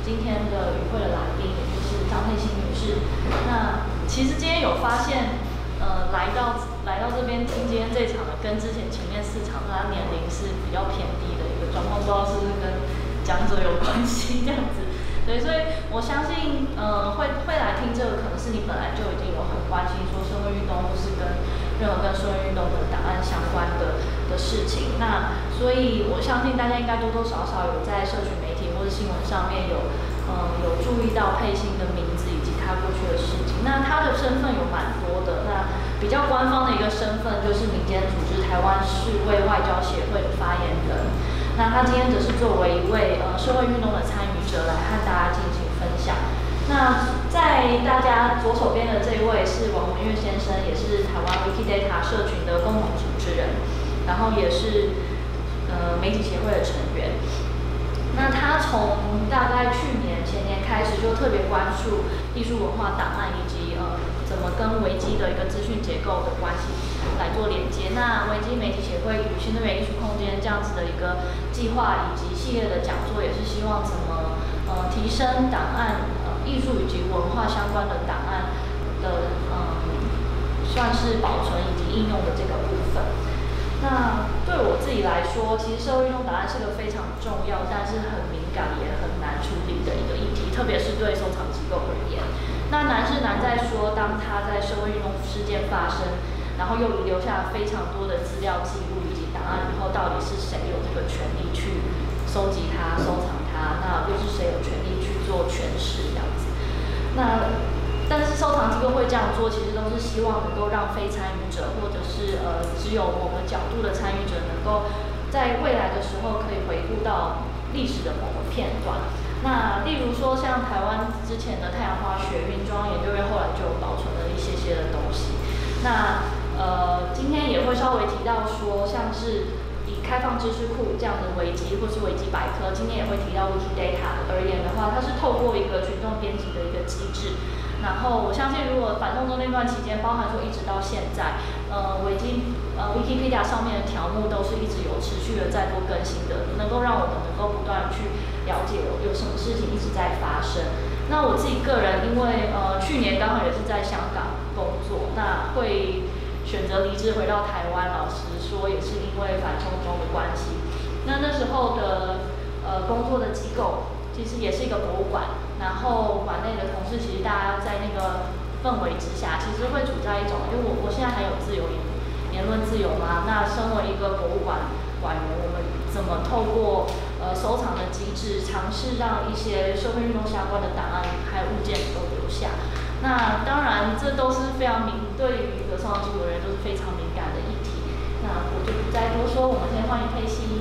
今天的与会的来宾，也就是张佩欣女士。那其实今天有发现，来到这边听今天这场的，跟之前前面4场他年龄是比较偏低的一个状况，不知道是不是跟讲者有关系这样子。对，所以我相信，会来听这个，可能是你本来就已经有很关心说社会运动或是跟任何跟社会运动的档案相关的事情。那所以我相信大家应该多多少少有在社群媒体或者新闻上面有注意到佩欣的名字以及他过去的事情。那他的身份有蛮多的，那比较官方的一个身份就是民间组织台湾世卫外交协会的发言人。那他今天则是作为一位社会运动的参与者来和大家进行分享。那在大家左手边的这一位是王文岳先生，也是台湾 Wikidata 社群的共同主持人，然后也是媒体协会的成员。那他从大概去年前年开始就特别关注艺术文化档案以及怎么跟维基的一个资讯结构的关系来做连接。那维基媒体协会与新多元艺术空间这样子的一个计划以及系列的讲座，也是希望怎么提升档案艺术以及文化相关的档案的算是保存以及应用的这个部分。那对我自己来说，其实社会运动档案是个非常重要，但是很敏感也很难处理的一个议题，特别是对收藏机构而言。那难是难在说，当它在社会运动事件发生，然后又遗留下非常多的资料记录以及档案以后，到底是谁有这个权利去收集它、收藏它？那又是谁有权利去做诠释这样子？但是收藏机构会这样做，其实都是希望能够让非参与者，或者是只有某个角度的参与者，能够在未来的时候可以回顾到历史的某个片段。那例如说，像台湾之前的太阳花学运，中央研究院后来就有保存了一些的东西。那今天也会稍微提到说，像是以开放知识库这样的维基或是维基百科，今天也会提到 Wikidata 而言的话，它是透过一个群众编辑的一个机制。然后我相信，如果反送中那段期间，包含说一直到现在，Wikipedia 上面的条目都是一直有持续的在做更新的，能够让我们能够不断去了解有什么事情一直在发生。那我自己个人，因为去年刚好也是在香港工作，那会选择离职回到台湾，老实说也是因为反送中的关系。那时候的工作的机构其实也是一个博物馆。然后馆内的同事，其实大家在那个氛围之下，其实会处在一种，因为我现在还有自由言论自由嘛。那身为一个博物馆馆员，我们怎么透过收藏的机制，尝试让一些社会运动相关的档案还有物件都留下？那当然，这都是非常对于一个收藏机构的人都是非常敏感的议题。那我就不再多说，我们先欢迎佩欣。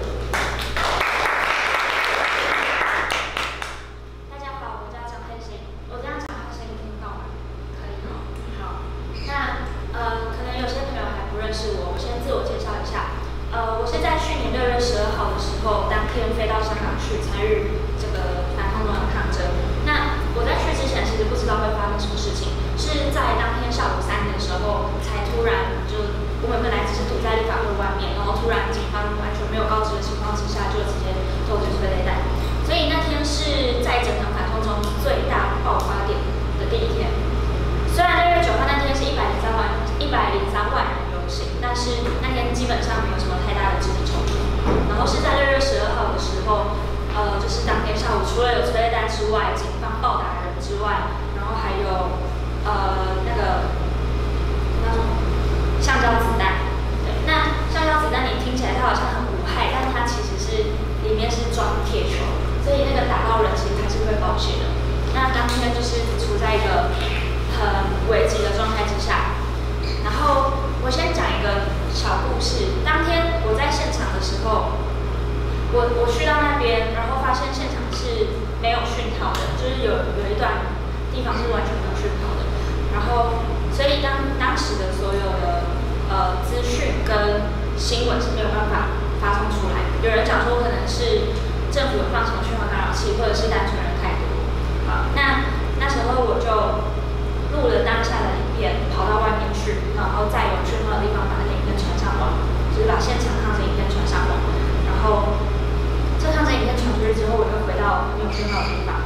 我是在去年6月12号的时候，当天飞到香港去参与这个反送中的抗争。那我在去之前其实不知道会发生什么事情，是在当天下午3点的时候，才突然就我们本来只是堵在立法会外面，然后突然警方完全没有告知的情况之下，就直接投掷催泪弹。所以那天是在整场反送中最大爆发点的第一天。虽然6月9号那天是103万人游行，但是那天基本上没有什么太大的肢体冲突。然后是在6月12号的时候，就是当天下午除了有催泪弹之外，警方暴打人之外，然后还有那种橡胶子弹。对，那橡胶子弹你听起来它好像很无害，但它其实是里面是装铁球，所以那个打到人其实还是会爆血的。那当天就是处在一个很危急的状态之下。然后我先讲一个小故事。当天我在现场的时候，我去到那边，然后发现现场是没有讯号的，就是有一段地方是完全没有讯号的。然后，所以当时的所有的资讯跟新闻是没有办法发送出来。有人讲说可能是政府有放什么讯号干扰器，或者是单纯人太多。好，那时候我就录了当下的影片，跑到外面去，然后在有讯号的地方把那个影片传上网，就是把现场抗争影片传上网。然后这抗争影片传出去之后，我就回到没有讯号的地方。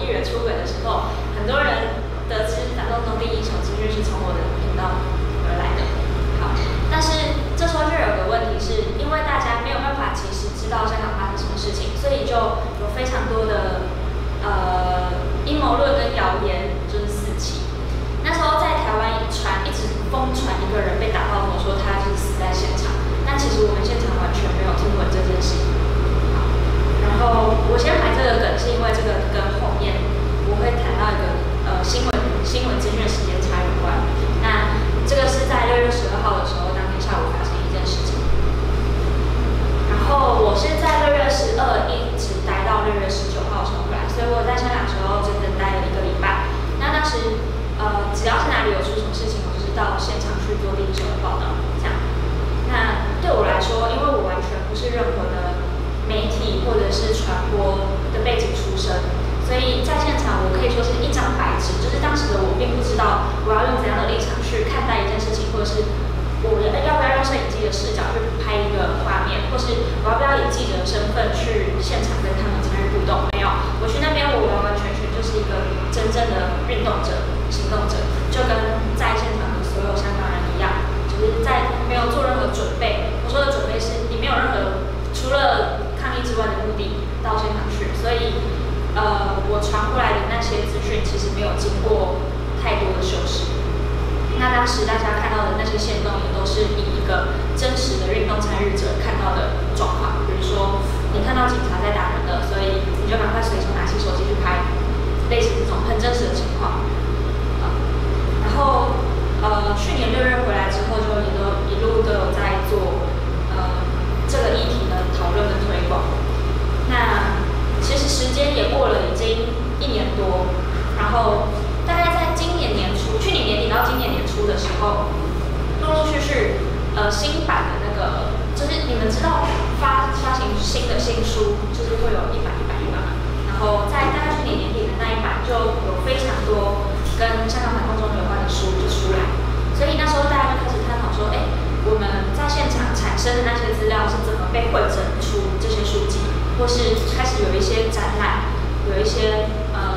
议员出轨的时候，很多人得知反动中第一手资讯是从我的频道而来的。好，但是这时候就有个问题是，因为大家没有办法及时知道香港发生什么事情，所以就有非常多的阴谋论跟谣言就是四起。那时候在台湾一直疯传一个人被打爆头，说他就是死在现场，但其实我们现场完全没有听闻这件事。然后我先排这个梗，是因为这个跟后面我会谈到一个新闻资讯的时间差有关。那这个是在6月12号的时候，当天下午发生一件事情。然后我是在6月12一直待到6月19号的时候回来，所以我在香港的时候整整待了1个礼拜。那当时只要是哪里有出什么事情，我就是到现场去做第一手的报道，这样。那对我来说，因为我完全不是任何的媒体或者是传播的背景出身，所以在现场我可以说是一张白纸，就是当时的我并不知道我要用怎样的立场去看待一件事情，或者是我要不要用摄影机的视角去拍一个画面，或是我要不要以记者的身份去现场跟他们参与互动。没有，我去那边我完完全全就是一个真正的运动者、行动者，就跟在现场的所有香港人一样，就是在没有做任何准备。我说的准备是你没有任何除了抗议之外的目的到现场去，所以我传过来的那些资讯其实没有经过太多的修饰。那当时大家看到的那些线动也都是以一个真实的运动参与者看到的状况，比如说你看到警察在打人了，所以你就赶快随手拿起手机去拍，类似这种很真实的情况。然后去年6月回来之后，就也都一路都有在做这个议题的讨论跟推广。那其实时间也过了已经1年多，然后大概在今年年初，去年年底到今年年初的时候，陆陆续续新版的那个，就是你们知道发行新的新书，就是会有1版嘛。然后在大概去年年底的那一版，就有非常多跟香港反动中有关的书就出来，所以那时候大家就开始探讨说，我们在现场产生的那些资料是怎么被汇整出这些书籍，或是开始有一些展览，有一些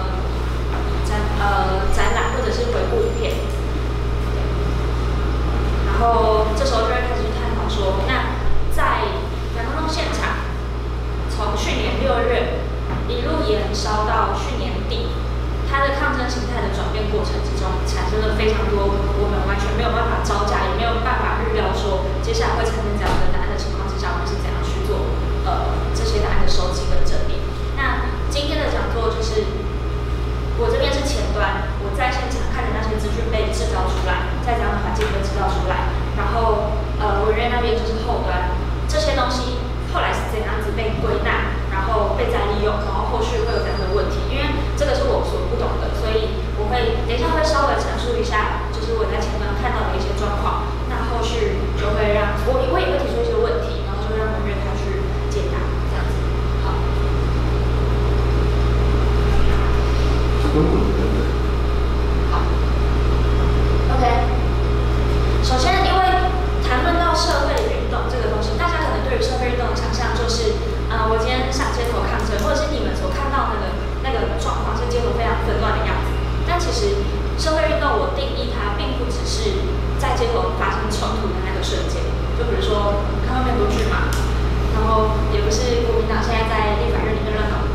展览或者是回顾影片。然后这时候就会开始探讨说，那在反动中现场，从去年6月一路延烧到去年底，它的抗争形态的转变过程之中，产生了非常多我们完全没有办法招架，也没有办法预料说接下来会产生这样的答案的情况之下，我们是怎样去做这些答案的收集跟整理。那今天的讲座就是我这边是前端，我在现场看着那些资讯被制造出来，在这样的环境被制造出来，然后文渊那边就是后端，这些东西后来是怎样子被归纳，然后被再利用，然后后续会有怎样的问题，因为这个是我所不懂的，所以我会等一下会稍微陈述一下，就是我在前端看到的一些状况，那后续就会让我也会提出一些问题，然后就让文渊他去解答，这样子。好。好。OK。首先，因为谈论到社会运动这个东西，大家可能对于社会运动的想象就是，我今天上街头抗争，或者是你们所看到那个状况是街头非常纷乱的样子。但其实社会运动，我定义它并不只是在街头发生冲突的那个瞬间。就比如说，看外面多剧嘛，然后也不是国民党现在在立法院里面乱搞，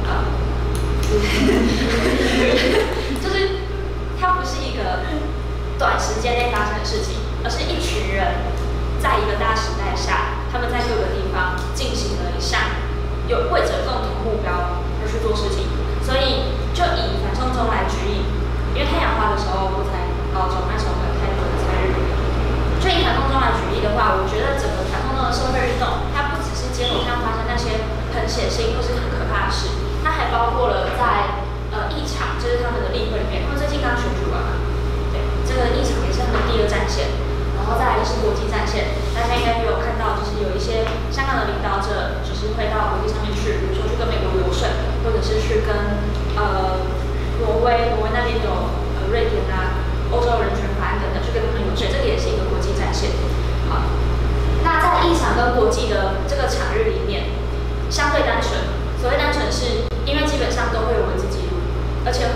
就是它不是一个短时间内发生的事情，而是一群人在一个大时代下，他们在各个地方进行了一项有为着共同目标而去做事情。所以就以反送中来举例，因为太阳花的时候我才高中，那时候没有太多的参与。就以反送中来举例的话，我觉得整个反送中的社会运动，它不只是街头上发生那些很血腥或是很可怕的事，它还包括了在议场，就是他们的立会里面，他们最近刚选举完嘛，对，这个议场也是他们第2战线。然后再来就是国际战线，大家应该都有看到，就是有一些香港的领导者，就是会到国际上面去，比如说去跟美国游说，或者是去跟挪威那边有瑞典啊、欧洲人权法案等等，去跟他们游说，这个也是一个国际战线。好，那在议场跟国际的这个场域里面，相对单纯。所谓单纯是因为基本上都会有文字记录，而且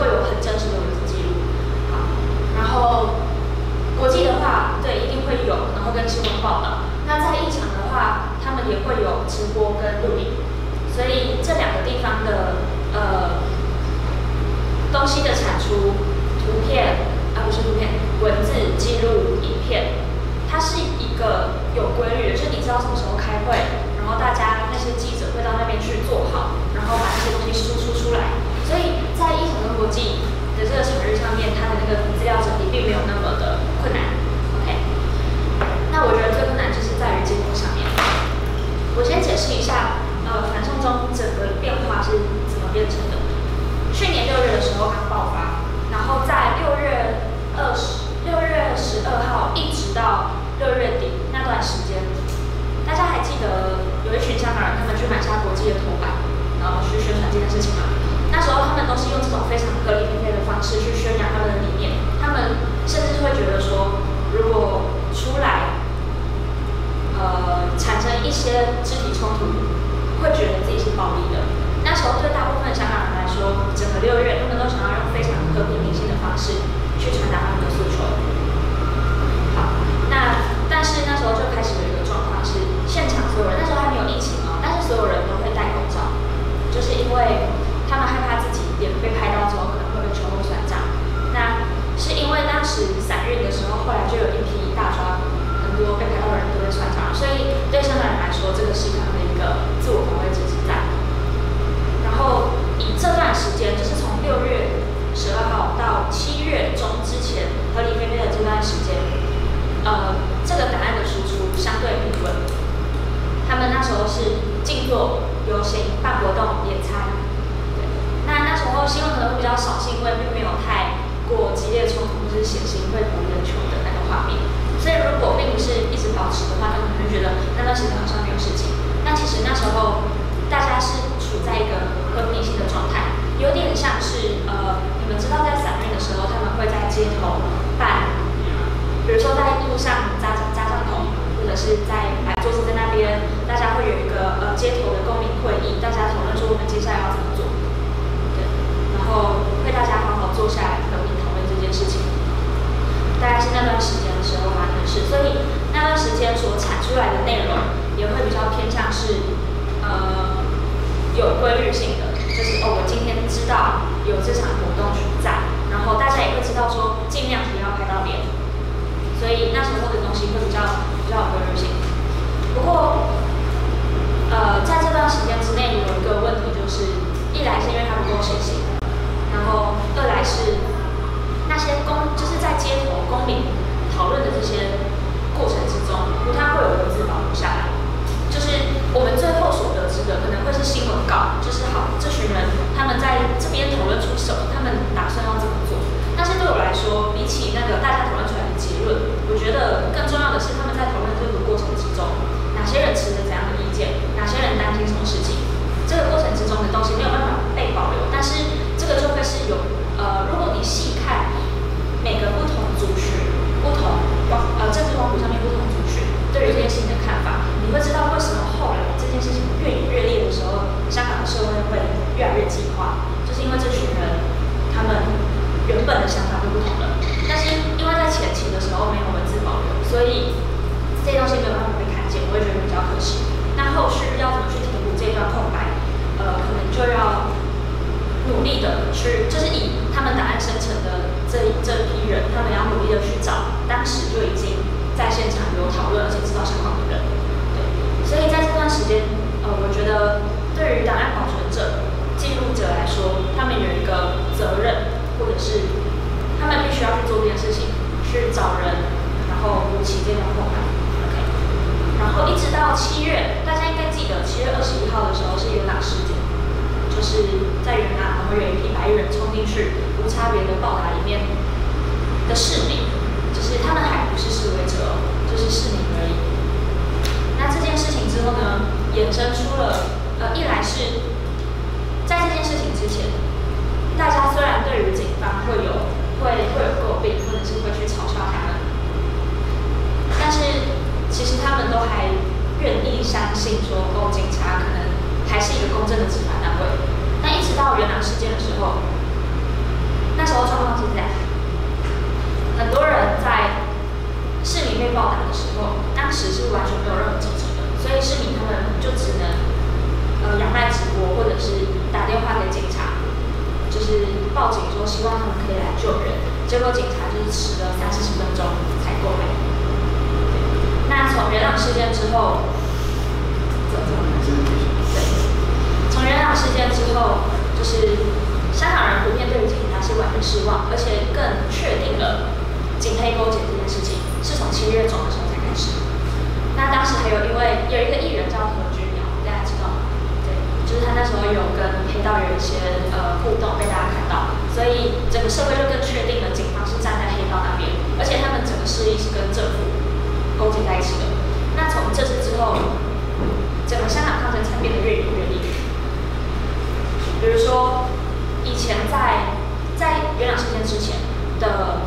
些肢体冲突，会觉得自己是暴力的。那时候对大部分香港人来说，整个6月他们都想要用非常和平理性的方式去传达他们的诉求。好，但是那时候就开始有一个状况是，现场所有人那时候还没有疫情哦，但是所有人都会戴口罩，就是因为他们害怕自己脸被拍到之后可能会被秋后算账。那是因为当时散运的时候，后来就有一批大抓捕，很多被拍到的人都被算账，所以对香港人来说，这个是他们的一个自我防卫机制在。然后以这段时间，就是从6月12号到7月中之前合理分配的这段时间，这个档案的输出相对平稳。他们那时候是静坐、游行、办活动、野餐。对，那时候新闻可能会比较少，是因为并没有太过激烈冲突或是血腥会博眼球的那个画面。所以如果并不是一直保持的话，他们可能会觉得那段时间好像没有事情。但其实那时候大家是处在一个和平理性的状态，有点像是你们知道在散运的时候，他们会在街头办，比如说在路上扎帐篷，或者是在摆桌子在那边，大家会有一个街头的公民会议，大家讨论说我们接下来要怎么做，对，然后会大家好好坐下来和平讨论这件事情。大概是那段时间的时候发生的事，所以那段时间所产出来的内容也会比较偏向是有规律性的，就是我今天知道有这场活动在，然后大家也会知道说尽量不要拍到脸，所以那时候的东西会比较有规律性。不过在这段时间之内有一个问题，就是一来是因为它不够血腥，然后二来是那些就是在街头公民讨论的这些过程之中，不太会有文字保留下来。就是我们最后所得知的，可能会是新闻稿，就是好，这群人他们在这边讨论出什么，他们打算要怎么做。但是对我来说，比起那个大家讨论出来的结论，我觉得更重要的是他们在讨论这个过程之中，哪些人持着怎样的意见，哪些人担心什么事情。这个过程之中的东西没有办法被保留，但是这个就会是有如果你细看每个不同族群、不同政治光谱上面不同族群对于这件事情的看法，你会知道为什么后来这件事情越演越烈的时候，香港的社会会越来越激化，就是因为这群人他们原本的想法就不同了，但是因为在前期的时候没有文字保留，所以这些东西没有办法被看见，我会觉得比较可惜。那后续要怎么去填补这段空白，可能就要努力的去，就是以他们档案生成的这批人，他们要努力的去找当时就已经在现场有讨论而且知道情况的人。对，所以在这段时间，我觉得对于档案保存者、记录者来说，他们有一个责任，或者是他们必须要去做这件事情，去找人，然后补齐这段空白。OK， 然后一直到7月，大家应该记得7月21号的时候是元朗事件。就是在元朗，然后有一批白衣人冲进去无差别的暴打里面的市民，就是他们还不是示威者，就是市民而已。那这件事情之后呢，衍生出了一来是在这件事情之前，大家虽然对于警方会有诟病，或者是会去嘲笑他们，但是其实他们都还愿意相信说，警察可能还是一个公正的执法单位。但一直到元朗事件的时候，那时候状况是这样：很多人在市民被暴打的时候，当时是完全没有任何警察的，所以市民他们就只能仰赖直播，或者是打电话给警察，就是报警说希望他们可以来救人。结果警察就是迟了30-40分钟才过来。那从元朗事件之后，从元朗事件之后，就是香港人普遍对于警察是完全失望，而且更确定了警黑勾结这件事情是从7月中的时候才开始。那当时还有因为有一个艺人叫何君瑶，大家知道吗？对，就是他那时候有跟黑道有一些互动被大家看到，所以整个社会就更确定了警方是站在黑道那边，而且他们整个势力是跟政府勾结在一起的。那从这次之后，整个香港抗争才变得越演越烈。比如说，以前在元朗事件之前的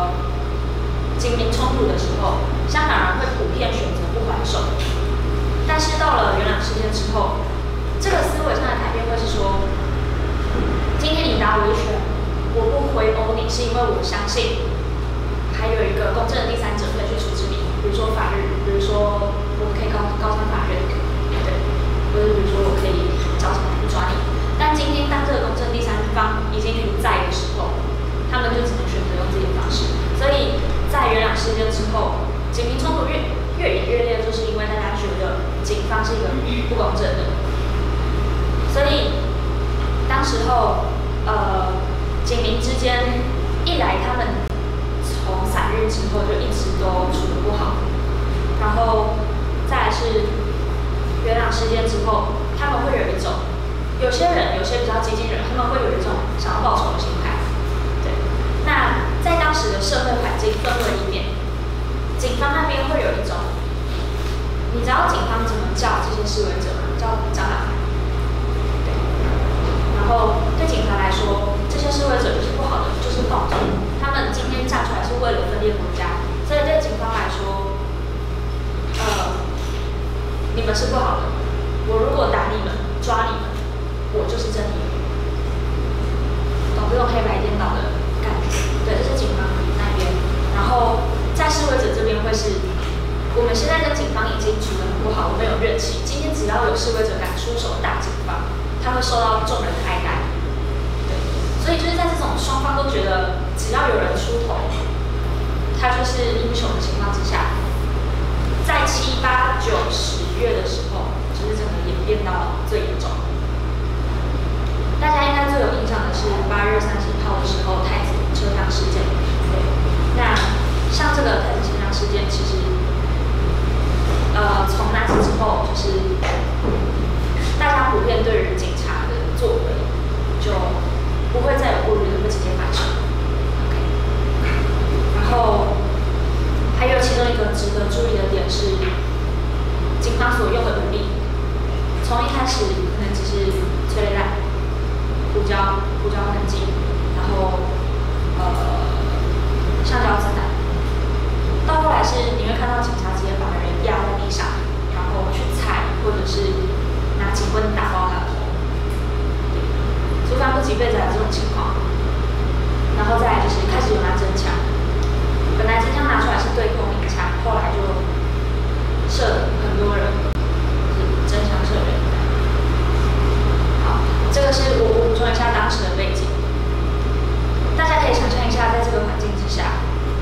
警民冲突的时候，香港人会普遍选择不还手，但但是到了元朗事件之后，这个思维上的改变会是说，今天你打我一拳，我不回殴你，是因为我相信还有一个公正的第三者可以去处置你，比如说法律，比如说我们可以告上法院，对，或者比如说我可以找警察去抓你。但今天当这个公正第三方已经不在的时候，他们就只能选择用自己的方式。所以在元朗事件之后，警民冲突越演越烈，就是因为大家觉得警方是一个不公正的。所以当时候，警民之间一来，他们从3日之后就一直都处得不好，然后再来是元朗事件之后，他们会有一种。有些比较激进人，他们会有一种想要报仇的心态。对，那在当时的社会环境氛围里面，警方那边会有一种，你知道警方怎么叫这些示威者吗？叫蟑螂。对，然后对警察来说，这些示威者就是不好的，就是暴徒。他们今天站出来是为了分裂国家，所以对警方来说，你们是不好的。我如果打你们，抓你们。我就是正义，懂这种黑白颠倒的感觉？对，这是警方那边。然后在示威者这边会是，我们现在跟警方已经处得很不好，我们有怨气。今天只要有示威者敢出手打警方，他会受到众人的爱戴。对，所以就是在这种双方都觉得只要有人出头，他就是英雄的情况之下，在7、8、9、10月的时候，就是整个演变到最严重。大家应该最有印象的是8月31号的时候太子车厢事件。对，那像这个太子车厢事件，其实，从那次之后，就是大家普遍对于警察的作为，就不会再有顾虑的，会直接反手。OK， 然后还有其中一个值得注意的点是，警方所用的武力，从一开始可能只是催泪弹。胡椒喷剂，然后橡胶子弹，到后来是你会看到警察直接把人压在地上，然后去踩，或者是拿警棍打爆他的头，就算不及备载这种情况。然后再来就是开始有拿真枪，本来真枪拿出来是对空鸣枪，后来就射很多人，是真枪射人。这个是我补充一下当时的背景，大家可以想象一下，在这个环境之下，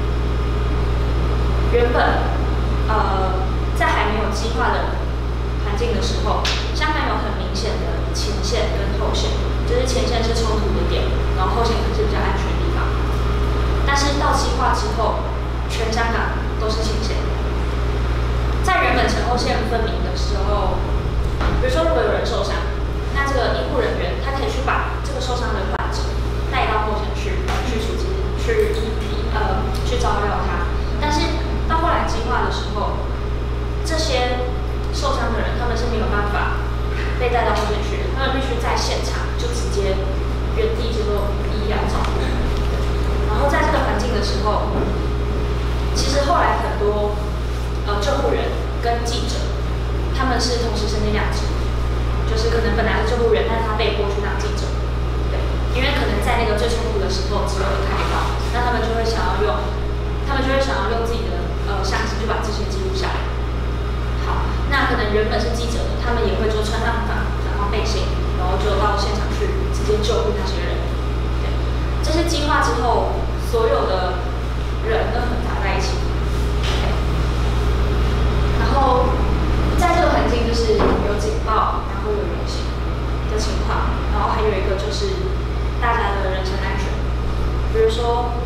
原本在还没有激化的环境的时候，香港有很明显的前线跟后线，就是前线是冲突的点，然后后线可能是比较安全的地方。但是到激化之后，全香港都是前线。在原本前后线分明的时候，比如说如果有人受伤。那这个医护人员，他可以去把这个受伤的患者带到后线去处置，去照料他。但是到后来激化的时候，这些受伤的人他们是没有办法被带到后线去的，他们必须在现场就直接原地接受医疗照顾。然后在这个环境的时候，其实后来很多救护人跟记者，他们是同时身兼两职。就是可能本来是救护员，但是他被迫去当记者，对，因为可能在那个最冲突的时候只有一开刀，那他们就会想要用自己的相机就把这些记录下来。好，那可能原本是记者的，他们也会就穿上反方背心，然后就到现场去直接救护那些人。对，这是激化之后，所有的人都混杂在一起。对，然后在这个环境就是有警报。会有游行的情况，然后还有一个就是大家的人身安全，比如说，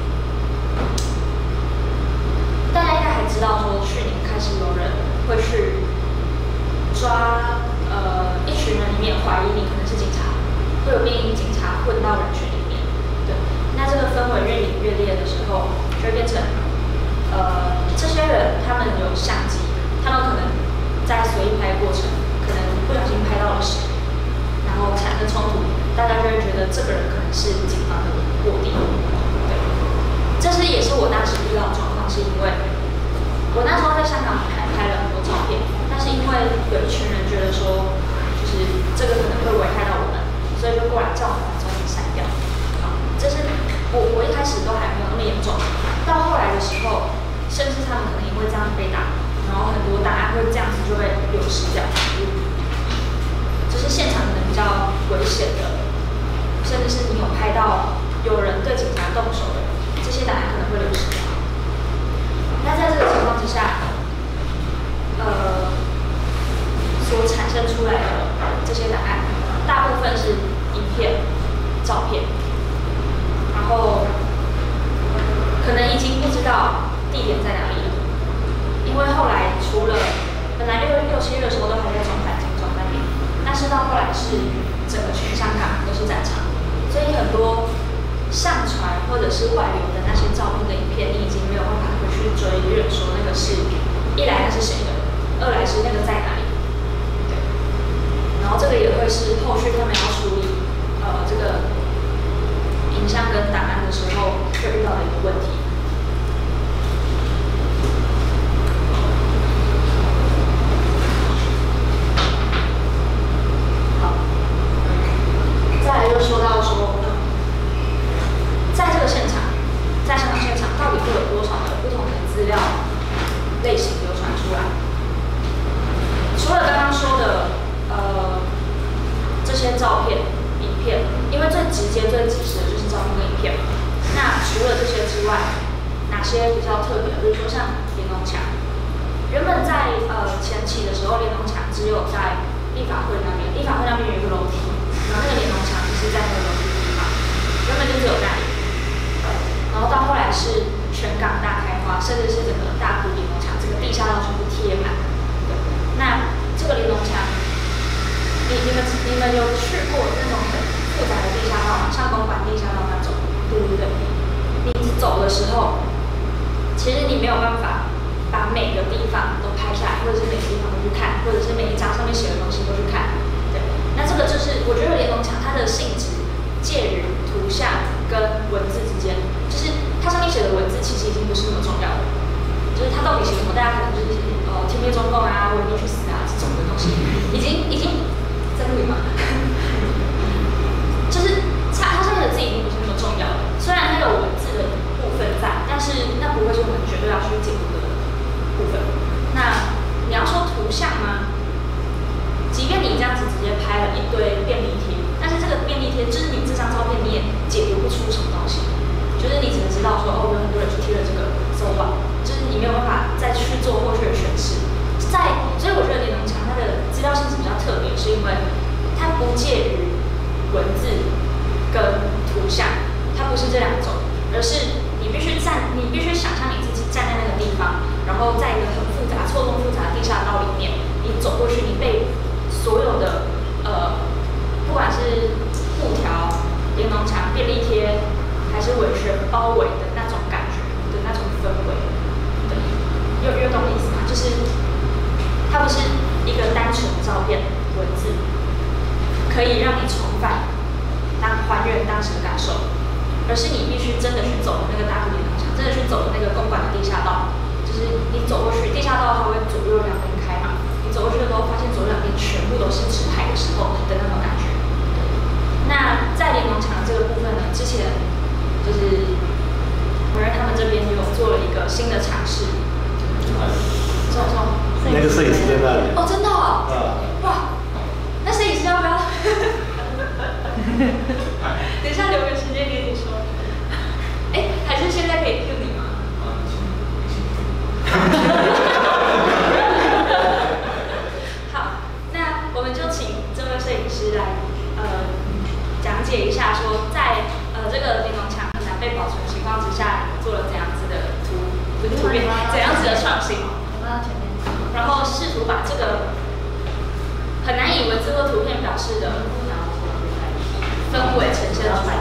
大家应该还知道说，去年开始有人会去抓一群人里面怀疑你可能是警察，会有便衣警察混到人群里面，对，那这个氛围越演越烈的时候，就会变成这些人他们有相机，他们可能在随意拍过程。可能不小心拍到了谁，然后产生冲突，大家就会觉得这个人可能是警方的卧底。对，这也是我当时遇到的状况，是因为我那时候在香港还拍了很多照片，但但是因为有一群人觉得说，就是这个可能会危害到我们，所以就过来叫我们把中文删掉。好，这是我一开始都还没有那么严重，到后来的时候，甚至他们可能也会这样被打，然后很多档案会这样子就会流失掉，就是现场可能比较危险的，甚至是你有拍到有人对警察动手的，这些档案可能会流失掉。那在这个情况之下，所产生出来的这些档案，大部分是影片、照片，然后可能已经不知道地点在哪里了，因为后来除了本来6、7月的时候都还在中环、金钟那边，但是到后来是整个全香港都是战场，所以很多上传或者是外流的那些照片的影片，你已经没有办法回去追认说那个是，一来那是谁的，二来是那个在哪里。然后这个也会是后续他们要处理这个影像跟档案的时候会遇到的一个问题。好，再来又说到说，在这个现场，在香港现场到底会有多少的不同的资料类型流传出来？除了刚刚说的这些照片、影片，因为最直接、最及时的就是照片跟影片。那除了这些之外，哪些比较特别的？比如说像联络墙，原本在前期的时候，联络墙只有在立法会那边，立法会那边有一个楼梯，然后那个联络墙就是在那个楼梯的地方，原本就只有那里。然后到后来是全港大开花，甚至是整个大埔联络墙，整个地下道全部贴满。那这个联络墙，你们有去过那种很复杂的地下道吗？像公馆地下道那种，对不对？你走的时候，其实你没有办法把每个地方都拍下来，或者是每个地方都去看，或者是每一张上面写的东西都去看。对，那这个就是我觉得联络墙它的性质介于图像跟文字之间，就是它上面写的文字其实已经不是那么重要了，就是它到底写什么，大家可能就是天灭中共啊，我一定去死啊这种的东西，已经在录影吗？就是它上面的字已经不是那么重要了。虽然它有文字的部分在，但是那不会是我们绝对要去解读的部分。那你要说图像吗？即便你这样子直接拍了一堆便利贴，但是这个便利贴就是你这张照片你也解读不出什么东西，就是你只能知道说有很多人去贴了这个手法，就是你没有办法再去做后续的诠释。所以我觉得联络墙它的资料性质比较特别，是因为它不介于文字跟图像，它不是这两种，而是你必须想象你自己站在那个地方，然后在一个很复杂、错综复杂的地下道里面，你走过去，你被所有的不管是布条、联络墙、便利贴，还是文宣包围的那种感觉的那种氛围，对，有懂我意思吗？就是它不是一个单纯的照片、文字，可以让你重返还原当时的感受，而是你必须真的去走那个大埔联络墙，真的去走那个公馆的地下道，就是你走过去，地下道它会左右两边开嘛，你走过去的时候发现左右两边全部都是纸海的时候的那种感觉。那在联络墙这个部分呢，之前就是我认他们这边有做了一个新的尝试， 那个摄影师在那里。 哦，真的哦。哇，那摄影师要不要？等一下留个时间给你说。哎，还是现在可以 Q 你吗？好，那我们就请这位摄影师来讲解一下，说在这个联络墙很难被保存的情况之下，做了怎样子的图片，怎样子的创新。然后试图把这个很难以文字或图片表示的氛围呈现出来。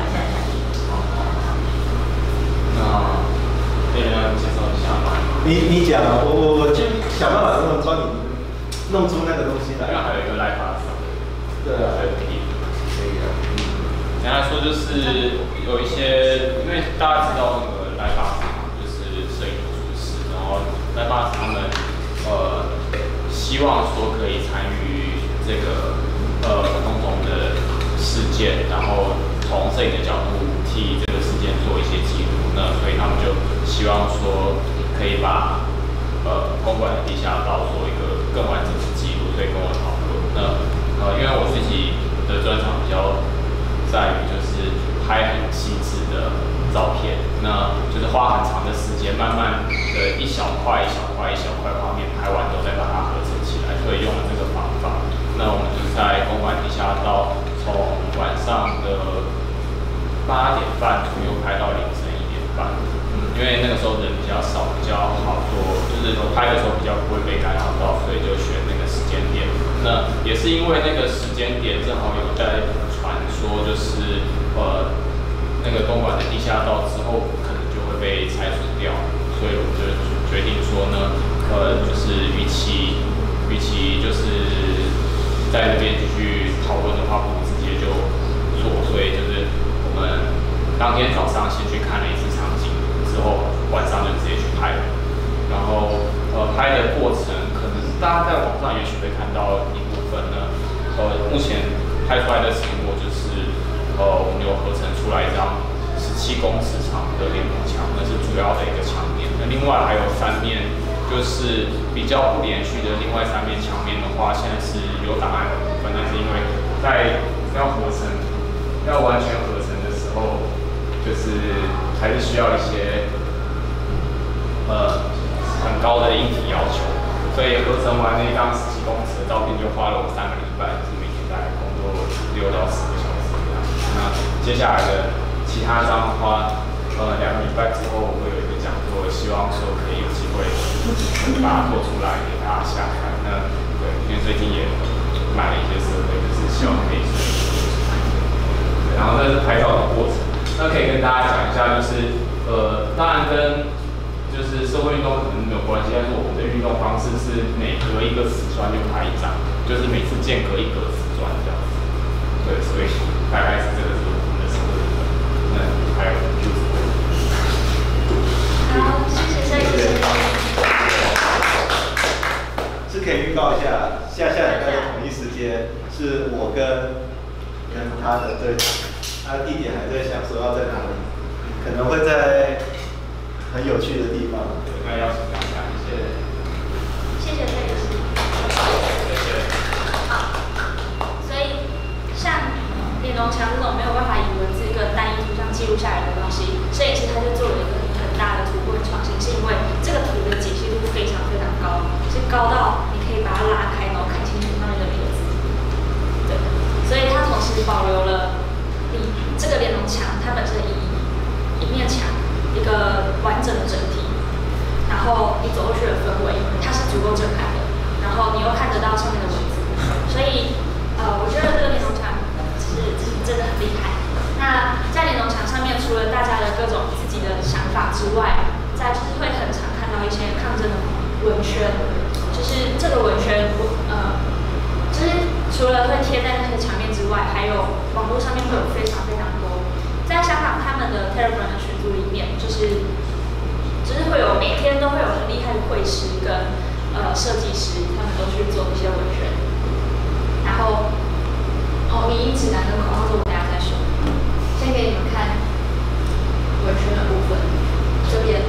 那可以让你介绍一下吗？ 你讲啊，我去想办法帮你弄出那个东西来。 然后还有一个赖巴斯， 对啊， 还有可以啊。 简单来说就是有一些，因为大家知道那个赖巴斯就是摄影出师，然后赖巴斯他们希希望说可以参与这个种种的事件，然后从摄影的角度替这个事件做一些记录。那所以他们就希望说可以把公馆的地下道做一个更完整的记录，所以跟我讨论。那因为我自己的专长比较在于就是拍很细致的照片，那就是花很长的时间，慢慢的一小块一小块一小块画面拍完之后再把它合成起来，所以用了这个方法。那我们就在公馆地下道从晚上的8点半左右拍到凌晨1点半。因为那个时候人比较少，比较好做，就是我拍的时候比较不会被干扰到，所以就选那个时间点。那也是因为那个时间点正好有在传说，就是那个公馆的地下道之后可能就会被拆除掉，所以我就决定说呢，就是与其就是在那边继续讨论的话，不如直接就做，所以就是我们当天早上先去看了一次场景。之后晚上就直接去拍，然后拍的过程可能大家在网上也许会看到一部分呢。目前拍出来的成果就是我们有合成出来一张17公尺长的联盟墙，那是主要的一个墙面。那另外还有3面就是比较不连续的，另外3面墙面的话，现在是有档案的部分，但是因为在要完全合成的时候，就是还是需要一些很高的硬体要求，所以合成完那张17公尺的照片就花了我3个礼拜，就是每天大概工作6到10个小时这样。那接下来的其他张的话，2个礼拜之后我会有一个讲座，希望说可以有机会把它做出来给大家下看。那对，因为最近也买了一些设备，就是希望可以顺利做出来。然后这是拍照的过程。那可以跟大家讲一下，就是当然跟就是社会运动可能没有关系，但是我们的运动方式是每隔一个瓷砖就拍一张，就是每次间隔一格瓷砖这样子。对，所以大概是这个是我们的社会运动。那还有就是， 好，谢谢摄影师。 是可以预告一下，下礼拜的同一时间是我跟他的对场。他地点还在想说要在哪里，可能会在很有趣的地方。 那邀请大家，谢谢。 谢谢摄影师。 谢谢。 好，所以像连农墙这种没有办法以文字跟单一图像记录下来的东西，摄影师他就做了一个很大的突破创新，是因为这个图的解析度非常非常高，是高到你可以把它拉开，然后看清楚上面的名字。对，所以它同时保留了这个连农墙它本身一面墙一个完整的整体，然后你走过去的氛围它是足够震撼的，然后你又看得到上面的文字，所以我觉得这个连农墙是真的很厉害。那在连农墙上面，除了大家的各种自己的想法之外，就是会很常看到一些抗争的文宣，就是这个文宣就是除了会贴在那些墙面之外，还有网络上面会有非常非常多。在香港他们的 Telegram 的群组里面，就是会有每天都会有很厉害的绘师跟设计师，他们都去做一些文宣。然后迷因指南跟口号这我等一下再说，先给你们看文宣的部分。这边，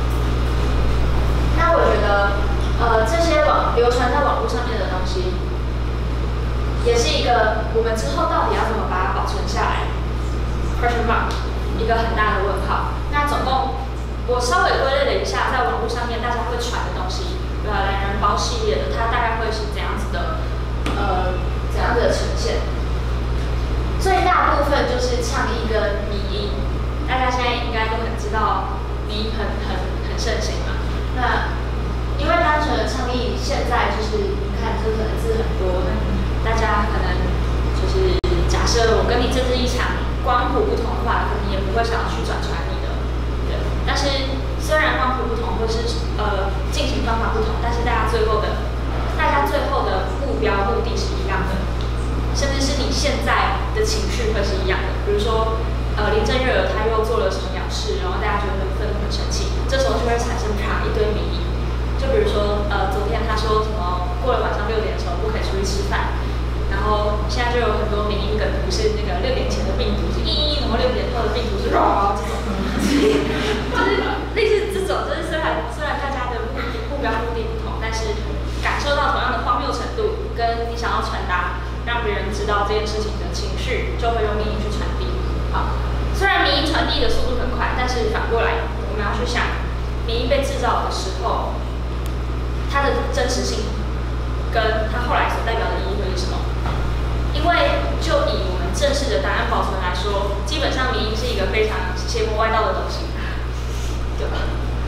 那我觉得这些流传在网络上面的东西，也是一个我们之后到底要怎么把它保存下来 ？question mark 一个很大的问号。那总共我稍微归类了一下，在网络上面大家会传的东西，懒人包系列的，它大概会是怎样子的呈现？最大部分就是倡议跟迷因，大家现在应该都很知道迷因很盛行嘛。那因为单纯的倡议，现在就是你看这可能字很多，那大家可能就是假设我跟你政治立场光谱不同的话，可能也不会想要去转传你的，对。但是虽然光谱不同，或是进行方法不同，但是大家最后的目标目的是一样的，甚至是你现在的情绪会是一样的。比如说林郑月娥她又做了什么鸟事，然后大家觉得很愤怒很生气，这时候就会产生一堆迷因。就比如说昨天她说什么过了晚上6点的时候不可以出去吃饭。然后现在就有很多民音梗图是那个6点前的病毒是然后6点后的病毒是这种，就是类似这种，就是虽然大家的目标目的不同，但是感受到同样的荒谬程度，跟你想要传达让别人知道这件事情的情绪，就会用民音去传递。好，虽然民音传递的速度很快，但是反过来我们要去想，民音被制造的时候，它的真实性跟它后来所代表的意义会是什么？因为就以我们正式的档案保存来说，基本上民音是一个非常邪魔歪道的东西，对吧？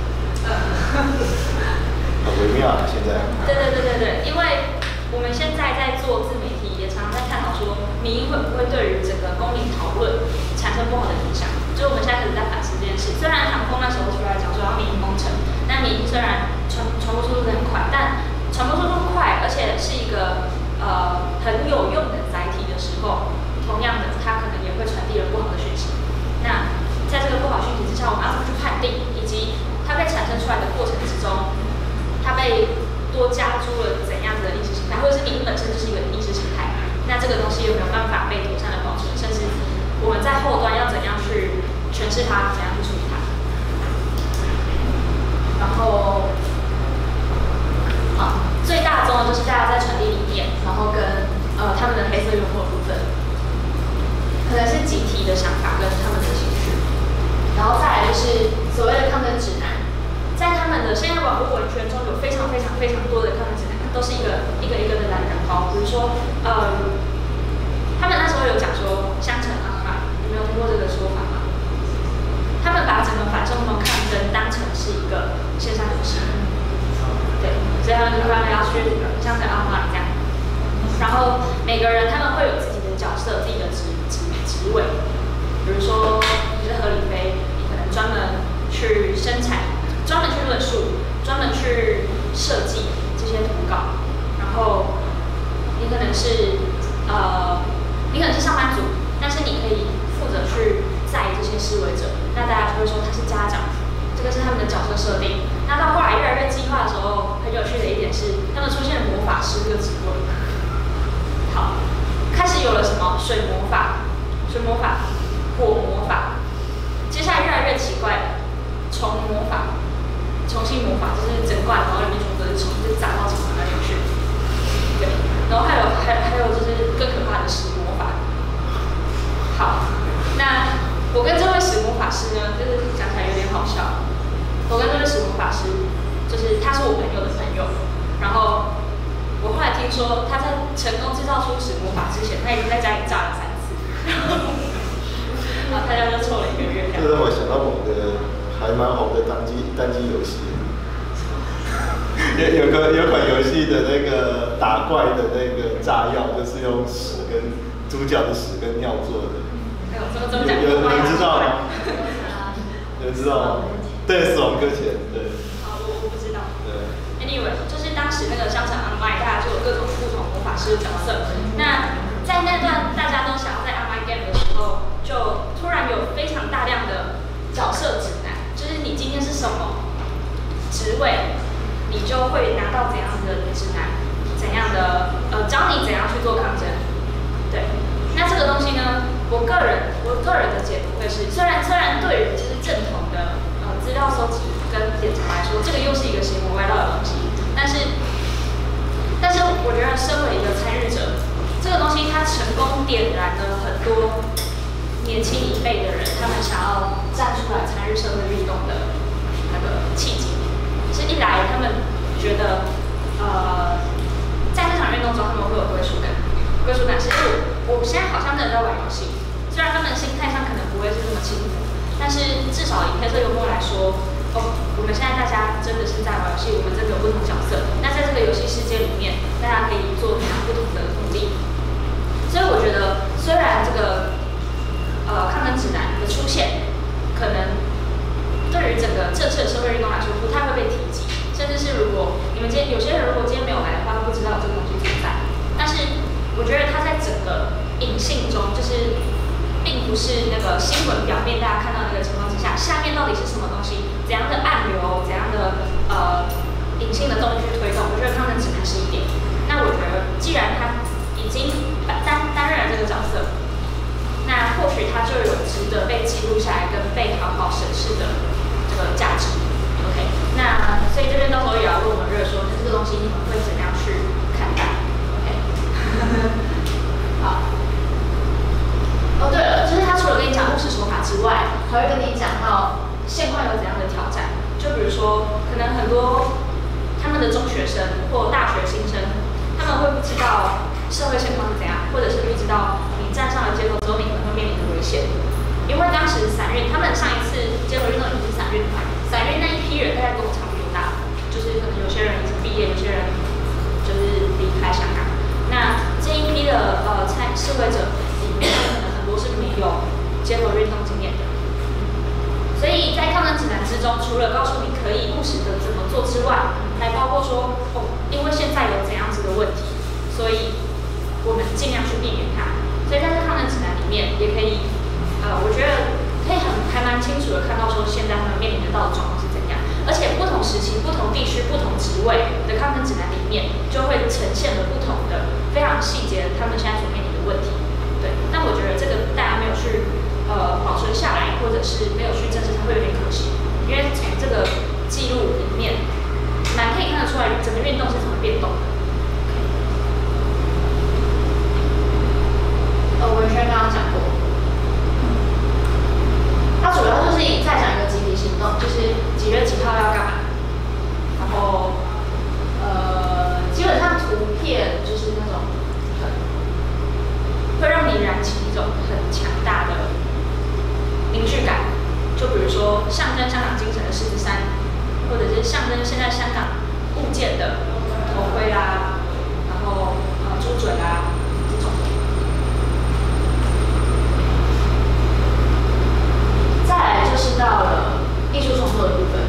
很微妙啊，现在。 对，因为我们现在在做自媒体，也常常在探讨说，民音会不会对于整个公民讨论产生不好的影响？就是我们现在开始在反思这件事。虽然唐凤那时候出来讲说要民音工程，但民音虽然传播速度很快，但传播速度快，而且是一个很有用的载体的时候，同样的，它可能也会传递了不好的讯息。那在这个不好讯息之下，我们要怎么去判定，以及它被产生出来的过程之中，它被多加诸了怎样的意识形态，或者是民音本身就是一个意识形态，那这个东西有没有办法被妥善的保存，甚至我们在后端要怎样去诠释它，怎样去处理它。然后，最大宗的就是大家在传递理念，然后跟他们的黑色幽默的部分，可能是集体的想法跟他们的情绪，然后再来就是所谓的抗争指南，在他们的现在网络文学中有非常多的抗争指南，都是一个的懒人包，比如说他们那时候有讲说香城阿嬷，你没有听过这个说法吗？他们把整个反送中抗争当成是一个线上游戏，对，所以他们就说要去香城阿嬷这样，然后每个人他们会有自己的角色、自己的职位，比如说你是何李飞，你可能专门去生产、专门去论述、专门去设计这些图稿，然后你可能是上班族，但是你可以负责去载这些示威者，那大家就会说他是家长，这个是他们的角色设定。那到后来越来越激化的时候，很有趣的一点是，他们出现了魔法师这个职位。好，开始有了什么水魔法、火魔法，接下来越来越奇怪的虫魔法、重新魔法，就是整罐然后里面全部都是虫，就砸到虫那里去。对，然后还有就是更可怕的石魔法。好，那我跟这位石魔法师呢，就是讲起来有点好笑。我跟这位石魔法师，就是他是我朋友的朋友，然后我后来听说他在成功制造出石魔法之前，他已经在家里炸了3次，然后大家就凑了1个月。 这让我想到某个还蛮红的单机游戏，有款游戏的那个打怪的那个炸药，就是用屎跟主角的屎跟尿做的。 怎么讲？ 有人知道吗？有人知道吗？对，死亡搁浅，对。 我不知道。 对。 Anyway， 就是当时那个商场 online， 大家就有各种不同魔法师的角色。那在那段大家都想要在 online game 的时候，就突然有非常大量的角色指南，就是你今天是什么职位，你就会拿到怎样的指南，怎样的教你怎样去做抗争。对。那这个东西呢，我个人的解读会是，虽然对于就是正统的资料搜集跟检查来说，这个又是一个邪魔歪道的东西，但是我觉得身为一个参与者，这个东西它成功点燃了很多年轻一辈的人，他们想要站出来参与社会运动的那个契机。是一来他们觉得在这场运动中他们会有归属感。归属感是，我现在好像真的在玩游戏，虽然他们心态上可能不会是这么轻浮，但是至少以黑色幽默来说，我们现在大家真的是在玩游戏，我们真的有不同角色。那在这个游戏世界里面，大家可以做怎样不同的努力。所以我觉得，虽然这个抗争指南的出现，可能对于整个正式的社会运动来说不太会被提及，甚至是如果你们有些人如果今天没有来的话，都不知道有这个东西存在。但是我觉得它在整个隐性中，就是并不是那个新闻表面大家看到那个情况之下，下面到底是什么东西，怎样的暗流，怎样的隐性的动力去推动，我觉得抗争指南是一点。 就有值得被记录下来跟被好好审视的这个价值。OK， 那所以这边到时候也要问我们热说，那这个东西你们会怎么样去看待 ？OK， 好。哦，对了，就是他除了跟你讲务实手法之外，还会跟你讲到现况有怎样的挑战。就比如说，可能很多他们的中学生或大学新生，他们会不知道社会现况是怎样，或者是不知道你站上了街头之后，你可能会面临的危险。因为当时伞运，他们上一次街头运动已经是伞运团，伞运那一批人大概跟我差不多大，就是可能有些人已经毕业，有些人就是离开香港。那这一批的示威者里面，可能很多是没有街头运动经验的。所以在抗争指南之中，除了告诉你可以务实的怎么做之外，还包括说，因为现在有怎样子的问题，所以我们尽量去避免它。所以在这抗争指南里面，也可以，我觉得可以还蛮清楚的看到说，现在他们面临得到的状况是怎样。而且不同时期、不同地区、不同职位的抗争指南里面，就会呈现了不同的、非常细节的他们现在所面临的问题。对，但我觉得这个大家没有去保存下来，或者是没有去正视它，会有点可惜。因为从这个记录里面，蛮可以看得出来整个运动是怎么变动的。文轩刚刚讲过，它主要就是再讲一个集体行动，就是几月几号要干嘛，然后基本上图片就是那种会让你燃起一种很强大的凝聚感，就比如说象征香港精神的狮子山，或者是象征现在香港物件的头盔啦，然后猪嘴啦这种。再来就是到了艺术创作的部分，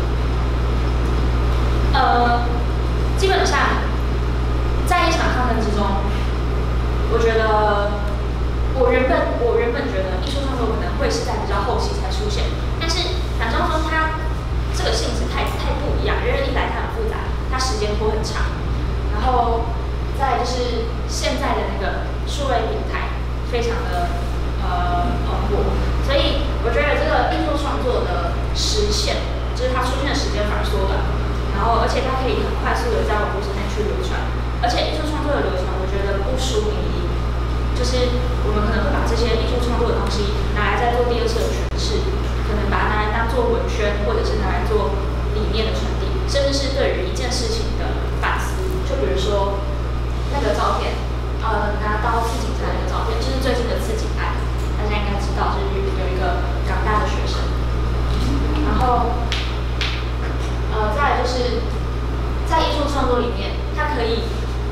基本上在一场抗争之中，我觉得我原本觉得艺术创作可能会是在比较后期才出现，但是反正说它这个性质太不一样，因为一来它很复杂，它时间拖很长，然后再来就是现在的那个数位平台非常的蓬勃，所以我觉得这个艺术创作的实现，就是它出现的时间反而缩短，然后而且它可以很快速的在网络上面去流传，而且艺术创作的流传，我觉得不输名义，就是我们可能会把这些艺术创作的东西拿来再做第二次的诠释，可能把它拿来当做文宣，或者是拿来做理念的传递，甚至是对于一件事情的反思。就比如说那个照片，拿刀刺警察那个照片，就是最近的刺警案，大家应该知道，就是有一个港大的学生，然后再来就是在艺术创作里面，它可以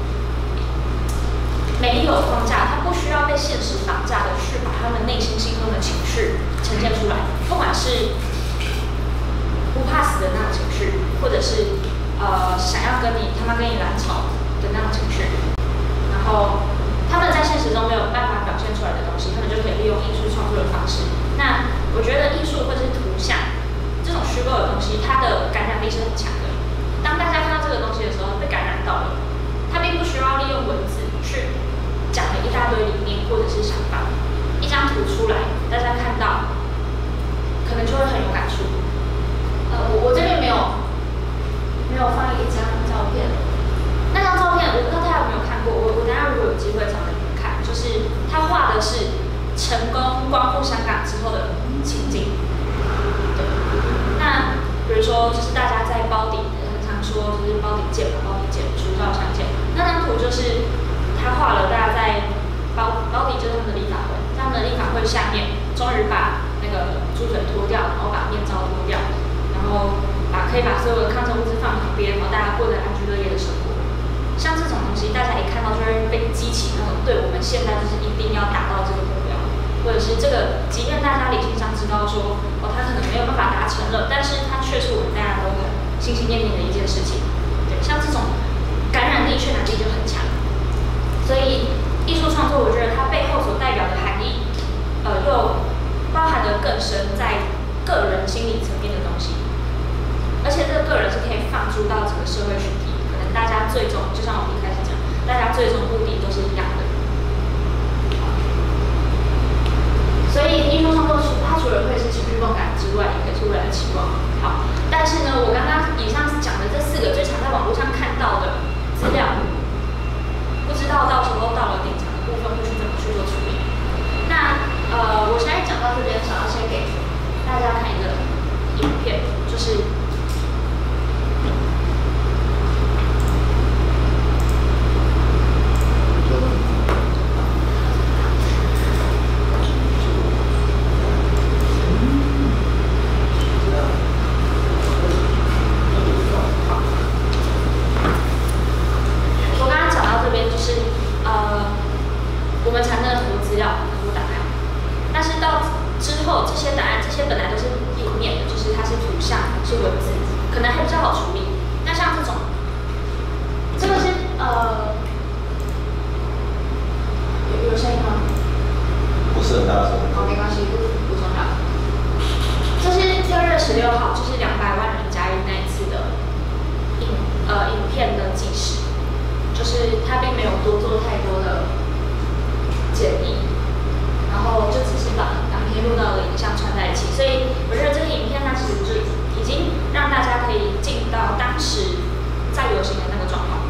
没有框架，它不需要被现实绑架的去把他们内心心中的情绪呈现出来，不管是不怕死的那种情绪，或者是想要跟你蓝潮的那种情绪，然后他们在现实中没有办法表现出来的东西，他们就可以利用艺术创作的方式。那我觉得艺术或是图像这种虚构的东西，它的感染力是很强的。当大家看到这个东西的时候，被感染到了，它并不需要利用文字去讲了一大堆理念或者是想法，一张图出来，大家看到，可能就会很有感触。我这边没有放一张照片，那张照片我不知道大家有没有看过，我等下如果有机会找给你们看，就是他画的是成功光复香港之后的情景。对，那比如说就是大家在包底，很常说就是包底见嘛，包底见，除照相见。那张图就是他画了大家在包底，就是他们的立法会，在他们的立法会下面，终于把那个猪嘴脱掉，然后把面罩脱掉，然后可以把所有的抗争物资放旁边，然后大家过得安居乐业的生活。像这种东西，大家一看到就会被激起那种对我们现在就是一定要达到这个目标，或者是这个，即便大家理性上知道说，他可能没有办法达成了，但是它却是我们大家都很心心念念的一件事情。对，像这种感染力、渲染力就很强。所以艺术创作，我觉得它背后所代表的含义，又包含的更深，在个人心理层面的东西。而且这个个人是可以放诸到整个社会群体，可能大家最终，就像我们一开始讲，大家最终目的都是一样的。所以艺术创些本来都是平面的，就是它是图像是文字，可能还比较好处理。那像这种，这个是有声音吗？ 不是很大声。 好，没关系，不重要。这是6月16号，就是200万人加一那一次的影片的计时，就是它并没有多做太多的简易，然后就只是把当天录到的影像串在一起，所以我觉得这个影片它其实就已经让大家可以进到当时在游行的那个状况。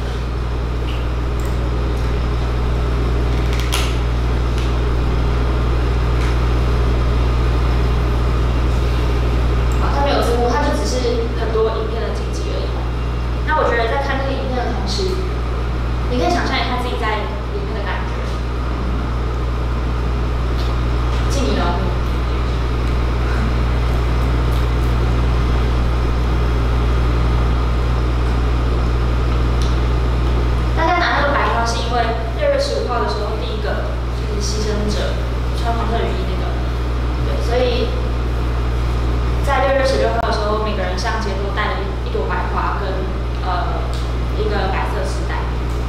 它没有字幕，它就只是很多影片的剪辑而已。那我觉得在看这个影片的同时，你可以想象一下自己在里面的感觉。进你了。大家拿那个白花是因为6月15号的时候，第一个就是牺牲者穿黄色雨衣那个，对，所以在6月16号的时候，每个人上街都带了一朵白花跟一个白色丝带。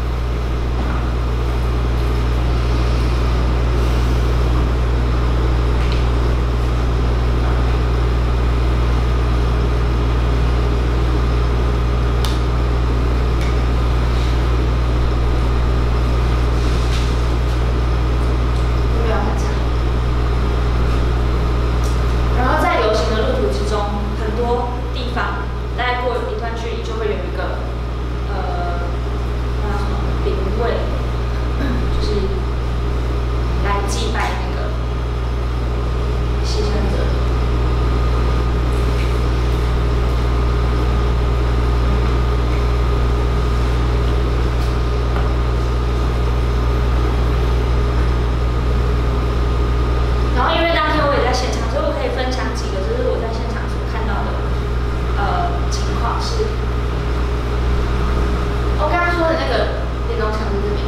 然后在游行的路途之中，很多地方大概过一段距离就会有一个那叫什么灵位，就是来祭拜那个牺牲者。然后因为当天我也在现场，所以我可以分享几个就是我在现场所看到的情况是，我刚刚说的那个电动墙在这边，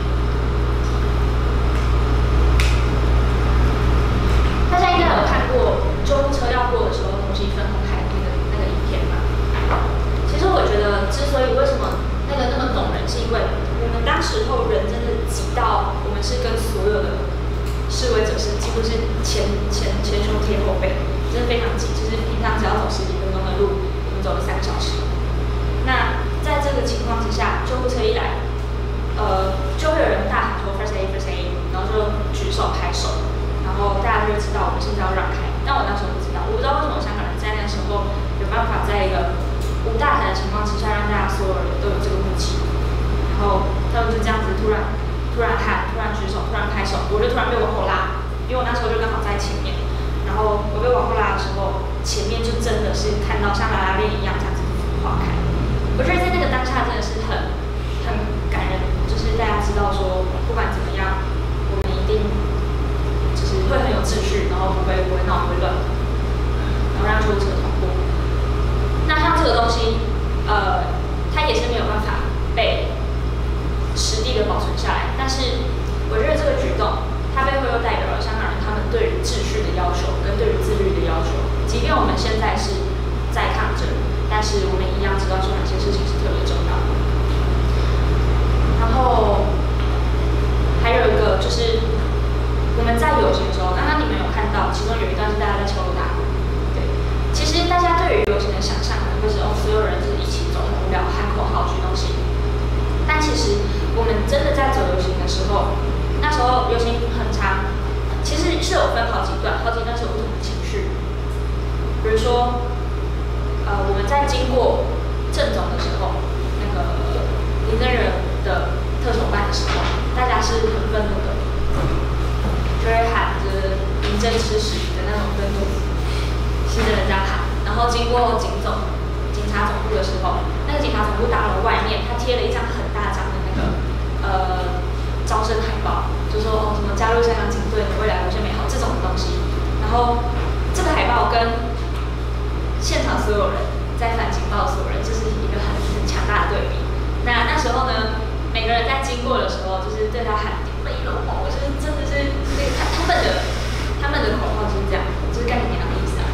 大家应该有看过救护车要过的时候东西分开的那个影片吧？其实我觉得之所以为什么那个那么动人，是因为我们当时候人真的挤到，我们是跟所有的示威者是几乎是前胸贴后背，真的非常挤。就是平常只要走10几分钟的路，我们走了3个小时。那在这个情况之下，救护车一来，就会有人大喊说 first aid first aid， 然后就举手拍手，然后大家就会知道我们现在要让开。但我那时候不知道，我不知道为什么香港人在那个时候有办法在一个无大喊的情况之下，让大家所有人都有这个默契，然后他们就这样子突然喊，突然举手，突然拍手，我就突然被往后拉，因为我那时候就刚好在前面，然后我被往后拉的时候，前面就真的是看到像拉拉链一样这样子划开。我觉得在那个当下真的是很感人，就是大家知道说，不管怎么样，我们一定就是会很有秩序，然后不会闹不会乱，然后让救护车通过。那像这个东西，它也是没有办法被实地的保存下来，但是我觉得这个举动，它背后又代表了香港人他们对于秩序的要求跟对于自律的要求。即便我们现在是在抗争，但是我们一样知道说哪些事情是特别重要的。然后还有一个就是我们在游行的时候，刚刚你们有看到，其中有一段是大家在敲打鼓。对，其实大家对于游行的想象可能会是所有人就是一起走，很无聊，喊口号、举东西。但其实我们真的在走游行的时候，那时候游行很长，其实是有分好几段是有不同的情绪。比如说，我们在经过郑总的时候，那个林根人的特首办的时候，大家是很愤怒的，就会喊着“民政吃屎”的那种愤怒，是真的这样喊。然后经过警察总部的时候，那个警察总部大楼外面，他贴了一张很大张的那个招生海报，就说什么加入香港警队，未来无限美好这种的东西。然后这个海报跟现场所有人在反警报的所有人，这是一个很强大的对比。那时候呢，每个人在经过的时候，就是对他喊“美龙”，我就是真的是那个他们的口号就是这样，就是干你娘的意思啊。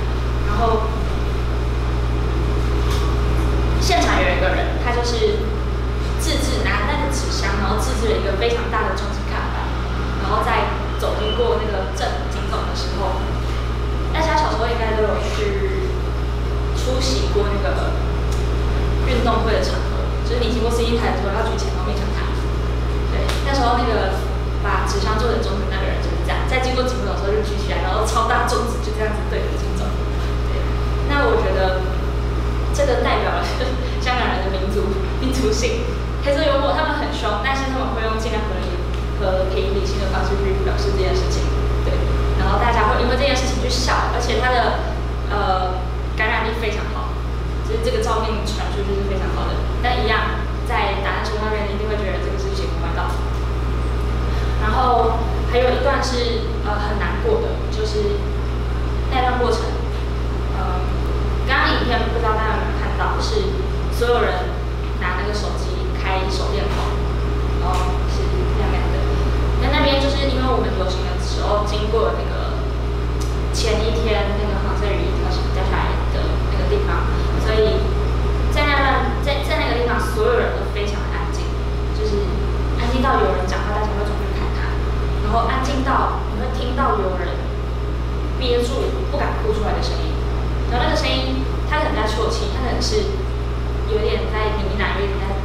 性。黑色幽默他们很凶，但是他们会用尽量和平理性的方式去表示这件事情，对。然后大家会因为这件事情去笑，而且它的感染力非常好，就是这个照片传出去是非常好的。但一样，在打篮球那边一定会觉得这个是邪门歪道。然后还有一段是很难过的，就是那段过程，刚刚影片不知道大家有没有看到，是所有人拿那个手机开手电筒，然后是亮亮的。那边就是因为我们游行的时候经过那个前一天那个黄色雨衣掉下来的那个地方，所以在那个地方所有人都非常的安静，就是安静到有人讲话大家会转去看他，然后安静到你会听到有人憋住不敢哭出来的声音，然后那个声音他可能在啜泣，他可能是有点在呢喃，有点在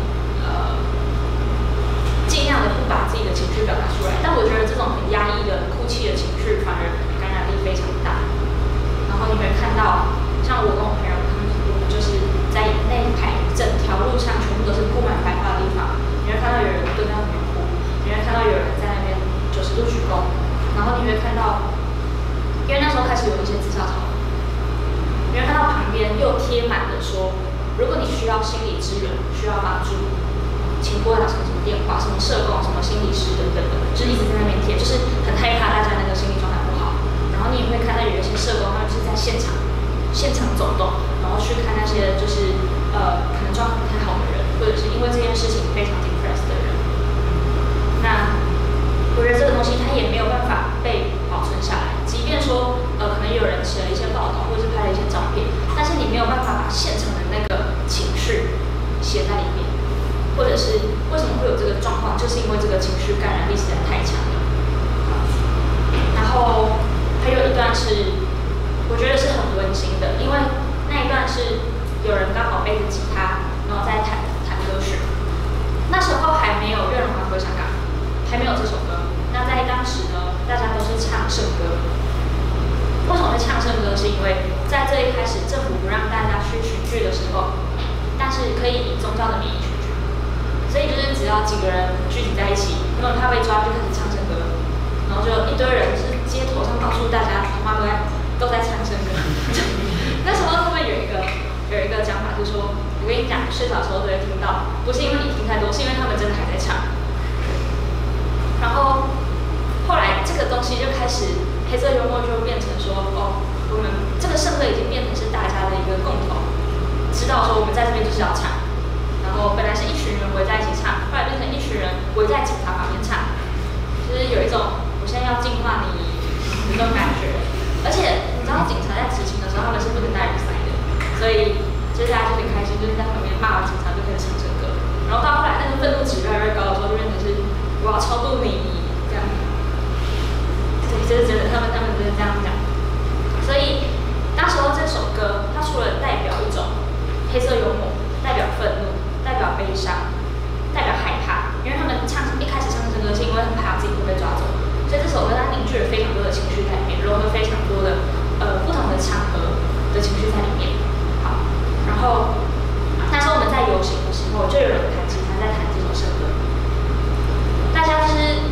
尽量的不把自己的情绪表达出来，但我觉得这种很压抑的哭泣的情绪反而感染力非常大。然后你会看到，像我跟我朋友我们就是在那一排整条路上全部都是铺满白花的地方，你会看到有人蹲在那边哭，你会看到有人在那边90度鞠躬，然后你会看到，因为那时候开始有一些自杀潮，你会看到旁边又贴满了说，如果你需要心理支援，需要帮助，请拨打什么电话，什么社工，什么心理师等等的，就是一直在那边贴，就是很害怕大家那个心理状态不好。然后你也会看到有一些社工，他们就是在现场走动，然后去看那些就是可能状况不太好的人，或者是因为这件事情非常 depressed 的人。那我觉得这个东西它也没有办法被保存下来，即便说可能有人写了一些报道，或者是拍了一些照片，但是你没有办法把现场的那个情绪写在里面。或者是为什么会有这个状况，就是因为这个情绪感染力实在太强了。然后还有一段是，我觉得是很温馨的，因为那一段是有人刚好背着吉他，然后在弹歌曲。那时候还没有《愿荣华归香港》，还没有这首歌。那在当时呢，大家都是唱圣歌。为什么会唱圣歌？是因为在这一开始政府不让大家去群聚的时候，但是可以以宗教的名义群聚。所以就是只要几个人聚集在一起，因为怕被抓，就开始唱圣歌，然后就一堆人是街头上告诉大家，他妈都在唱圣歌。那时候他们有一个讲法是说，我跟你讲，睡着的时候都会听到，不是因为你听太多，是因为他们真的还在唱。然后后来这个东西就开始，黑色幽默就变成说，我们这个圣歌已经变成是大家的一个共同，知道说我们在这边就是要唱。然后本来是一群人围在一起唱，后来变成一群人围在警察旁边唱，就是有一种我现在要净化你的那种感觉。而且你知道警察在执勤的时候，他们是不能戴耳塞的，所以就是大家就很开心，就是在旁边骂完警察就开始唱圣歌。然后到后来那个愤怒值越来越高的时候，就变成是我要超度你这样。对，这是真的，他们真的这样讲。所以那时候这首歌，它除了代表一种黑色幽默，代表愤怒。代表悲伤，代表害怕，因为他们一开始唱这歌是因为很怕自己会被抓走，所以这首歌它凝聚了非常多的情绪在里面，融合非常多的不同的场合的情绪在里面。好，然后那时候我们在游行的时候，就有人弹吉他在弹这首圣歌，大家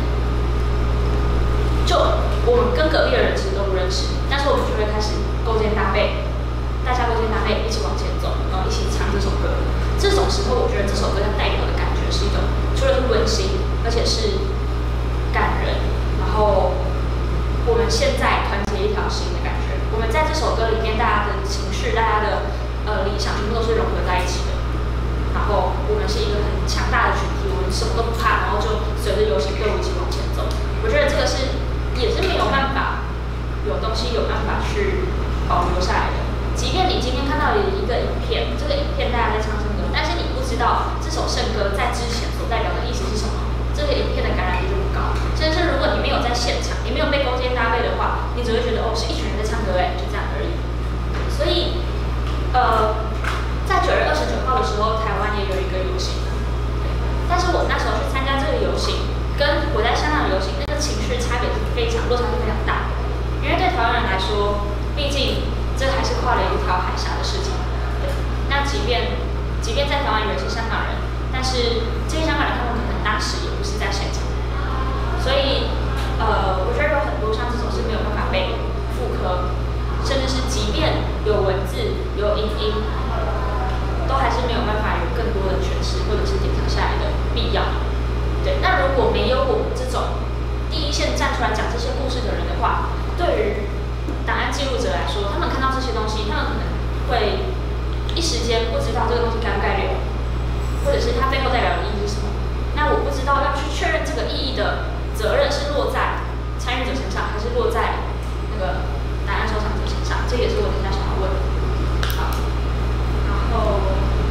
就我们跟隔壁的人其实都不认识，但是我们就会开始勾肩搭背，大家勾肩搭背一起往前走，然后一起唱这首歌。这种时候，我觉得这首歌它代表的感觉是一种，除了是温馨，而且是感人，然后我们现在团结一条心的感觉。我们在这首歌里面，大家的情绪、大家的理想，全部都是融合在一起的。然后我们是一个很强大的群体，我们什么都不怕，然后就随着游行队伍一起往前走。我觉得这个也是没有办法，有东西有办法去保留下来的。即便你今天看到了一个影片，这个影片大家在唱圣歌，但是你不知道这首圣歌在之前所代表的意思是什么，这个影片的感染力就不高。甚至如果你没有在现场，你没有被勾肩搭背的话，你只会觉得是一群人在唱歌就这样而已。所以在9月29号的时候，台湾也有一个游行，但是我那时候去参加这个游行，跟我在香港游行那个情绪差别是落差是非常大的。因为对台湾人来说，毕竟这还是跨了一条海峡的事情。对，那即便在台湾有人是香港人， 但是这些香港人他们可能当时也不是在现场，所以我觉得有很多像这种是没有办法被复刻，甚至是即便有文字有影音，都还是没有办法有更多的诠释或者是典藏下来的必要。对，那如果没有我们这种第一线站出来讲这些故事的人的话，对于档案记录者来说，他们看到这些东西，他们可能会一时间不知道这个东西该不该留，或者是它背后代表的意义是什么。那我不知道要去确认这个意义的责任是落在参与者身上，还是落在那个档案收藏者身上，这也是我等一下想要问的。好，然后。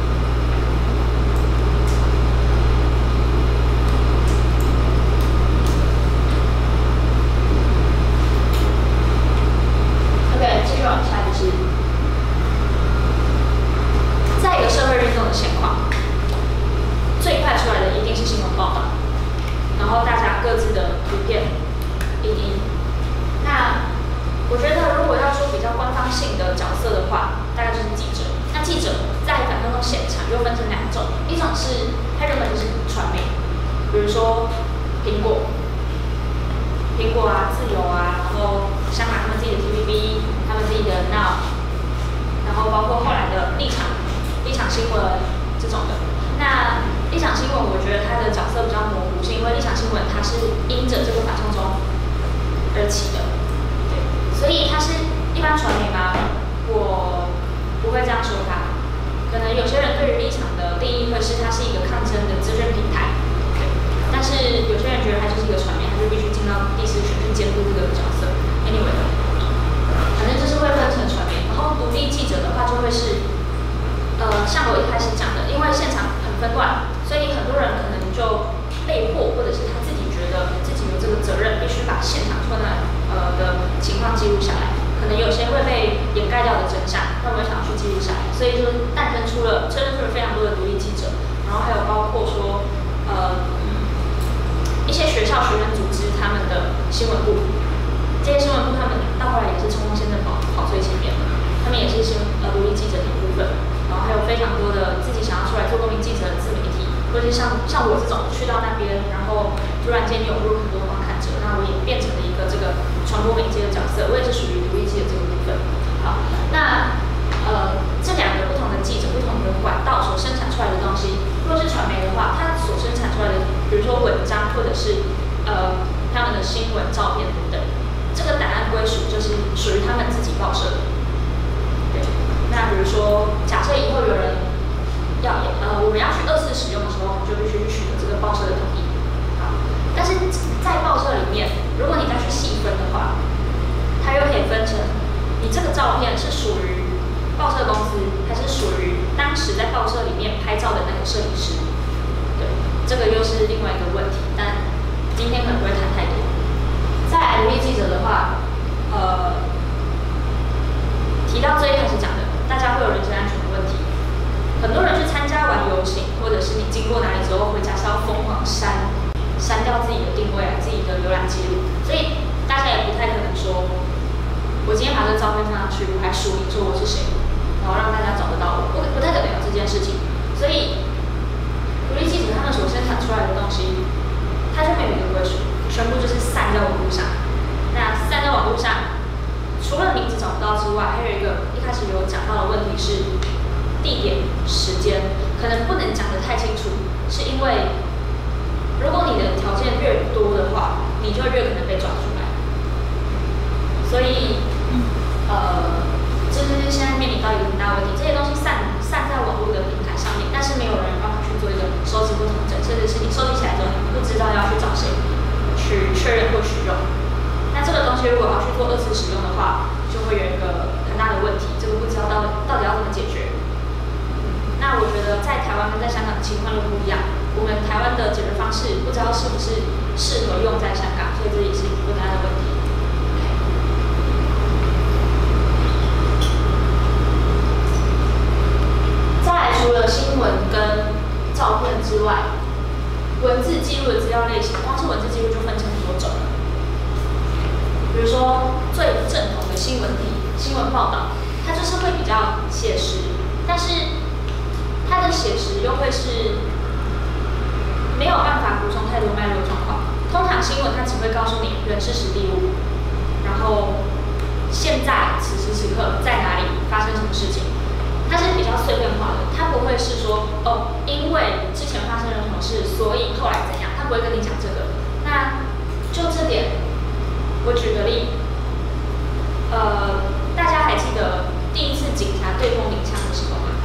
继续往下，就是在一个社会运动的现况，最快出来的一定是新闻报道，然后大家各自的图片、影音。那我觉得，如果要说比较官方性的角色的话，大概就是记者。那记者在反动现场又分成两种，一种是它原本就是传媒，比如说苹果啊、自由啊，然后香港他们自己的 TVB。他们自己的 Now， 然后包括后来的立场新闻这种的。那立场新闻，我觉得它的角色比较模糊，是因为立场新闻它是因着这个反送中而起的，对，所以它是一般传媒吗？我不会这样说它。可能有些人对于立场的定义会是它是一个抗争的资讯平台，对，但是有些人觉得它就是一个传媒，它就必须进到第四权去监督这个角色。Anyway。反正就是会分成传媒，然后独立记者的话就会是，像我一开始讲的，因为现场很纷乱，所以很多人可能就被迫，或者是他自己觉得自己有这个责任，必须把现场困难的情况记录下来。可能有些会被掩盖掉的真相，他们会想要去记录下来，所以就诞生出了非常多的独立记者，然后还有包括说，一些学校学生组织他们的新闻部。这些新闻部他们到后来也是冲锋陷阵跑最前面的，他们也是独立记者的一部分，然后还有非常多的自己想要出来做公民记者的自媒体，或者是像我这种去到那边，然后突然间涌入很多观看者，那我也变成了一个这个传播媒介的角色，我也是属于独立记者这个部分。好，那这两个不同的记者、不同的管道所生产出来的东西，如果是传媒的话，它所生产出来的，比如说文章或者是他们的新闻、照片等等。这个档案归属就是属于他们自己报社的。对，那比如说，假设以后有人要我们要去2次使用的时候，我们就必须去取得这个报社的同意。好，但是在报社里面，如果你再去细分的话，它又可以分成你这个照片是属于报社公司，还是属于当时在报社里面拍照的那个摄影师。对，这个又是另外一个问题，但今天可能不会谈太多。再来独立记者的话，提到最一开始讲的，大家会有人身安全的问题。很多人去参加完游行，或者是你经过哪里之后回家是要疯狂删掉自己的定位啊、自己的浏览记录，所以大家也不太可能说，我今天把这个照片放上去，我还署名说我是谁，然后让大家找得到我，不太可能有这件事情。所以独立记者他们所生产出来的东西，它就没有一个归属。全部就是散在网络上。那散在网络上，除了名字找不到之外，还有一个一开始有讲到的问题是地点、时间，可能不能讲得太清楚，是因为如果你的条件越多的话，你就越可能被抓出来。所以，这是现在面临到一个很大问题，这些东西散在网络的平台上面，但是没有人帮他去做一个收集不同整，甚至是你收集起来之后，你不知道要去找谁。去确认或取用，那这个东西如果要去做2次使用的话，就会有一个很大的问题，这个不知道到底要怎么解决。那我觉得在台湾跟在香港的情况又不一样，我们台湾的解决方式不知道是不是适合用在香港，所以这也是一个不大的问题。再来，除了新闻跟照片之外，文字记录的资料类型，光是文字记录就分成很多种。比如说最正统的新闻报道，它就是会比较写实，但是它的写实又会是没有办法补充太多脉络状况。通常新闻它只会告诉你人事实地物，然后现在此时此刻在哪里发生什么事情，它是比较碎片化的，它不会是说哦，因为之前发生了什么事，所以后来怎样，它不会跟你讲这个。那就这点，我举个例，大家还记得第一次警察对空鸣枪的时候吗？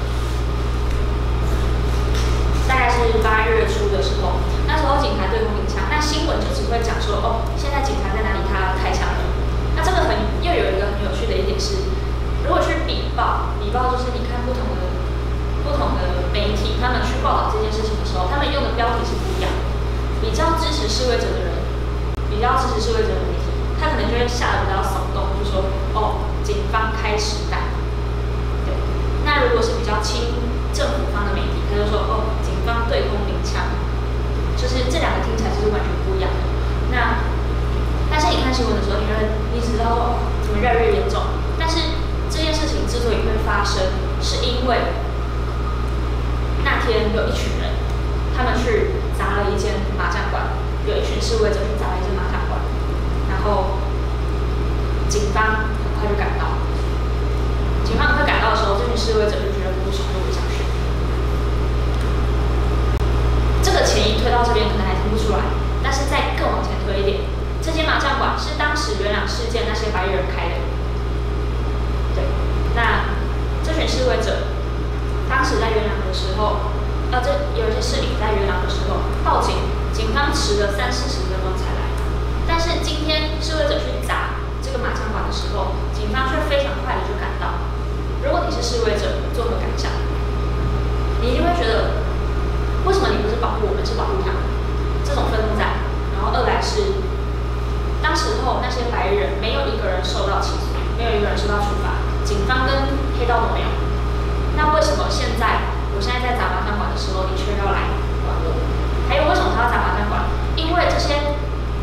大概是8月初的时候，那时候警察对空鸣枪，那新闻就只会讲说哦，现在警察在哪里，他开枪了。那这个又有一个很有趣的一点是，如果去比报就是你看不同的媒体，他们去报道这件事情的时候，他们用的标题是不一样的。比较支持示威者的人，比较支持示威者的媒体，他可能就会下得比较耸动，就说哦，警方开实弹。对，那如果是比较亲政府方的媒体，他就说哦，警方对空鸣枪，就是这两个听起来就是完全不一样的。那但是你看新闻的时候，你只知道哦，怎么越来越严重。但是这件事情之所以会发生，是因为那天有一群人，他们去砸了一间麻将馆，有一群示威者去砸了一间麻将馆，然后警方很快就赶到。警方很快赶到的时候，这群示威者就觉得不爽，就围上去。这个前因推到这边可能还听不出来，但是再更往前推一点，这间麻将馆是当时元朗事件那些白衣人开的。对，那这群示威者当时在元朗的时候，这有一些市民在元朗的时候报警，警方迟了30-40分钟才来。但是今天示威者去砸这个麻将馆的时候，警方却非常快的就赶到。如果你是示威者，作何感想？你一定会觉得，为什么你不是保护我们，是保护他们？这种愤怒在。然后二来是，当时候那些白人没有一个人受到起诉，没有一个人受到处罚，警方跟黑道都没有。那为什么现在我现在在砸麻将馆的时候，你却要来管我？还有为什么他要砸麻将馆？因为这些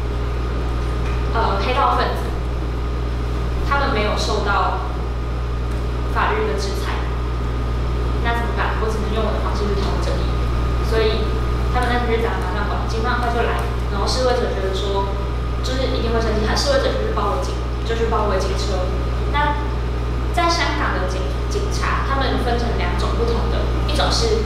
黑道分子，他们没有受到法律的制裁，那怎么办？我只能用我的方式去讨正义。所以他们那天去砸麻将馆，警方很快就来，然后示威者觉得说，就是一定会生气，示威者就去包围警车。那在香港的警察，他们分成2种不同的，一种是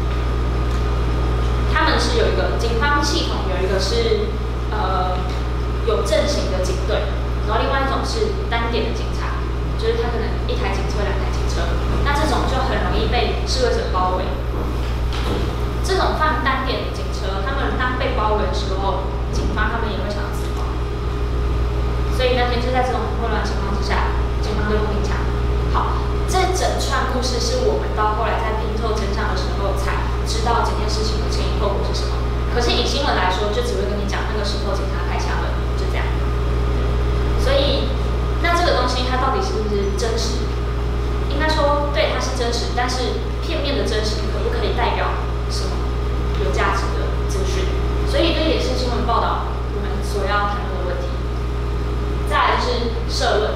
他们是有一个警方系统，有一个是有阵型的警队，然后另外一种是单点的警察，就是他可能1台警车、2台警车，那这种就很容易被示威者包围。这种放单点的警车，他们当被包围的时候，警方他们也会想要自保。所以那天就在这种混乱情况之下，警方对空鸣枪。好，这整串故事是我们到后来在拼凑真相的时候才知道这件事情的前因后果是什么。可是以新闻来说，就只会跟你讲那个时候警察开枪了，就这样。所以，那这个东西它到底是不是真实？应该说，对，它是真实，但是片面的真实可不可以代表什么有价值的资讯？所以这也是新闻报道我们所要谈论的问题。再来就是社论，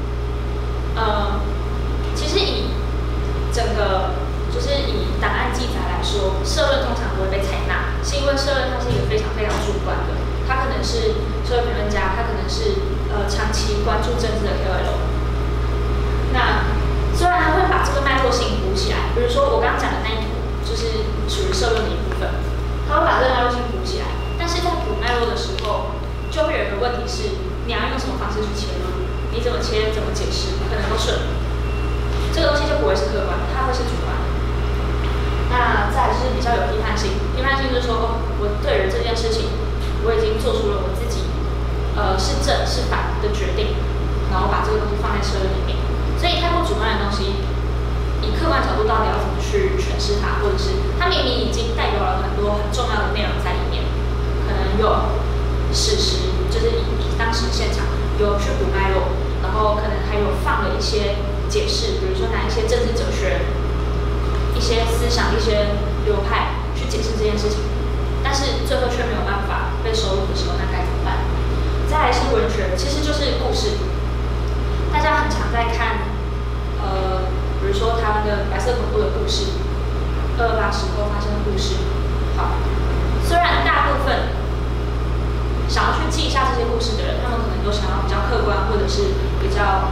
其实以整个就是以档案记载来说，社论通常不会被采纳，是因为社论它是一个非常非常主观的，它可能是社会评论家，它可能是长期关注政治的 KOL。那虽然他会把这个脉络性补起来，比如说我刚刚讲的那一图，就是属于社论的一部分，他会把这个脉络性补起来，但是在补脉络的时候，就会有一个问题是，你要用什么方式去切入？你怎么切，怎么解释，可能都顺。这个东西就不会是客观的，它会是主观的。那再来就是比较有批判性，批判性就是说，哦，我对于这件事情，我已经做出了我自己，是正是反的决定，然后把这个东西放在社论里面。所以太过主观的东西，以客观角度到底要怎么去诠释它，或者是它明明已经代表了很多很重要的内容在里面，可能有史实，就是以当时现场有去补脉络，然后可能还有放了一些解释，比如说拿一些政治哲学、一些思想、一些流派去解释这件事情，但是最后却没有办法被收录的时候，那该怎么办？再来是文学，其实就是故事。大家很常在看，比如说台湾的白色恐怖的故事，228时候发生的故事。好， 虽然大部分想要去记一下这些故事的人，他们可能都想要比较客观或者是比较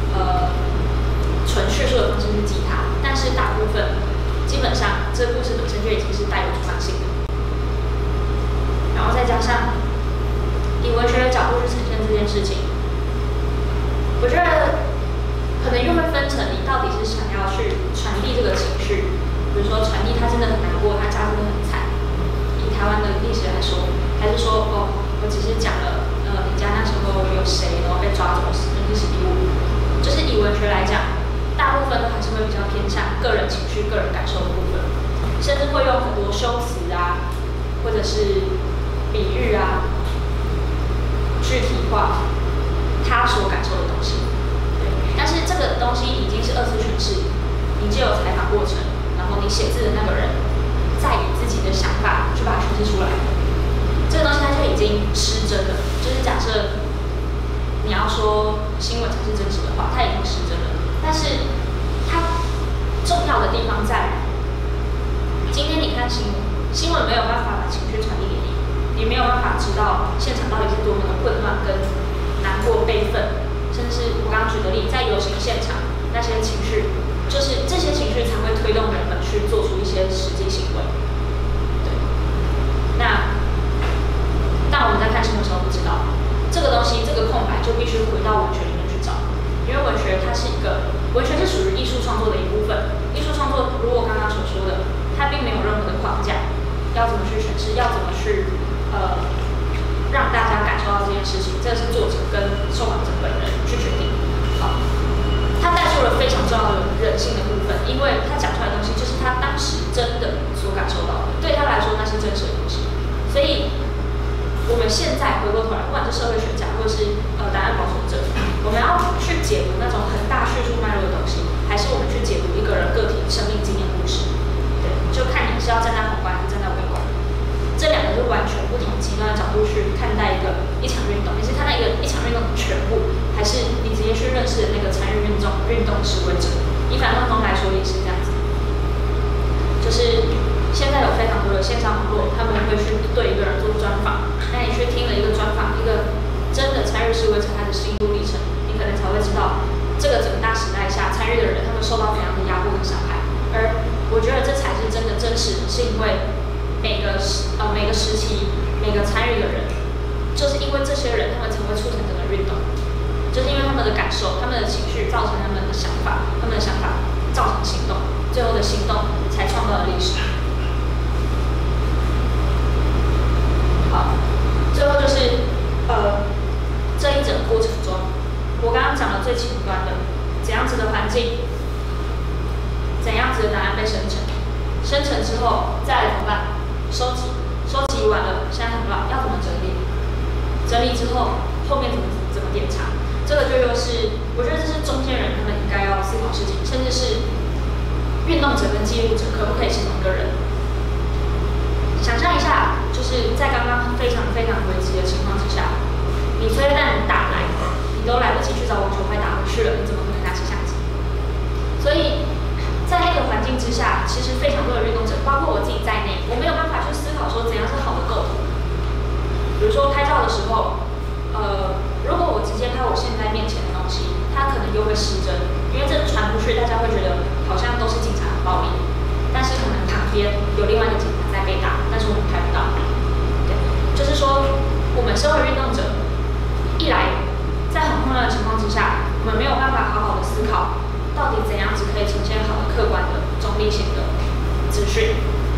纯叙述的方式去记它，但是大部分基本上这个故事本身就已经是带有主张性的，然后再加上以文学的角度去呈现这件事情，我觉得可能又会分成你到底是想要去传递这个情绪，比如说传递他真的很难过，他家真的很惨，以台湾的历史来说，还是说我只是讲了你家那时候有谁然后被抓走人质史蒂物，就是以文学来讲，大部分都还是会比较偏向个人情绪、个人感受的部分，甚至会用很多修辞啊，或者是比喻啊，具体化他所感受的东西。对，但是这个东西已经是二次诠释，你既有采访过程，然后你写字的那个人再以自己的想法去把它诠释出来，这个东西它就已经失真了。就是假设你要说新闻才是真实的话，它已经失真了。但是它重要的地方在于，今天你看新闻，新闻没有办法把情绪传递给你，你没有办法知道现场到底是多么的混乱跟难过、悲愤，甚至是我刚刚举的例，在游行现场那些情绪，就是这些情绪才会推动人们去做出一些实际行为。对，但我们在看新闻的时候不知道这个东西，这个空白就必须回到文学里面去找，因为文学它是文学是属于艺术创作的一部分。艺术创作如我刚刚所说的，它并没有任何的框架，要怎么去诠释，要怎么去让大家感受到这件事情，这是作者跟受访者本人去决定。好，他带出了非常重要的人性的部分，因为他讲出来的东西就是他当时真的所感受到的，对他来说那是真实的东西。所以我们现在回过头来，不管是社会学家或是答案保存者，我们要去解读那种很大叙述脉络的东西，还是我们去解读一个人个体生命经验故事？对，就看你是要站在宏观还是站在微观。这两个是完全不同极端的角度去看待一场运动，你是看待一场运动的全部，还是你直接去认识那个参与运动的示威者？以反动通来说也是这样子，就是现在有非常多的线上网络，他们会去对一个人做专访，那你去听了一个专访，一个真的参与示威者他的心路历程，你可能才会知道这个整个大时代下参与的人他们受到怎样的压迫跟伤害。而我觉得这才是真的真实，是因为每个时期每个参与的人，就是因为这些人他们才会促成整个运动，就是因为他们的感受、他们的情绪造成他们的想法，他们的想法造成行动，最后的行动才创造了历史。好，最后就是这一整个过程中，我刚刚讲了最前端的怎样子的环境，怎样子的答案被生成，生成之后再来怎么办？收集完了，现在很乱，要怎么整理？整理之后，后面怎么检查？这个就又是我觉得这是中间人他们应该要思考事情，甚至是运动者跟记录者可不可以是同一个人？想象一下，就是在刚刚非常非常危急的情况之下，你催泪弹打来，你都来不及去找网球拍打回去了，你怎么可能拿起相机？所以在那个环境之下，其实非常多的运动者，包括我自己在内，我没有办法去思考说怎样是好的构图。比如说拍照的时候，如果我直接拍我现在面前的东西，它可能又会失真，因为这传出去，大家会觉得好像都是警察很暴力，但是可能旁边有另外一个警察在被打，但是我们拍不到。对，就是说，我们身为运动者，一来在很混乱的情况之下，我们没有办法好好的思考。到底怎样子可以呈现好的、客观的、中立性的资讯？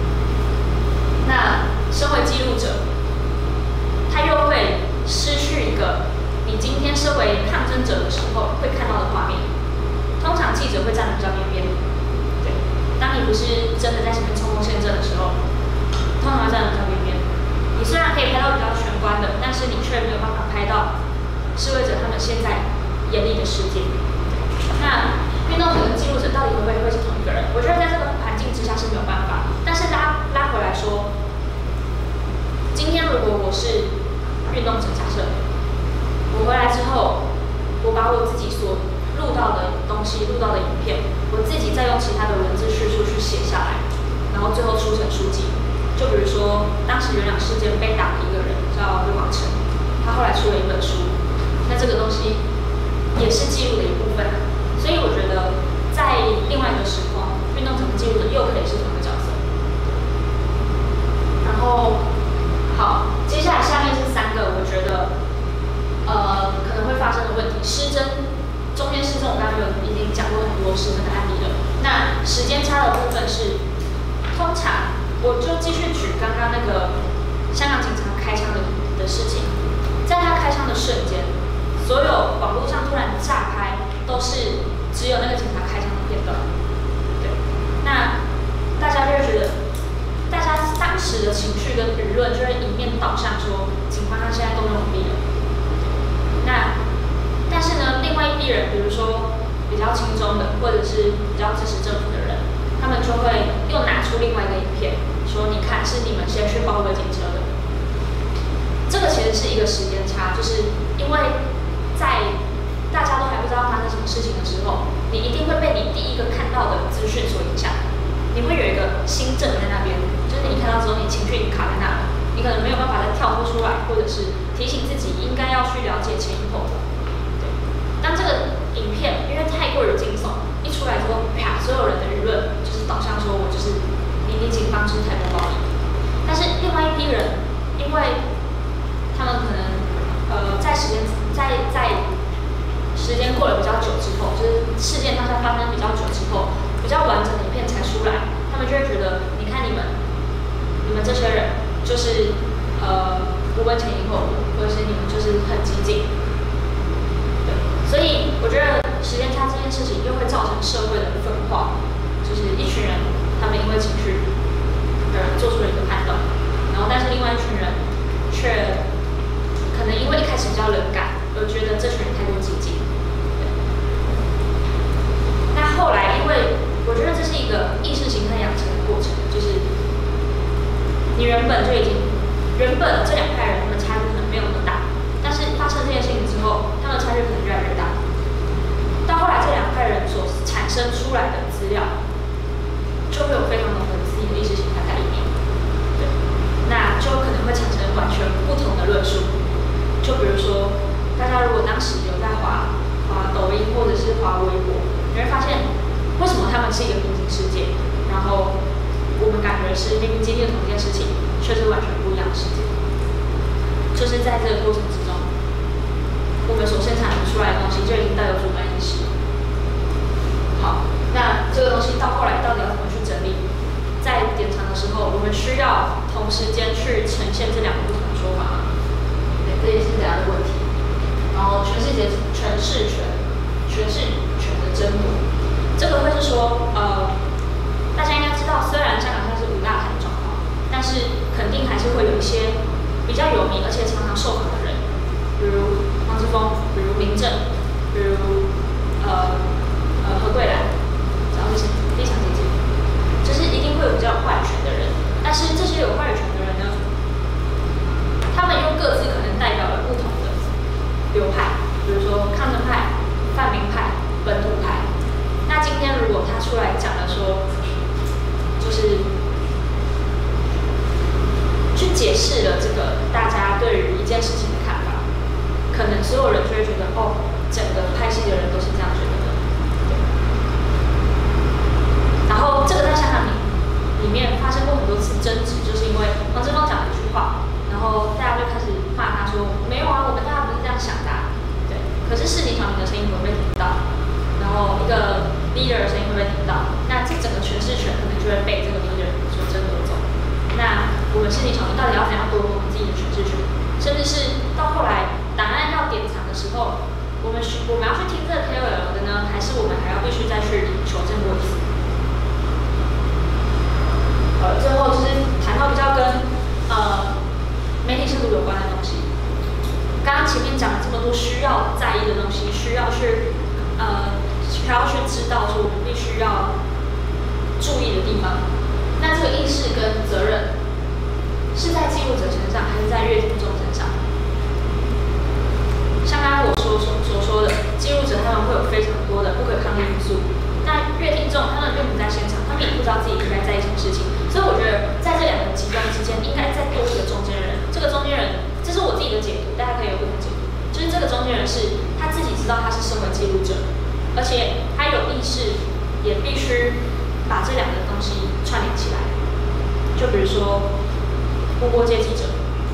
那身为记录者，他又会失去一个你今天身为抗争者的时候会看到的画面。通常记者会站得比较边边，对。当你不是真的在前面冲锋陷阵的时候，通常会站得比较边边。你虽然可以拍到比较全观的，但是你却没有办法拍到示威者他们现在眼里的世界。那运动者跟记录者到底会不会是同一个人？我觉得在这个环境之下是没有办法。但是拉回来说，今天如果我是运动者，假设我回来之后，我把我自己所录到的东西、录到的影片，我自己再用其他的文字叙述去写下来，然后最后出成书籍。 就比如说当时元朗事件被打的一个人叫刘广成，他后来出了一本书，那这个东西也是记录的一部分。所以我觉得在另外一个时空，运动者跟记录者又可以是同一个角色。然后好，接下来下面是3个我觉得可能会发生的问题。失真，中间失真我刚刚已经讲过很多失真的案例了。那时间差的部分是，通常我就继续举刚刚那个香港警察开枪的事情，在他开枪的瞬间，所有网络上突然炸开都是只有那个警察开枪的片段。对，那大家就会觉得，大家当时的情绪跟舆论就会一面倒向说，警方他现在动用武力了。那但是呢，另外一批人，比如说比较亲中的，或者是比较支持政府的人，他们就会又拿出另外一个影片，说你看是你们先去包围警车的。这个其实是一个时间差，就是因为在大家都还不知道发生什么事情的时候，你一定会被你第一个看到的资讯所影响，你会有一个心证在那边，就是你看到之后，你情绪已经卡在那了，你可能没有办法再跳脱出来，或者是提醒自己应该要去了解前因后果。对，当这个影片因为太过于惊悚，一出来之后，啪，所有人的舆论就是导向说我就是你警方就是太过暴力。但是另外一批人，因为他们可能在时间过了比较久之后，就是事件当下发生比较久之后，比较完整的影片才出来，他们就会觉得，你看你们这些人就是不问前因后果，或者是你们就是很激进。对，所以我觉得时间差这件事情又会造成社会的分化，就是一群人他们因为情绪做出了一个判断，然后但是另外一群人却可能因为一开始比较冷感，而觉得这群人太过激进。那后来，因为我觉得这是一个意识形态养成的过程，就是你原本这两派人他们差距可能没有那么大，但是发生这件事情之后，他们差距可能越来越大。到后来，这两派人所产生出来的资料，就会有非常浓的自己的意识形态在里面。对，那就可能会产生完全不同的论述。就比如说，大家如果当时有在滑抖音或者是滑微博，你会发现为什么他们是一个平行世界，然后我们感觉是明明经历了同一件事情，却是完全不一样的世界。就是在这个过程之中，我们所生产出来的东西就已经带有主观意识。好，那这个东西到后来到底要怎么去整理？在典藏的时候，我们需要同时间去呈现这两个不同的说法吗？对，这也是这样的问题。然后诠释权的争夺，这个会是说，大家应该知道，虽然香港它是无大台的状况，但是肯定还是会有一些比较有名而且常常受访的人，比如黄之锋，比如林郑，比如何桂兰，然后这些非常接近，就是一定会有比较有话语权的人，但是这些有话语权的人呢，他们又各自可能代表了不同的流派，比如说抗争派、泛民派、本土派。那今天如果他出来讲了说，就是去解释了这个大家对于一件事情的看法，可能所有人就会觉得，哦，整个派系的人都是这样觉得的。然后这个在香港里面发生过很多次争执，就是因为黄之锋讲了一句话，然后大家就开始骂他说，没有啊，我们大家不是这样想的啊。对，可是事情上你的声音不会被听到，然后一个 leader 的声音会被听到，那这整个诠释权可能就会被这个 leader 所争夺走。那我们事情上到底要怎样夺回我们自己的诠释权？甚至是到后来档案要典藏的时候，我们要去听这个 KOL 的呢，还是我们还要必须再去求证过一次？最后就是谈到比较跟媒体深度有关的东西。刚刚前面讲了这么多需要在意的东西，需要去知道说我们必须要注意的地方。那这个意识跟责任是在记录者身上，还是在阅听众身上？像刚刚我所说的，记录者他们会有非常多的不可抗力因素。那阅听众他们并不在现场，他们也不知道自己应该在意什么事情。所以我觉得在这两个极端之记录者，而且他有意识，也必须把这两个东西串联起来。就比如说无国界记者，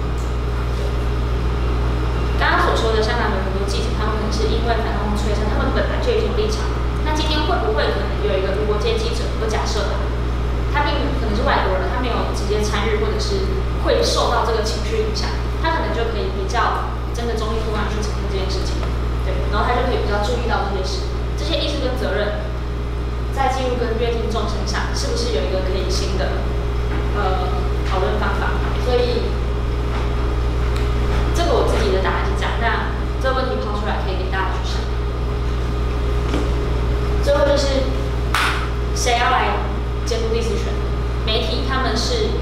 刚刚所说的香港有很多记者，他们可能是因为反动催生，他们本来就已经有立场。那今天会不会可能有一个无国界记者？我假设他并可能是外国人，他没有直接参与，或者是会受到这个情绪影响，他可能就可以比较真的中立客观去呈现这件事情，对，然后他就可以比较注意到这些事，这些意识跟责任，在记录跟阅听众身上，是不是有一个可以新的讨论方法？所以这个我自己的答案是这样。那这个问题抛出来，可以给大家去想。最后就是谁要来监督第四权？媒体他们是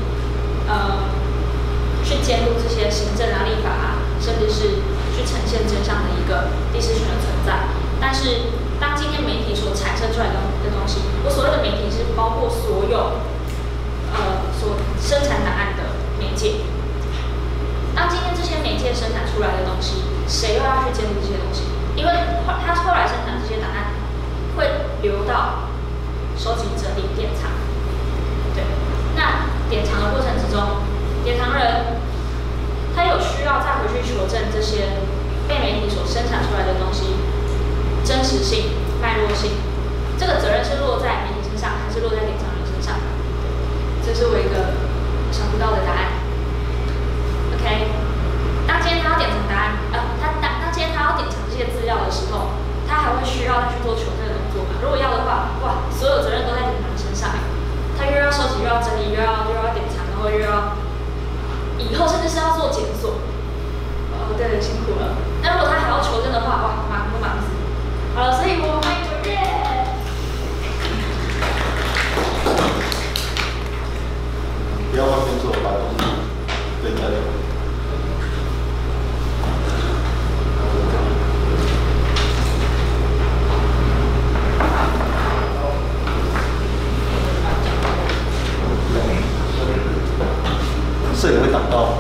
去监督这些行政啊、立法啊，甚至是去呈现真相的一个第四权的存在。但是当今天媒体所产生出来的东西，我所谓的媒体是包括所有所生产档案的媒介。当今天这些媒介生产出来的东西，谁又要去监督这些东西？因为他后来生产这些档案会流到收集、整理、典藏。对，那典藏的过程之中，典藏人他有需要再回去求证这些被媒体所生产出来的东西真实性、脉络性，这个责任是落在媒体身上，还是落在典藏人身上？这是我一个想不到的答案。OK， 当今天他要典藏答案，当今天他要典藏这些资料的时候，他还会需要再去做求证的动作吗？如果要的话，哇，所有责任都在典藏人身上，他又要收集，又要整理，又要典藏，然后又要以后甚至是要做检索。对，辛苦了。那如果他还要求证的话，哇，忙不忙死？好了，所以我们欢迎9月。 不要换工作，把东西对焦点。摄影会挡到。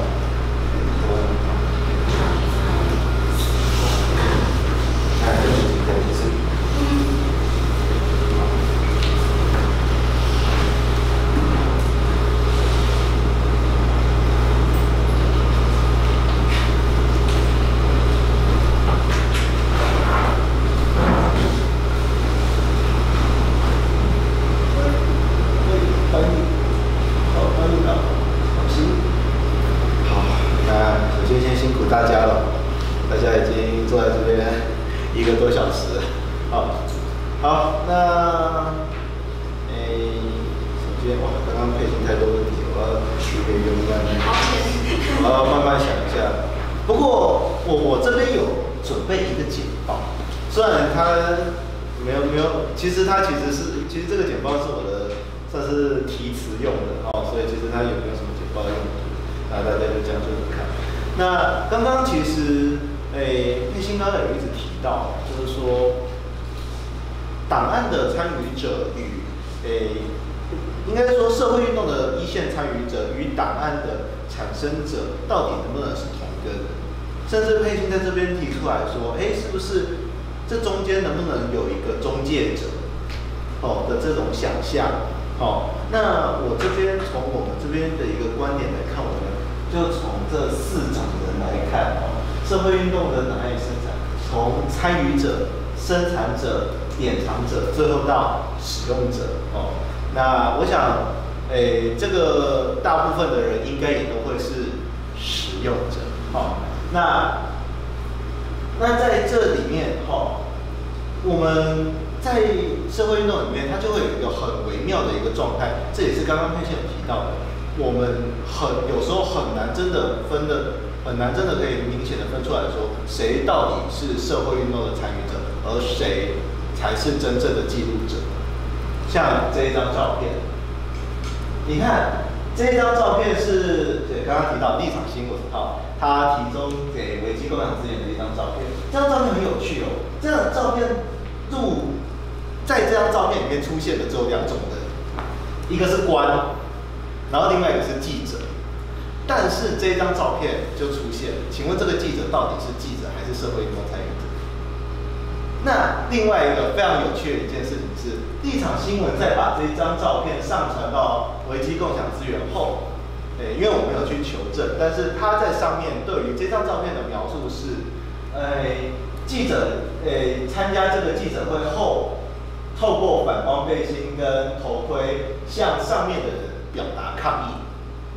其实这个简报是我的算是题词用的所以其实它有没有什么简报用途，那大家就这样做看。那刚刚其实佩欣刚刚有一直提到，就是说档案的参与者与应该说社会运动的一线参与者与档案的产生者到底能不能是同一个人？甚至佩欣在这边提出来说，是不是这中间能不能有一个中介者的这种想象？那我这边从我们这边的一个观点来看，我们就从这4种人来看社会运动的档案生产，从参与者、生产者、典藏者，最后到使用者那我想，这个大部分的人应该也都会是使用者那在这里面我们在社会运动里面，它就会有一个很微妙的一个状态，这也是刚刚佩欣有提到的。我们有时候很难真的可以明显的分出来说，谁到底是社会运动的参与者，而谁才是真正的记录者。像这一张照片，你看这一张照片是刚刚提到立场新闻他提供给维基共享资源的一张照片，这张照片很有趣这张照片在这张照片里面出现的只有2种人，一个是官，然后另外一个是记者。但是这张照片就出现了，请问这个记者到底是记者还是社会运动参与者？ 那另外一个非常有趣的一件事情是，立场新闻在把这一张照片上传到维基共享资源后，因为我没有去求证，但是他在上面对于这张照片的描述是，记者参加这个记者会后，透过反光背心跟头盔向上面的人表达抗议。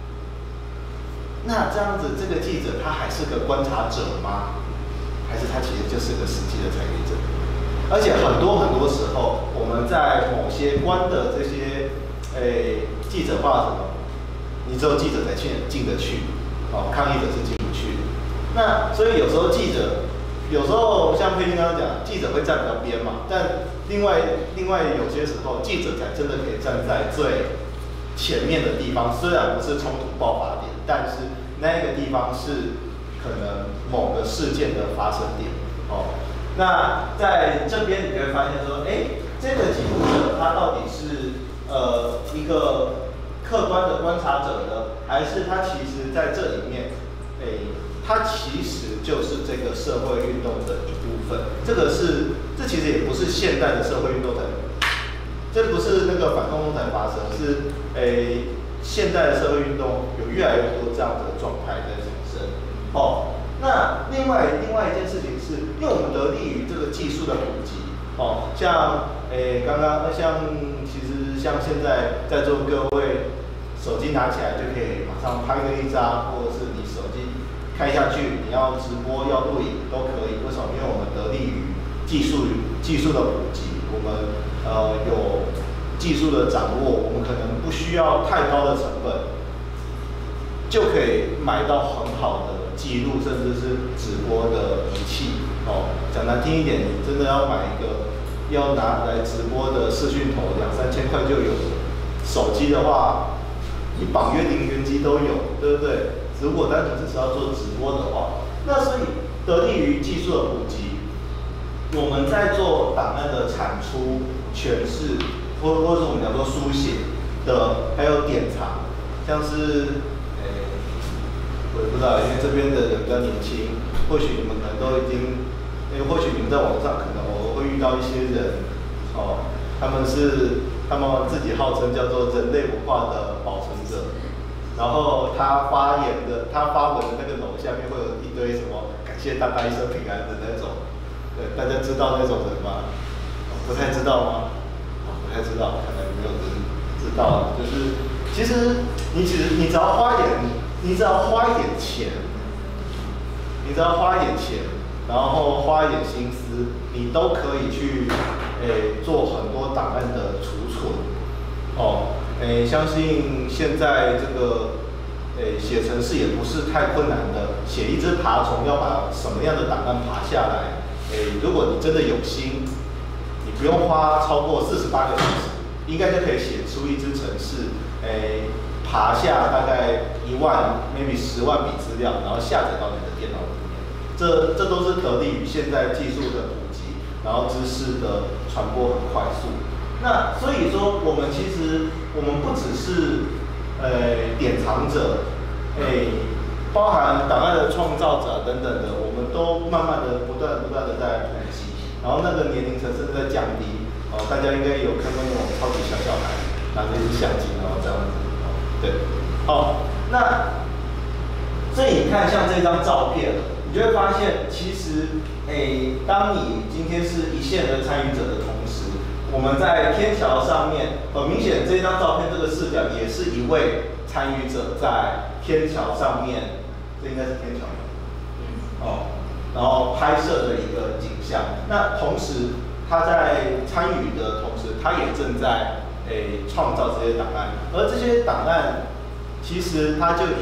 那这样子，这个记者他还是个观察者吗？还是他其实就是个实际的参与者？而且很多时候，我们在某些关的这些记者报什么，你只有记者才进得去，抗议者是进不去的。那所以有时候记者，有时候像佩君刚刚讲，记者会站比较边嘛，但另外有些时候，记者才真的可以站在最前面的地方，虽然不是冲突爆发点，但是那个地方是可能某个事件的发生点。那在这边你会发现说，这个记录者他到底是一个客观的观察者呢，还是他其实在这里面，他其实就是这个社会运动的一部分。这其实也不是现代的社会运动才，这不是那个反动动才发生，是现代的社会运动有越来越多这样的状态在产生。那另外一件事情是，因为我们得力于这个技术的普及，像刚刚其实像现在在座各位手机拿起来就可以马上拍个一张，或者是你手机开下去，你要直播要录影都可以。为什么？因为我们得力于技术的普及，我们有技术的掌握，我们可能不需要太高的成本，就可以买到很好的记录，甚至是直播的仪器。讲难听一点，你真的要买一个要拿来直播的视讯头，2-3千块就有。手机的话，你绑约定原机都有，对不对？如果单纯只是要做直播的话，那所以得力于技术的普及，我们在做档案的产出、诠释，或者是我们讲说书写的，还有典藏，像是我也不知道，因为这边的人比较年轻，或许你们可能都已经，或许你们在网上可能偶尔会遇到一些人，他们自己号称叫做人类文化的保存者，然后他发文的那个楼下面会有一堆什么感谢大家一生平安的那种，对，大家知道那种人吗？不太知道吗？不太知道，可能没有人知道，就是其实你只要花一点钱，然后花一点心思，你都可以去做很多档案的储存。相信现在这个写程式也不是太困难的，写一只爬虫要把什么样的档案爬下来，如果你真的有心，你不用花超过48个小时，应该就可以写出一支程式，爬下大概1万 maybe 10万笔资料，然后下载到你的电脑里面。这都是得力于现在技术的普及，然后知识的传播很快速。那所以说，我们不只是典藏者，包含档案的创造者等等的，我们都慢慢的不断的在普及，然后那个年龄层甚至在降低。大家应该有看过那种超级小孩拿着一支相机，然后这样子，对，那所以你看像这张照片，你就会发现，其实当你今天是一线的参与者的同时，我们在天桥上面，很明显这张照片这个视角也是一位参与者在天桥上面，这应该是天桥吗？然后拍摄的一个景象。那同时他在参与的同时，他也正在创造这些档案，而这些档案其实他其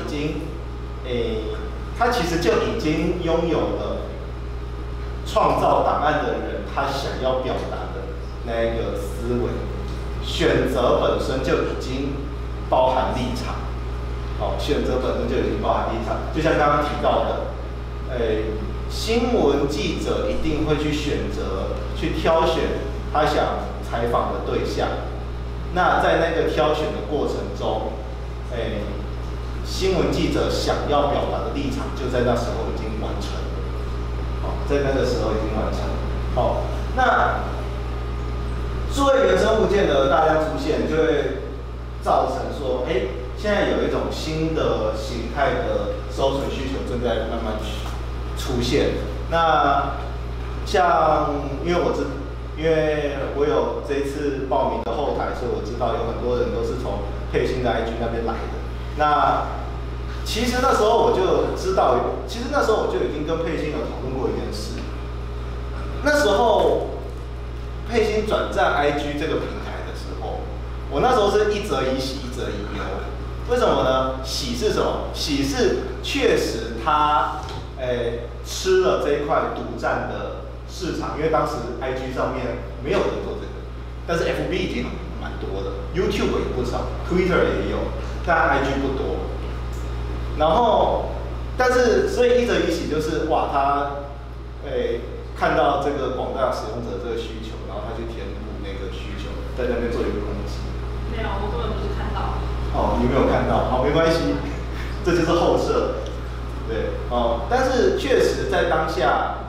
实就已经拥有了创造档案的人他想要表达的那一个思维，选择本身就已经包含立场，选择本身就已经包含立场，就像刚刚提到的，新闻记者一定会去选择、去挑选他想采访的对象。那在那个挑选的过程中，新闻记者想要表达的立场就在那时候已经完成了。在那个时候已经完成了。 那数位原生物件的大量出现，就会造成说，现在有一种新的形态的搜寻需求正在慢慢出现。那像因为我有这一次报名的后台，所以我知道有很多人都是从佩欣的 IG 那边来的。那其实那时候我就知道，其实那时候我就已经跟佩欣有讨论过一件事。那时候佩欣转战 IG 这个平台的时候，我那时候是一则以喜，一则以忧。为什么呢？喜是什么？喜是确实他吃了这一块独占的市场，因为当时 IG 上面没有人做这个，但是 FB 已经蛮多的 ，YouTube 也不少 ，Twitter 也有，但 IG 不多。然后，但是所以一则以喜就是哇，他看到这个广大使用者这个需求，然后他去填补那个需求，在那边做一个攻击。 没有，我根本不是看到。 哦，你没有看到，好，没关系，这就是后设。对，但是确实在当下，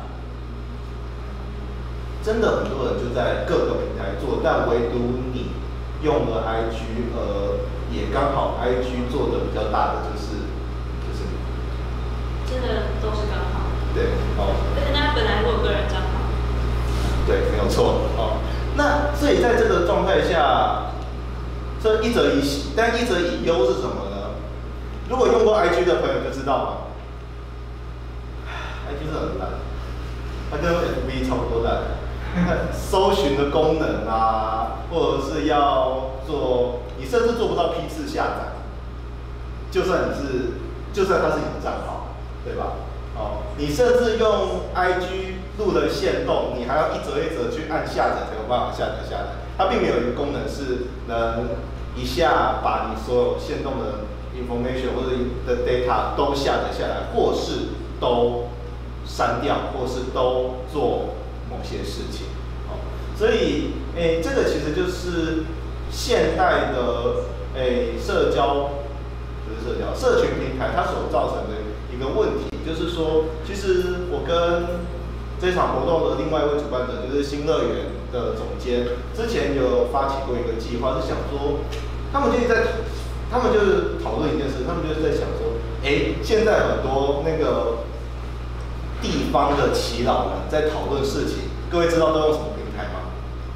真的很多人就在各个平台做，但唯独你用了 IG，也刚好 IG 做的比较大的就是你。 真的都是刚好。 对， 而且他本来我有个人账号。 对，没有错，那所以在这个状态下，这一则以喜，但一则以忧是什么呢？如果用过 IG 的朋友就知道嘛。IG 是很烂，它跟 FB 差不多烂。搜寻的功能啊，或者是要做，你甚至做不到批次下载。就算它是你的账号，对吧？你甚至用 IG 录的限动，你还要一则一则去按下载才有办法下载下来。它并没有一个功能是能一下把你所有限动的 information 或者的 data 都下载下来，或是都删掉，或是都做某些事情。所以这个其实就是现代的社群平台它所造成的一个问题，就是说，其实我跟这场活动的另外一位主办者，就是新乐园的总监，之前有发起过一个计划，是想说，他们就是讨论一件事，他们就是在想说，现在很多那个地方的耆老们在讨论事情，各位知道都用什么平台吗？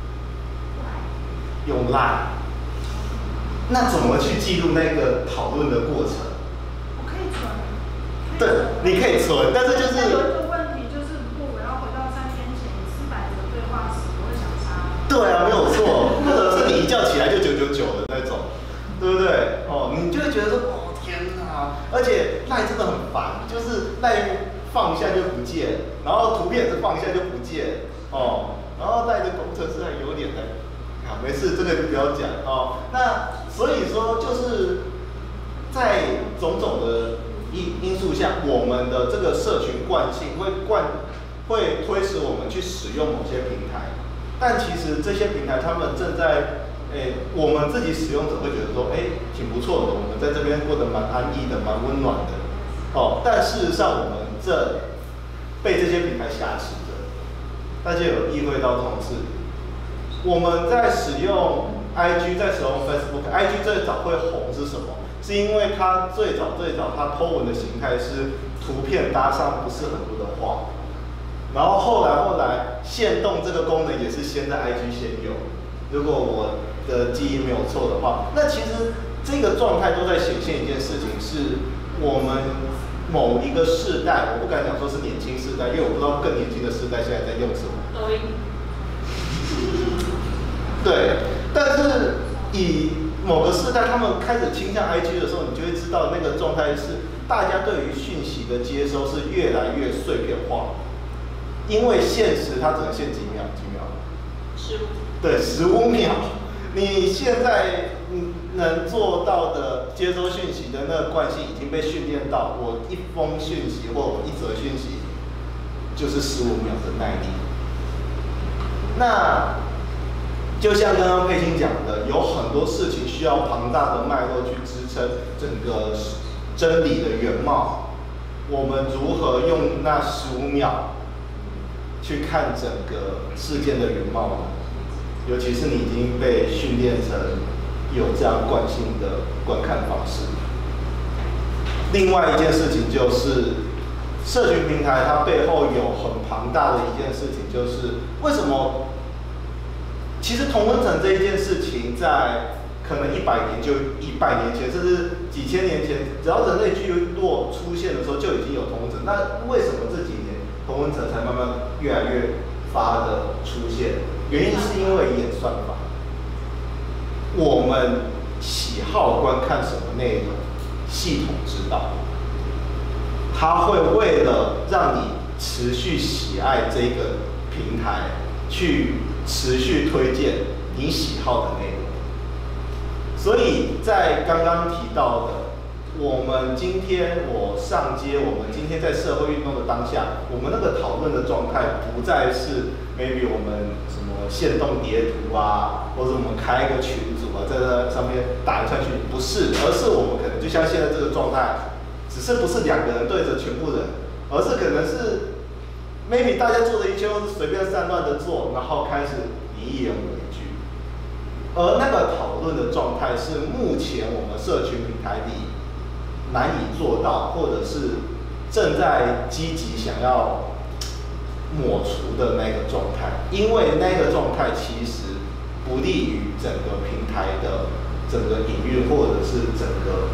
用 LINE。那怎么去记录那个讨论的过程？ 我可以存。 对，你可以存，但是就是有一个问题，就是如果我要回到3天前400则对话时，我会想杀。 对啊，没有错，或者是你一觉起来就999的那种，对不对？你就会觉得说，天哪！而且赖真的很烦，就是赖放一下就不见，然后图片也是放一下就不见，然后赖的工程师还有点没事，这个就不要讲那所以说，就是在种种的因素下，我们的这个社群惯性会推使我们去使用某些平台，但其实这些平台他们正在我们自己使用者会觉得说，挺不错的，我们在这边过得蛮安逸的，蛮温暖的但事实上我们被这些平台挟持着。大家有意会到这种事？我们在使用 IG， 在使用 Facebook，IG 最早会红是什么？是因为它最早它 po 文的形态是图片搭上不是很多的话，然后后来限动这个功能也是先在 IG 先有，如果我的记忆没有错的话，那其实这个状态都在显现一件事情，是我们某一个世代，我不敢讲说是年轻世代，因为我不知道更年轻的世代现在在用什么。 抖音。 对，但是以某个世代他们开始倾向 IG 的时候，你就会知道那个状态是大家对于讯息的接收是越来越碎片化，因为限时它只能限几秒 15。 对，15秒。你现在能做到的接收讯息的那个惯性已经被训练到，我一封讯息或我一则讯息就是15秒的耐力。那就像刚刚佩欣讲的，有很多事情需要庞大的脉络去支撑整个真理的原貌。我们如何用那15秒去看整个事件的原貌呢？尤其是你已经被训练成有这样惯性的观看方式。另外一件事情就是，社群平台它背后有很庞大的一件事情，就是为什么？其实同温层这一件事情，在可能100年前，甚至几千年前，只要人类聚落出现的时候，就已经有同温层。那为什么这几年同温层才慢慢越来越发的出现？原因是因为演算法。我们喜好观看什么内容，系统知道，它会为了让你持续喜爱这个平台，去持续推荐你喜好的内容。所以在刚刚提到的，我们今天上街，我们今天在社会运动的当下，我们那个讨论的状态不再是 maybe 我们什么限动叠图啊，或者我们开一个群组啊，在这上面打来串去，不是，而是我们可能就像现在这个状态，只是不是2个人对着全部人，而是可能是 maybe 大家坐着一圈，或是随便散乱的坐，然后开始你一言我一句。而那个讨论的状态是目前我们社群平台里难以做到，或者是正在积极想要抹除的那个状态，因为那个状态其实不利于整个平台的整个营运，或者是整个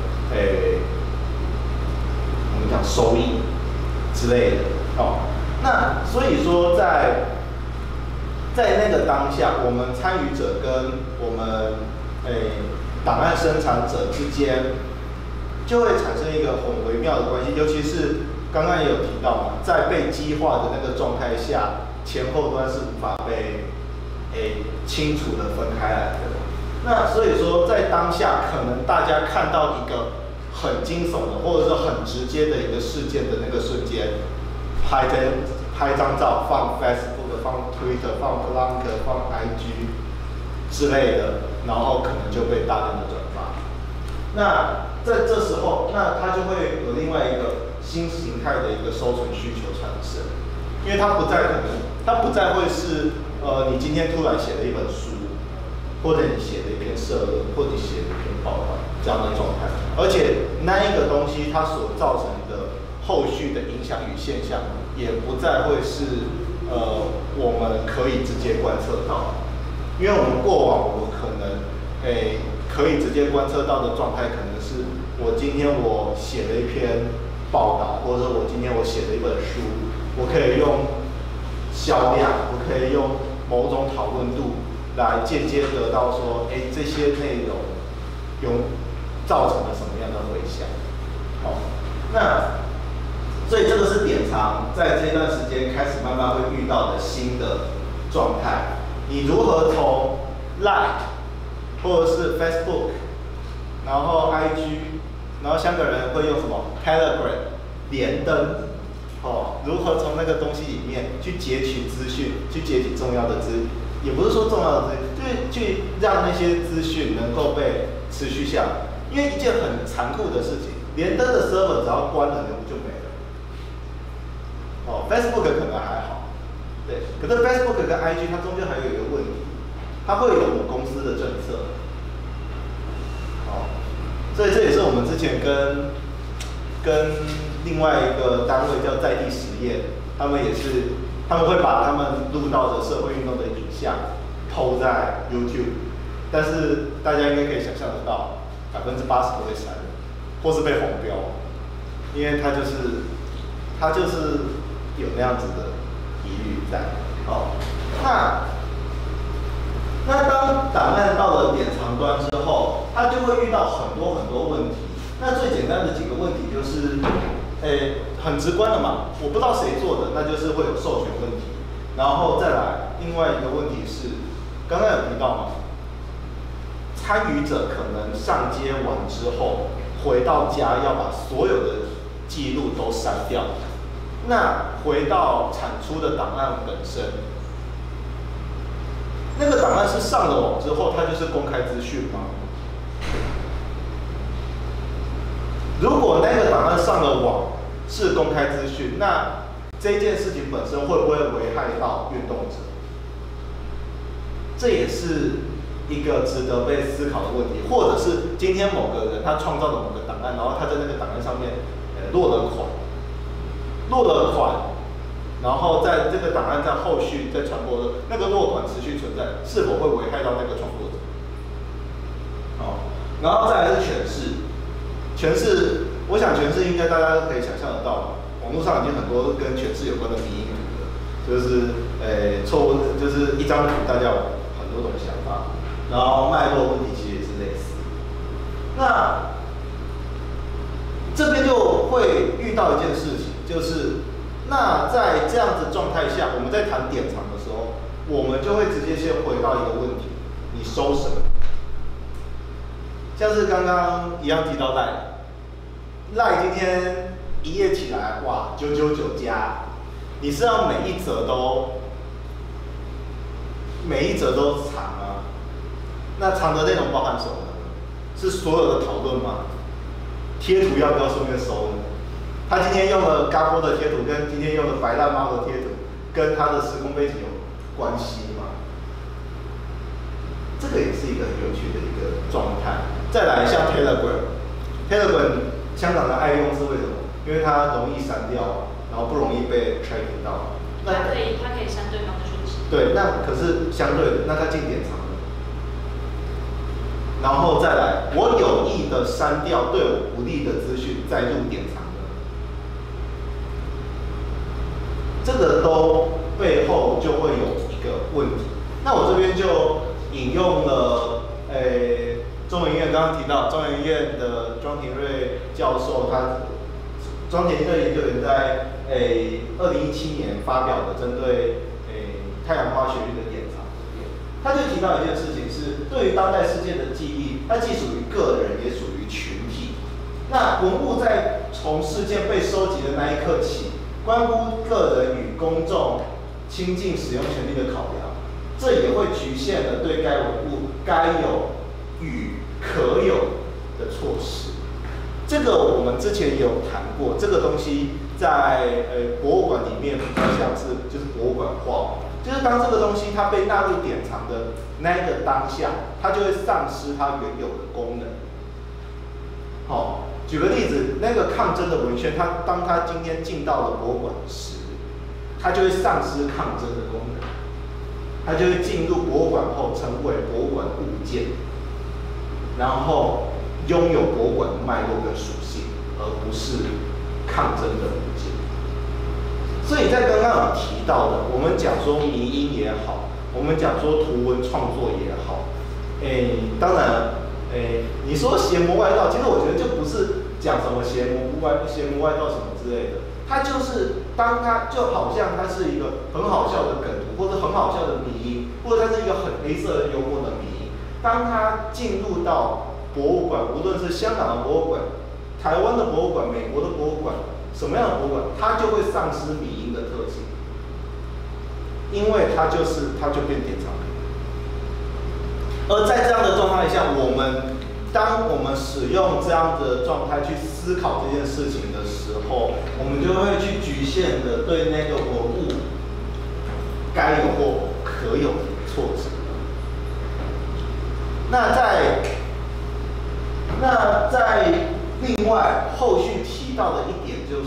我们讲收益之类的哦。那所以说在那个当下，我们参与者跟我们档案生产者之间，就会产生一个很微妙的关系。尤其是刚刚也有提到嘛，在被激化的那个状态下，前后端是无法被清楚的分开来的。那所以说，在当下，可能大家看到一个很惊悚的，或者是很直接的一个事件的那个瞬间，拍张照放 Facebook、放 Twitter、放 Plank、放 IG 之类的，然后可能就被大量的转发。那在这时候，那它就会有另外一个新形态的一个收存需求产生，因为它不再会是你今天突然写了一本书，或者你写了一篇社论，或者你写了一篇报道这样的状态，而且那一个东西它所造成的后续的影响与现象，也不再会是我们可以直接观测到，因为我们过往我可能可以直接观测到的状态，可能是我今天我写了一篇报道，或者我今天我写了一本书，我可以用销量，我可以用某种讨论度来间接得到说，这些内容造成了什么样的回响？好，那所以这个是典藏在这段时间开始慢慢会遇到的新的状态。你如何从 Line 或者是 Facebook， 然后 IG， 然后香港人会用什么 Telegram 连登，如何从那个东西里面去截取资讯，去截取重要的也不是说重要的资讯，就是去让那些资讯能够被持续下来。因为一件很残酷的事情，连登的 server 只要关了，人就没了。Facebook 可能还好，对，可是 Facebook 跟 IG 它中间还有一个问题，它会有我们公司的政策。所以这也是我们之前跟另外一个单位叫在地实验，他们会把他们录到的社会运动的影像 PO 在 YouTube， 但是大家应该可以想象得到，80%都会删，或是被黄标，因为它就是有那样子的疑虑在。那当档案到了典藏端之后，它就会遇到很多问题。那最简单的几个问题就是，很直观的嘛，我不知道谁做的，那就是会有授权问题。然后再来，另外一个问题是，刚刚有提到嘛，参与者可能上街完之后，回到家要把所有的记录都删掉。那回到产出的档案本身，那个档案是上了网之后，它就是公开资讯吗？如果那个档案上了网是公开资讯，那这件事情本身会不会危害到运动者？这也是一个值得被思考的问题，或者是今天某个人他创造了某个档案，然后他在那个档案上面落了款，然后在这个档案在后续在传播的那个落款持续存在，是否会危害到那个创作者？然后再来是诠释，我想诠释应该大家都可以想象得到，网络上已经很多跟诠释有关的迷因图了，就是错误，就是一张图大家有很多种想法，然后脉络问题其实也是类似。那这边就会遇到一件事情，就是那在这样子状态下，我们在谈典藏的时候，我们就会直接先回到一个问题：你收什么？像是刚刚一样提到赖今天一页起来，哇，999加，你是要每一则都藏吗？那藏的内容包含什么呢？是所有的讨论吗？贴图要不要顺便收呢？他今天用了嘎波的贴图，跟今天用的白烂猫的贴图，跟他的时空背景有关系吗？这个也是一个很有趣的一个状态。再来像 Telegram， 香港人爱用是为什么？因为它容易删掉，然后不容易被 tracking 到。 它可以删对方的讯息。 对，那可是相对的，那它进典藏了。然后再来，我有意的删掉对我不利的资讯，再入典藏的，这个都背后就会有一个问题。那我这边就引用了，中研院刚刚提到中研院的庄廷瑞教授，庄廷瑞研究员在2017年发表的针对太阳花学运的典藏里面，他就提到一件事情是，对于当代世界的记忆，它既属于个人，也属于群体。那文物在从事件被收集的那一刻起，关乎个人与公众亲近使用权利的考量，这也会局限了对该文物该有与可有的措施。这个我们之前也有谈过，这个东西在博物馆里面比较像是就是博物馆化，就是当这个东西它被纳入典藏的那一个当下，它就会丧失它原有的功能。好，举个例子，那个抗争的文宣，当它今天进到了博物馆时，它就会丧失抗争的功能，它就会进入博物馆后成为博物馆物件，然后拥有博物馆的脉络跟属性，而不是抗争的物件。所以在刚刚有提到的，我们讲说迷因也好，我们讲说图文创作也好，当然，你说邪魔外道，其实我觉得就不是讲什么邪魔外道什么之类的，它就是当它就好像它是一个很好笑的梗图，或者很好笑的迷因，或者它是一个很黑色的幽默的迷因，当它进入到博物馆，无论是香港的博物馆、台湾的博物馆、美国的博物馆，什么样的博物馆，它就会丧失迷因的特性，因为它就变典藏品。而在这样的状态下，当我们使用这样的状态去思考这件事情的时候，我们就会去局限的对那个文物该有或可有的措施。那在另外后续提到的一点就是，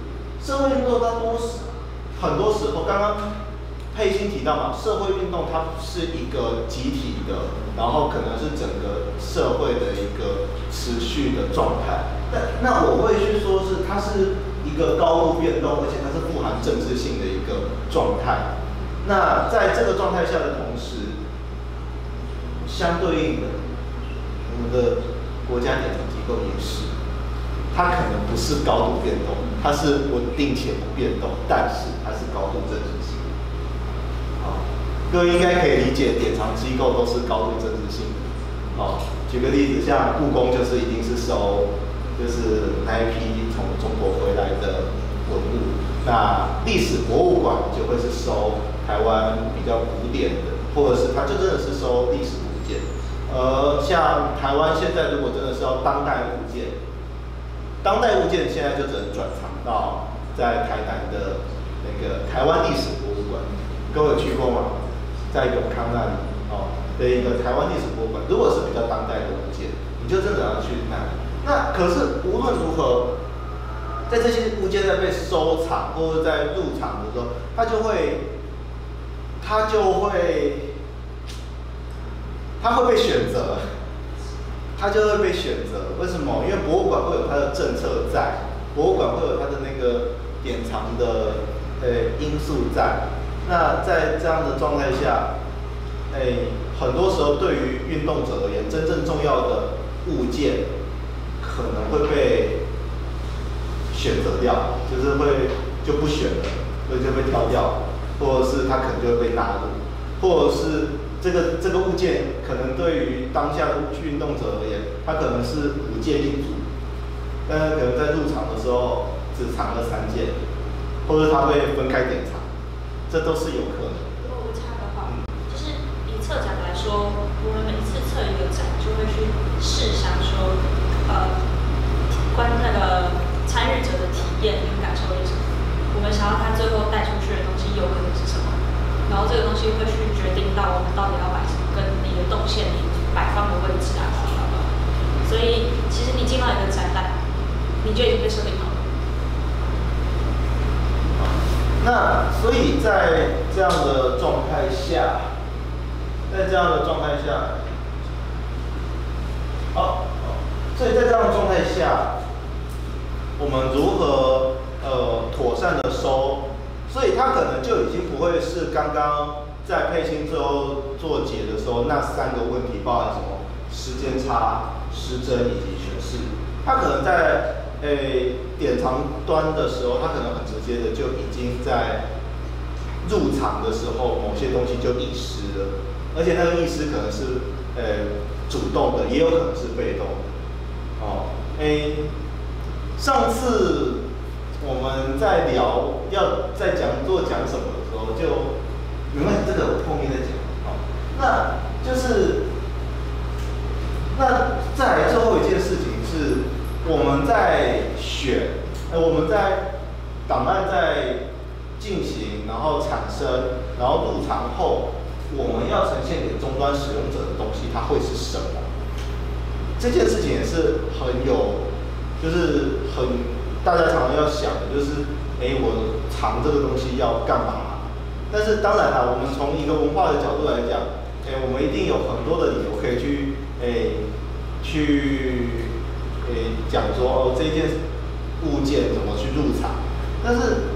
社会运动它很多时候，刚刚佩欣提到嘛，社会运动它是一个集体的，然后可能是整个社会的一个持续的状态。那我会去说是它是一个高度变动，而且它是富含政治性的一个状态。那在这个状态下的同时，相对应的，我们的国家典藏机构也是，它可能不是高度变动，它是稳定且不变动，但是它是高度政治性。好，各位应该可以理解，典藏机构都是高度政治性的。好，举个例子，像故宫就是一定是收，就是那一批从中国回来的文物。那历史博物馆就会是收台湾比较古典的，或者是它就真的是收历史物件。像台湾现在如果真的是要当代物件，当代物件现在就只能转藏到在台南的那个台湾历史博物馆，各位有去过吗？在永康那里的一个台湾历史博物馆，如果是比较当代的物件，你就真的要去那里。那可是无论如何，在这些物件在被收藏或者在入场的时候，它就会被选择，它就会被选择。为什么？因为博物馆会有它的政策在，博物馆会有它的那个典藏的因素在。那在这样的状态下，很多时候对于运动者而言，真正重要的物件可能会被选择掉，就是就不选了，所以就被挑掉，或者是它可能就会被纳入，或者是这个物件可能对于当下的运动者而言，它可能是5件一组，但是可能在入场的时候只藏了3件，或者它会分开典藏，这都是有可能。 如果我插的话，就是以策展来说，我们每次策一个展，就会去试想说，关于那个参与者的体验跟感受是什么，我们想要他最后带出去的东西有可能是什么，然后这个东西会去决定到我们到底要摆什么，跟你的动线你摆放的位置啊，所以其实你进到一个展览，你就已经被设定好了。 那所以在这样的状态下，所以在这样的状态下，我们如何妥善的收？所以它可能就已经不会是刚刚在佩欣最后做解的时候那3个问题，包含什么时间差、失真以及诠释。它可能在典藏端的时候，它可能很直接的就已经在入场的时候，某些东西就遗失了，而且那个遗失可能是主动的，也有可能是被动的。上次我们在聊要在讲什么的时候，就没关系，这个我后面再讲。那就是再来最后一件事情是，我们在我们在档案在进行，然后产生，然后入场后，我们要呈现给终端使用者的东西，它会是什么？这件事情也是就是大家常常要想的，就是我藏这个东西要干嘛？但是当然啦，我们从一个文化的角度来讲，我们一定有很多的理由可以讲说这件物件怎么去入场。但是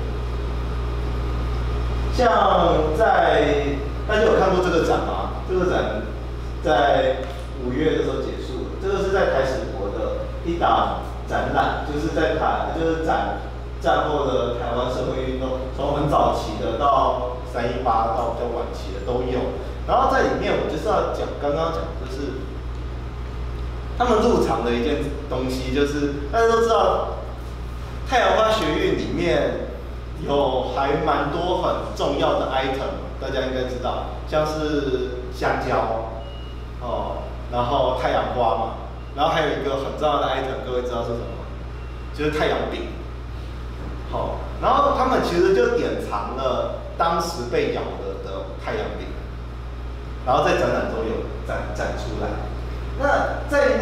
像大家有看过这个展吗？这个展在5月的时候结束了，这个是在台史博的一档展览，就是就是战后的台湾社会运动，从很早期的到318到比较晚期的都有。然后在里面，我就是要讲刚刚讲就是他们入场的一件东西，就是大家都知道太阳花学运里面还蛮多很重要的 item， 大家应该知道，像是香蕉然后太阳花嘛，然后还有一个很重要的 item， 各位知道是什么吗？就是太阳饼。然后他们其实就典藏了当时被咬的太阳饼，然后在展览中有展出来。那在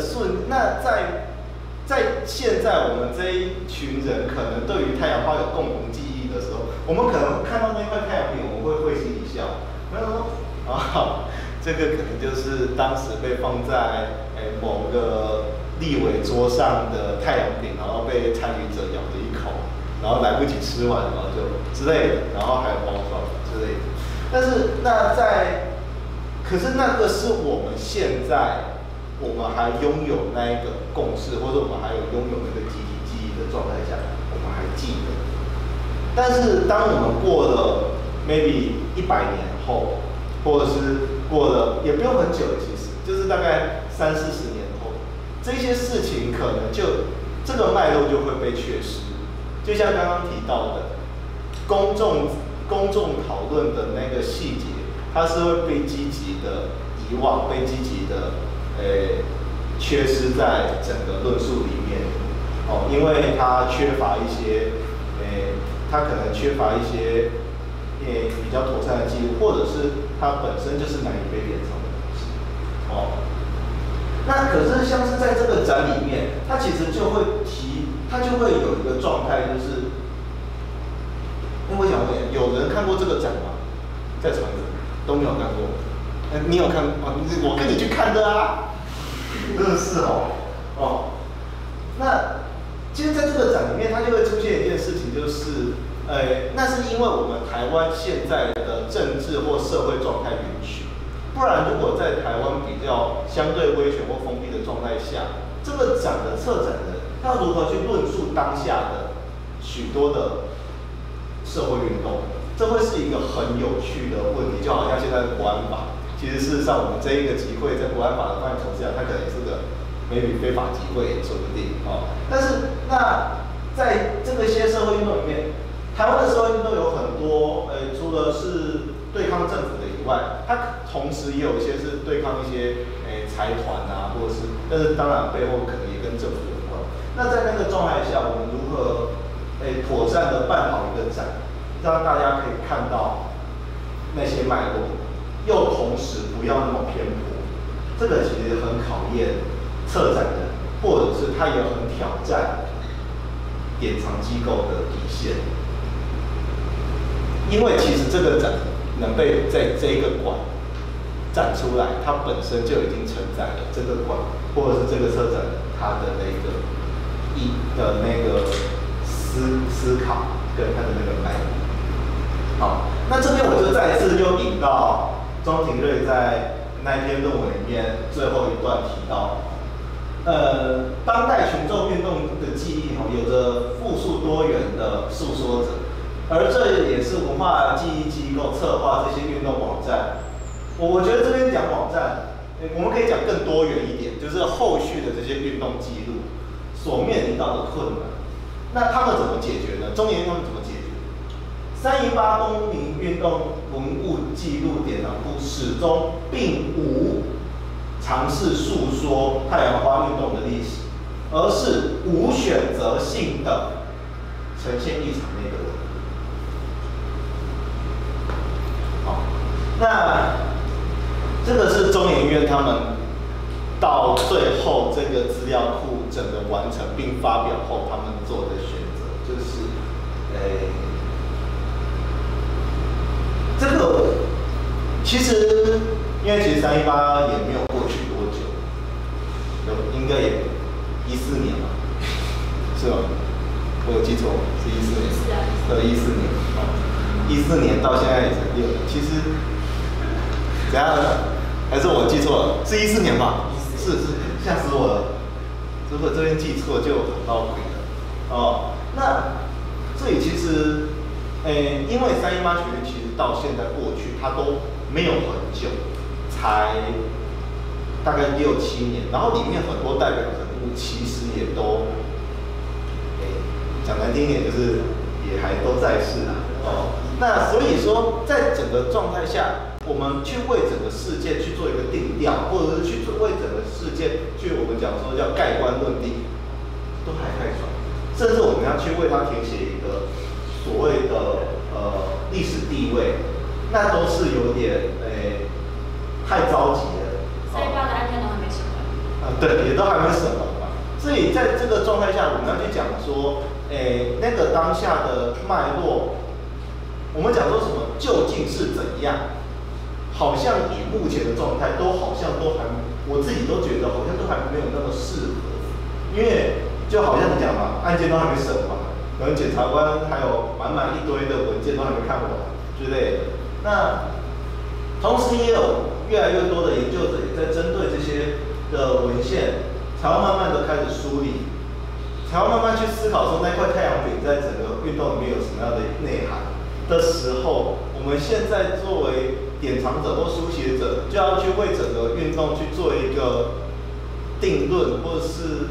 现在我们这一群人可能对于太阳花有共同记忆的时候，我们可能看到那块太阳饼，我们会心一笑，那说这个可能就是当时被放在某个立委桌上的太阳饼，然后被参与者咬了一口，然后来不及吃完，然后就之类的，然后还有包装之类的。但是可是那个是我们现在我们还拥有那一个共识，或者我们还有拥有那个集体记忆的状态下，我们还记得。但是当我们过了 maybe 100年后，或者是过了也不用很久，其实就是大概30-40年后，这些事情可能这个脉络就会被缺失。就像刚刚提到的，公众讨论的那个细节，它是会被积极的遗忘，被积极的缺失在整个论述里面因为它缺乏一些它可能缺乏一些比较妥善的记录，或者是它本身就是难以被典藏的东西。哦，那可是像是在这个展里面，它其实就会有一个状态，就是因为我想问，有人看过这个展吗？在场的都没有看过。你有看哦？我跟你去看的啊，真的是哦。那其实在这个展里面，它就会出现一件事情，就是那是因为我们台湾现在的政治或社会状态允许，不然如果在台湾比较相对威权或封闭的状态下，这个展的策展人要如何去论述当下的许多的社会运动？这会是一个很有趣的问题，就好像现在的国安法，其实事实上我们这一个集会在国安法的范畴之下，它可能也是个maybe非法集会也说不定哦。但是那在这个些社会运动里面，台湾的社会运动有很多，除了是对抗政府的以外，它同时也有一些是对抗一些财团啊，或者是，但是当然背后可能也跟政府有关。那在那个状态下，我们如何妥善的办好一个展，让大家可以看到那些脉络，又同时不要那么偏颇，这个其实很考验策展人，或者是他也很挑战典藏机构的底线。因为其实这个展能被在这一个馆展出来，它本身就已经承载了这个馆或者是这个策展人他的那个思考跟他的那个脉络。好，那这边我就再一次又引到庄廷瑞在那篇论文里面最后一段提到，当代群众运动的记忆有着复数多元的诉说者，而这也是文化记忆机构策划这些运动网站。我觉得这边讲网站，我们可以讲更多元一点，就是后续的这些运动记录所面临到的困难。那他们怎么解决呢？中研院他们怎么解决？318公民运动文物记录典藏部始终并无尝试诉说太阳花运动的历史，而是无选择性的呈现一场内的文物。好，那这个是中研院他们到最后这个资料库整个完成并发表后，他们做的选择，就是这个其实因为其实318也没有过去多久，应该也14年吧，是吧？我有记错，是14年，对，14年，14年到现在也才6年，其实怎样？还是我记错了？是14年吧？是，吓死我了！如果这边记错就很闹鬼了。哦，那这里其实，因为318学院其实到现在过去，它都没有很久，才大概6、7年，然后里面很多代表人物其实也都，讲难听一点就是也还都在世啊。哦，那所以说在整个状态下，我们去为整个事件去做一个定调，或者是去为整个事件去我们讲说叫盖棺论定，都还太早，甚至我们要去为它填写一个所谓的历史地位，那都是有点太着急了。 318的案件都还没审完。 对，也都还没审完嘛。所以在这个状态下，我们要去讲说，那个当下的脉络，我们讲说什么究竟是怎样？好像以目前的状态，好像都还，我自己都觉得好像都还没有那么适合，因为就好像你讲嘛，案件都还没审完，可能检察官还有满满一堆的文件都还没看完之类的。那同时也有越来越多的研究者也在针对这些的文献，才会慢慢的开始梳理，才会慢慢去思考说那块太阳饼在整个运动里面有什么样的内涵的时候，我们现在作为典藏者或书写者，就要去为整个运动去做一个定论，或者是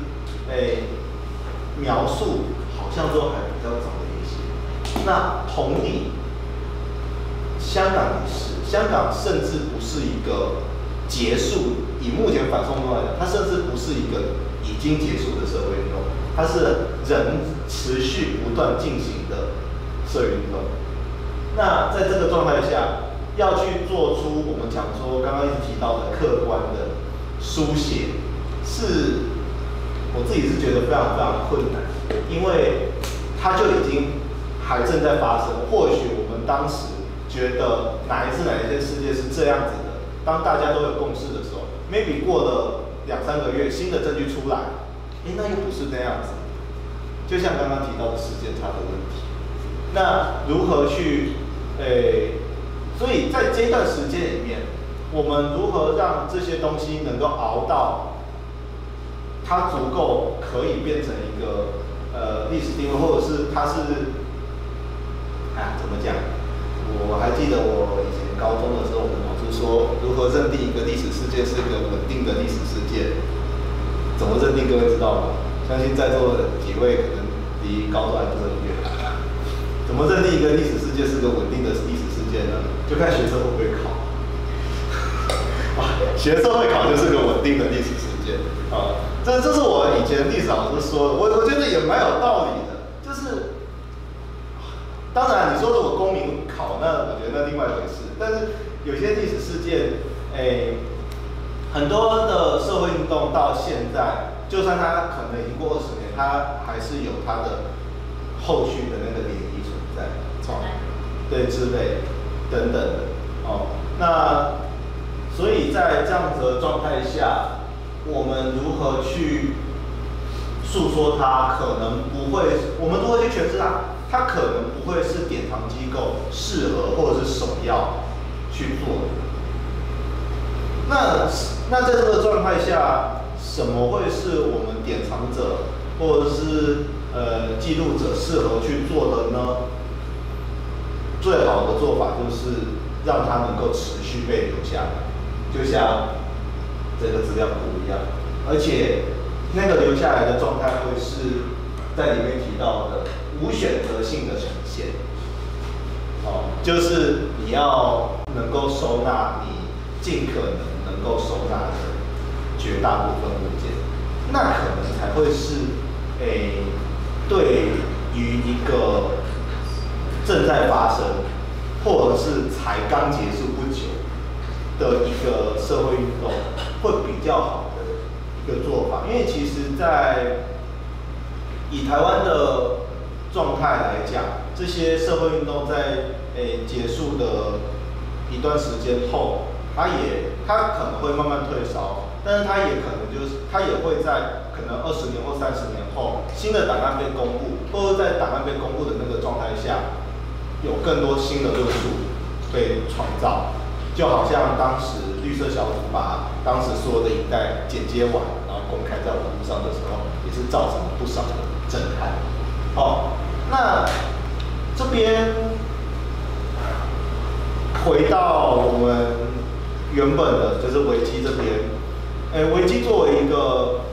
描述，好像都还比较早的一些。那同理，香港也是，香港甚至不是一个结束，以目前反送中来讲，它甚至不是一个已经结束的社会运动，它是人持续不断进行的社运动。那在这个状态下，要去做出我们讲说刚刚一直提到的客观的书写，是我自己是觉得非常非常困难，因为它就已经还正在发生。或许我们当时觉得哪一件事件是这样子的，当大家都有共识的时候 ，maybe 过了2-3个月，新的证据出来，那又不是那样子。就像刚刚提到的时间差的问题，那如何去所以在这段时间里面，我们如何让这些东西能够熬到它足够可以变成一个历史定位，或者是它是怎么讲？我还记得我以前高中的时候，我们老师说如何认定一个历史事件是一个稳定的历史事件。怎么认定？各位知道吗？相信在座的几位可能离高中还不是很远。怎么认定一个历史事件是个稳定的历史事件呢？就看学生会不会考。学生会考就是个稳定的历史事件啊。这是我以前历史老师说的，我觉得也蛮有道理的。就是，当然你说如果公民考，那我觉得那另外一回事。但是有些历史事件，很多的社会运动到现在，就算它可能已经过20年，它还是有它的后续的那个涟漪存在，对，之类等等的那所以在这样子的状态下，我们如何去诉说它？可能不会，我们如何去诠释它？它可能不会是典藏机构适合或者是首要去做的。那在这个状态下，什么会是我们典藏者或者是记录者适合去做的呢？最好的做法就是让它能够持续被留下来，就像这个资料库一样，而且那个留下来的状态会是在里面提到的无选择性的呈现。就是你要能够收纳你尽可能够收纳的绝大部分物件，那可能才会是对于一个正在发生或者是才刚结束不久的一个社会运动会比较好的一个做法。因为其实以台湾的状态来讲，这些社会运动在结束的一段时间后，它可能会慢慢退烧，但是它也会在可能20年或30年后，新的档案被公布，或者在档案被公布的那个状态下，有更多新的论述被创造。就好像当时绿色小组把当时所有的影带剪接完，然后公开在网络上的时候，也是造成了不少的震撼。那这边回到我们原本的，就是维基这边。维基作为一个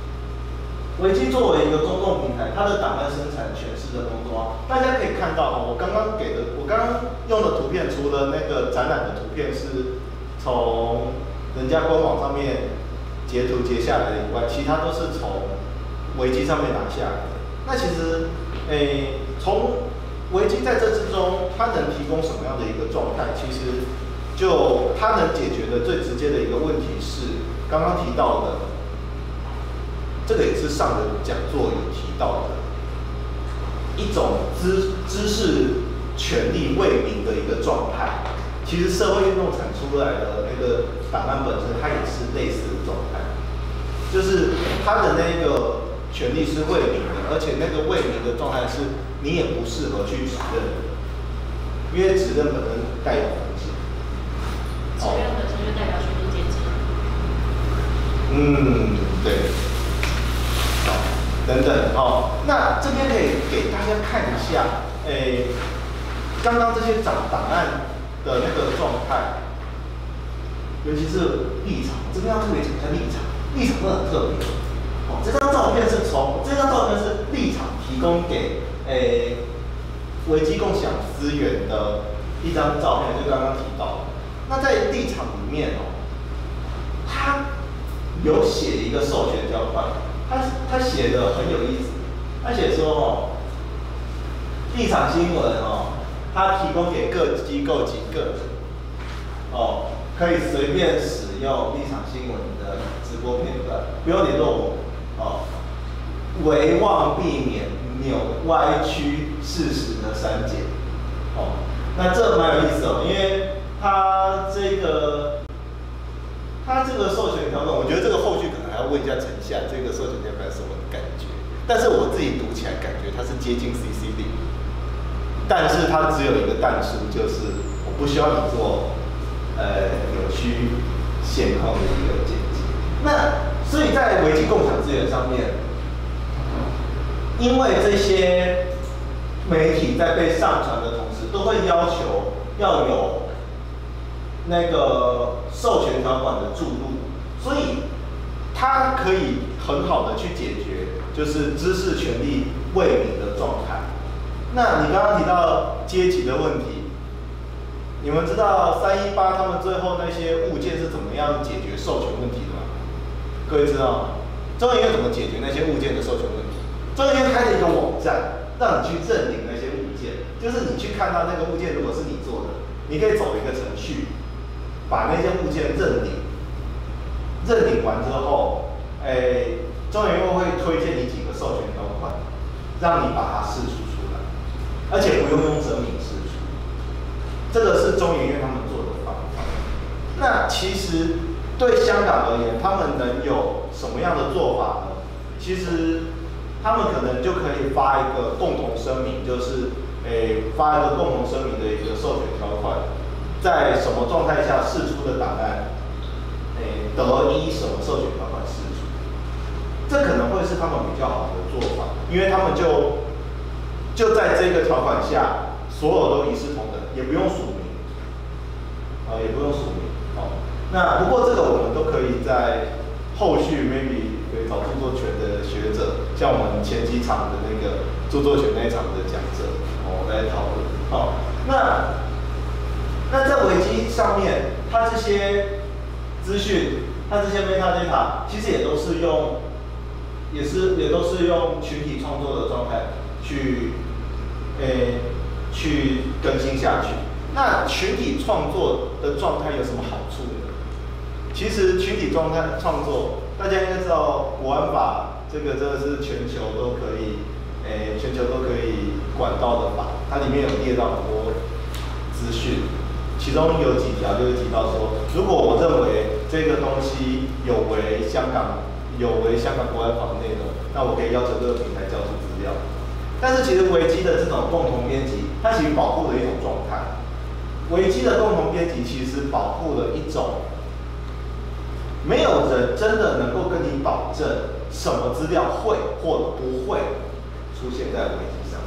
公共平台，它的档案生产权是人工抓。大家可以看到我刚刚用的图片，除了那个展览的图片是从人家官网上面截图截下来的以外，其他都是从维基上面拿下来的。那其实，从维基在这之中，它能提供什么样的一个状态？其实，就它能解决的最直接的一个问题是，刚刚提到的，这个也是上个讲座有提到的，一种知识权利未明的一个状态。其实社会运动产出来的那个档案本身，它也是类似的状态，就是它的那个权利是未明的，而且那个未明的状态是你也不适合去指认的，因为指认本身带有风险。 指认本身就代表学术阶级。 对。等等，那这边可以给大家看一下，刚刚这些档案的那个状态，尤其是立场，这边要特别讲一下立场，立场真的很特别。这张照片是立场提供给维基共享资源的一张照片，就刚刚提到的。那在立场里面它有写一个授权交换。他写的很有意思，他写说立场新闻哦，它提供给各机构及个人哦，可以随便使用立场新闻的直播片段，不用联络我哦，唯望避免歪曲事实的删减哦。那这蛮有意思哦，因为它这个授权条款，我觉得这个后续可能还要问一下陈夏，这个授权条款什么感觉？但是我自己读起来感觉它是接近 CCD， 但是它只有一个但书，就是我不需要你做扭曲现况的一个剪辑。那所以在维基共享资源上面，因为这些媒体在被上传的同时，都会要求要有那个授权条款的注入，所以它可以很好的去解决就是知识权利未明的状态。那你刚刚提到阶级的问题，你们知道318他们最后那些物件是怎么样解决授权问题的吗？各位知道吗？中研院怎么解决那些物件的授权问题？中研院开了一个网站，让你去认领那些物件，就是你去看到那个物件如果是你做的，你可以走一个程序，把那些物件认领，认领完之后，中研院会推荐你几个授权条款，让你把它释出出来，而且不用用真名释出。这个是中研院他们做的方法。那其实对香港而言，他们能有什么样的做法呢？其实他们可能就可以发一个共同声明，就是发一个共同声明的一个授权条款，在什么状态下释出的档案，得依什么授权条款释出。这可能会是他们比较好的做法，因为他们就在这个条款下，所有都一视同等，也不用署名，也不用署名。那不过这个我们都可以在后续 maybe 可以找著作权的学者，像我们前几场的那个著作权那一场的讲者，来讨论。好，那在维基上面，它这些资讯，它这些 metadata 其实也都是用群体创作的状态去更新下去。那群体创作的状态有什么好处呢？其实群体创作，大家应该知道国安法这个真的是全球都可以管到的法，它里面有列到很多资讯，其中有几条就是提到说，如果我认为这个东西有违香港国安法的内容，那我可以要求这个平台交出资料。但是其实维基的这种共同编辑，它其实保护了一种状态。维基的共同编辑其实保护了一种，没有人真的能够跟你保证什么资料会或者不会出现在维基上。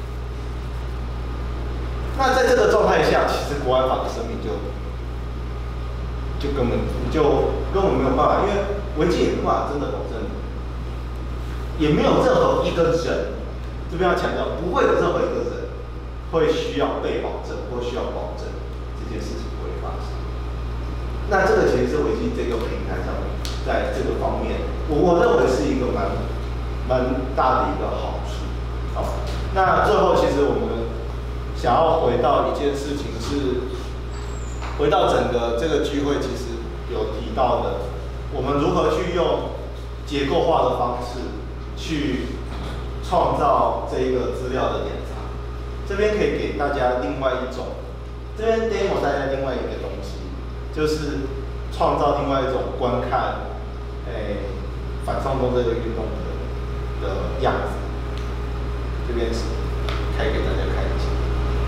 那在这个状态下，其实国安法的生命就根本没有办法，因为维基也没办法真的保证，也没有任何一个人，这边要强调，不会有任何一个人会需要被保证或需要保证这件事情不会发生。那这个其实是维基这个平台上面，在这个方面，我认为是一个蛮大的一个好处。好，那最后其实我们想要回到一件事情是，回到整个这个聚会其实有提到的，我们如何去用结构化的方式去创造这一个资料的典藏。这边可以给大家另外一种，这边 demo 大家另外一个东西，就是创造另外一种观看，反送中这个运动的样子。这边是开给大家看一下。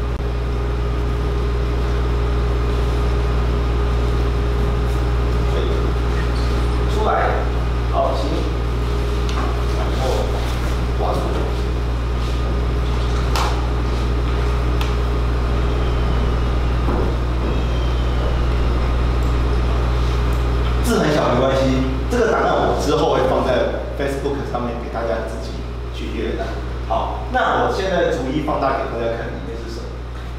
出来，好，行，然后滑出去。字很小没关系，这个档案我之后会放在 Facebook 上面给大家自己去阅览。好，那我现在逐一放大给大家看里面是什么。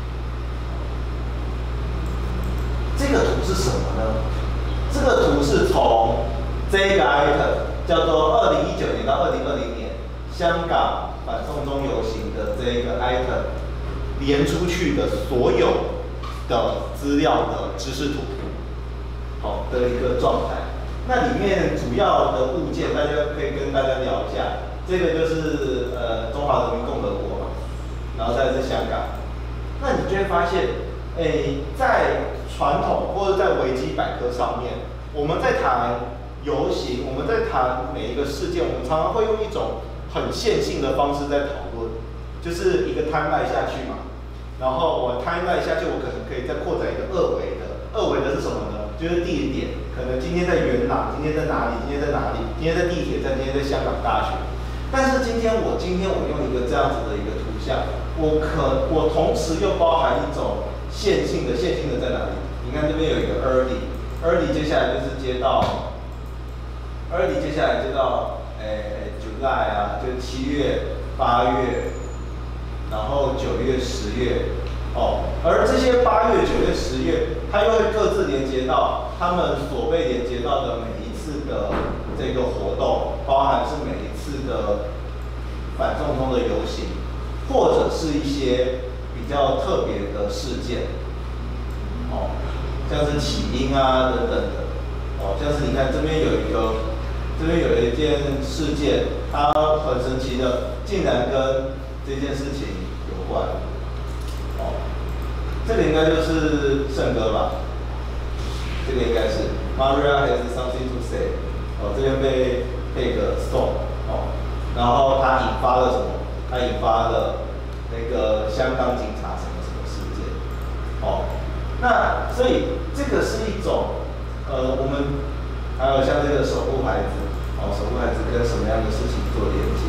这个图是什么呢？这个图是从这个 item 叫做2019年到2020年香港反送中游行的这这一个 item 连出去的所有的资料的知识图，好的一个状态。那里面主要的物件，大家可以跟大家聊一下。这个就是中华人民共和国嘛，然后再来是香港。那你就会发现，在传统或者在维基百科上面，我们在谈游行，我们在谈每一个事件，我们常常会用一种很线性的方式在讨论，就是一个 timeline 下去嘛。然后我 timeline 下去，我可能可以再扩展一个二维的。二维的是什么呢？就是地点，可能今天在元朗，今天在哪里，今天在哪里，今天在地铁站，今天在香港大学。但是今天我用一个这样子的一个图像，我同时又包含一种线性的在哪里？你看这边有一个 early 接下来就是接到 July 啊，就是7月、8月，然后9月、10月，而这些8月、9月、10月，它又会各自连接到他们所被连接到的每一次的这个活动，包含是每一次的反送中的游行，或者是一些比较特别的事件，像是起因啊等等的，像是你看这边有一件事件，它很神奇的，竟然跟这件事情有关，这个应该就是圣歌吧，这个应该是 Maria has something to say， 这边被配个 song， 然后它引发了什么？它引发了那个香港警察什么事件，那所以这个是一种我们还有像这个守护孩子，守护孩子跟什么样的事情做连接，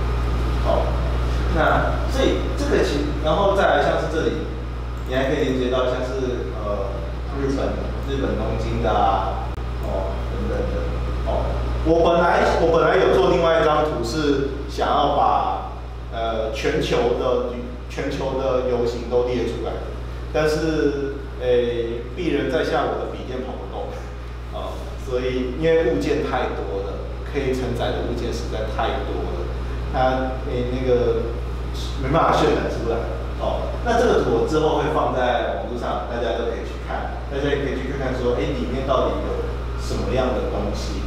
那所以这个然后再来像是这里，你还可以连接到像是日本东京的啊，等等的，我本来有做另外一张图，是想要把全球的游行都列出来的，但是鄙人在下我的笔电跑不动，所以因为物件太多了，可以承载的物件实在太多了，它那个没办法渲染出来，那这个图我之后会放在网络上，大家都可以去看，大家也可以去看看说，里面到底有什么样的东西，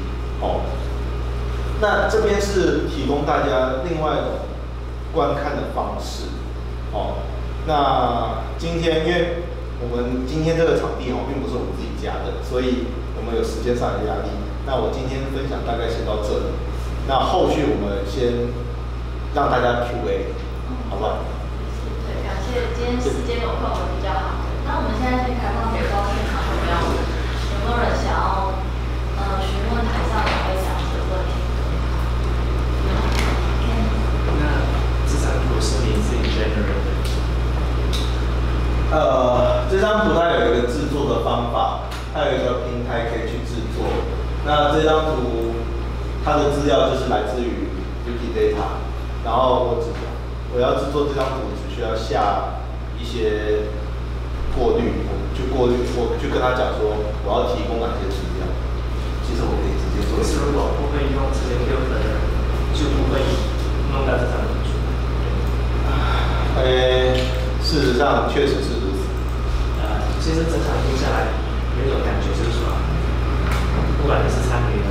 那这边是提供大家另外一种观看的方式，那今天因为我们今天这个场地并不是我们自己加的，所以我们有时间上的压力。那我今天分享大概先到这里，那后续我们先让大家 Q&A， 好不好？ 对，感谢今天时间有空的比较好。那我们现在先开放给到现场有没有人想要询问台上两位讲者的问题？ 那这张图是你自己 generate 的？ 这张图它有一个制作的方法，它有一个平台可以去制作。那这张图它的资料就是来自于 Wikidata， 然后我要制作这张图只需要下一些过滤，我去跟他讲说我要提供哪些资料。其实我可以直接做。 是如果不会用直接 Q 的人，就不会弄到这张图出来。 事实上确实是如此。 其实整场听下来，有一种感觉就是说，不管你是参与的，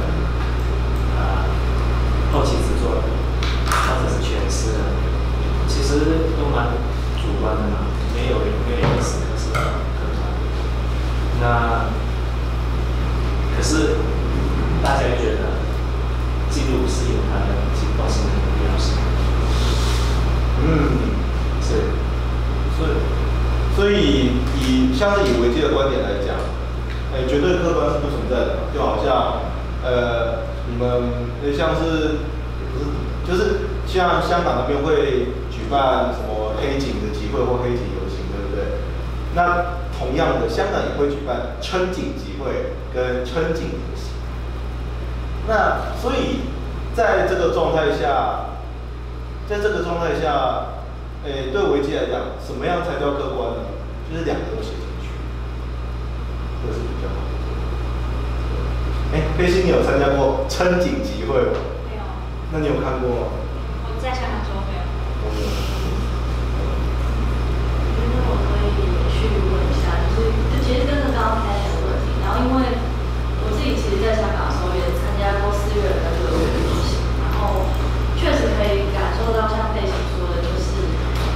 后期制作的，或者是诠释的，其实都蛮主观的嘛，没有一个时刻是客观的。那可是大家觉得记录是有它的紧迫性和必要性。 是。所以像是以维基的观点来讲，绝对客观是不存在的，就好像你们像是就是像香港那边会举办什么黑警的集会或黑警游行，对不对？那同样的，香港也会举办撑警集会跟撑警游行。那所以在这个状态下，对维基来讲，什么样才叫客观呢？就是两个都写进去，这是比较好的。佩欣，你有参加过撑警集会吗？ 没有。 那你有看过吗？ 我在香港时候没有。 可以延续问一下，就其实跟着刚刚开始的问题，然后因为我自己其实在香港的时候也参加过4月的那个游行，然后确实可以感受到像佩奇说的，就是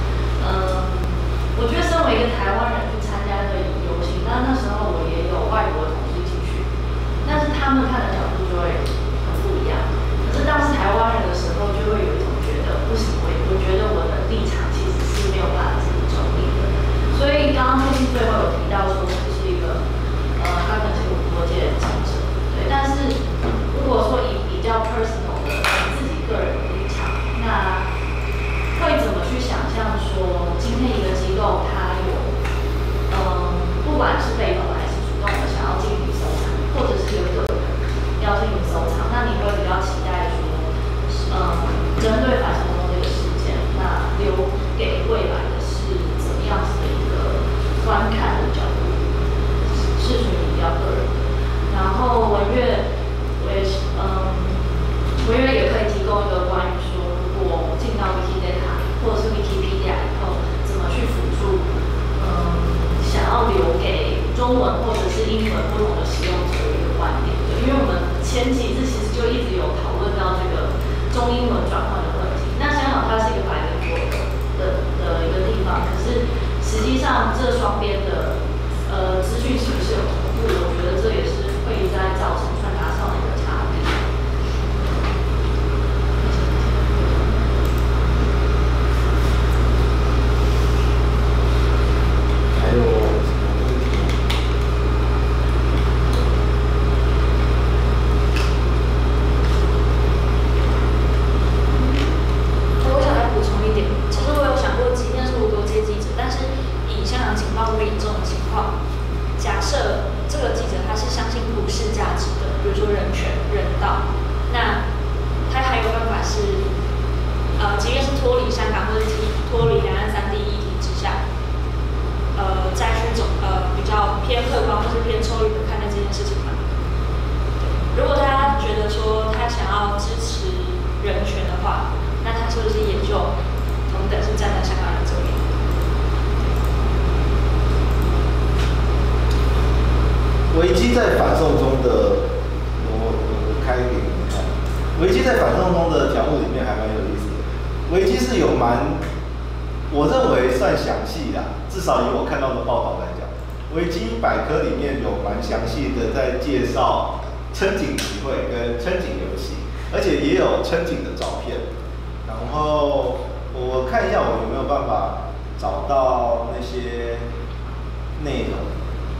我觉得身为一个台湾人去参加那个游行，那时候我也有外国的同事一起去，但是他们看的角度就会很不一样。可是当是台湾人的时候，就会有一种觉得不行，我觉得我的立场其实是没有办法自己中立的。所以刚刚佩奇最后有提到说，这是一个他可能是一个国界的记者，对。但是如果说以比较 personal 的自己个人的立场，那会怎么去想象说，今天一个机构它有，不管是被动还是主动的想要进行收藏，或者是有个人要进行收藏，那你会比较期待说，针对反送中这个事件，那留给未来的是怎么样子的一个观看的角度，是属于比较个人的。然后文月，文月也可以提供一个关于说，如果进到 Wikidata 或者是 Wikipedia 以后，怎么去辅助，想要留给中文或者是英文不同的使用者的一个观点。对，因为我们前几次其实就一直有讨论到这个中英文转换的问题。那香港它是一个百灵国的一个地方，可是实际上这双边的资讯是不是有同步？我觉得这也是会在造成传达上的一个差别。 还有什么问题？ 我想再补充一点，其实我有想过，即便是无国界记者，但是以香港情报不严重的情况，假设这个记者他是相信普世价值的，比如说人权、人道，那他还有办法是，即便是脱离香港或者脱离两岸3地议题之下，再去比较偏客观或是偏抽离的看待这件事情嘛。如果他觉得说他想要支持人权的话，那他是不是也就同等是站在香港人这边？ 维基在反送中的，我开给你们看。维基在反送中的条目里面还蛮有意思的。维基是有我认为算详细的，至少以我看到的报道来讲，维基百科里面有蛮详细的在介绍琛景集会跟琛景游戏，而且也有琛景的照片。然后我看一下我有没有办法找到那些内容。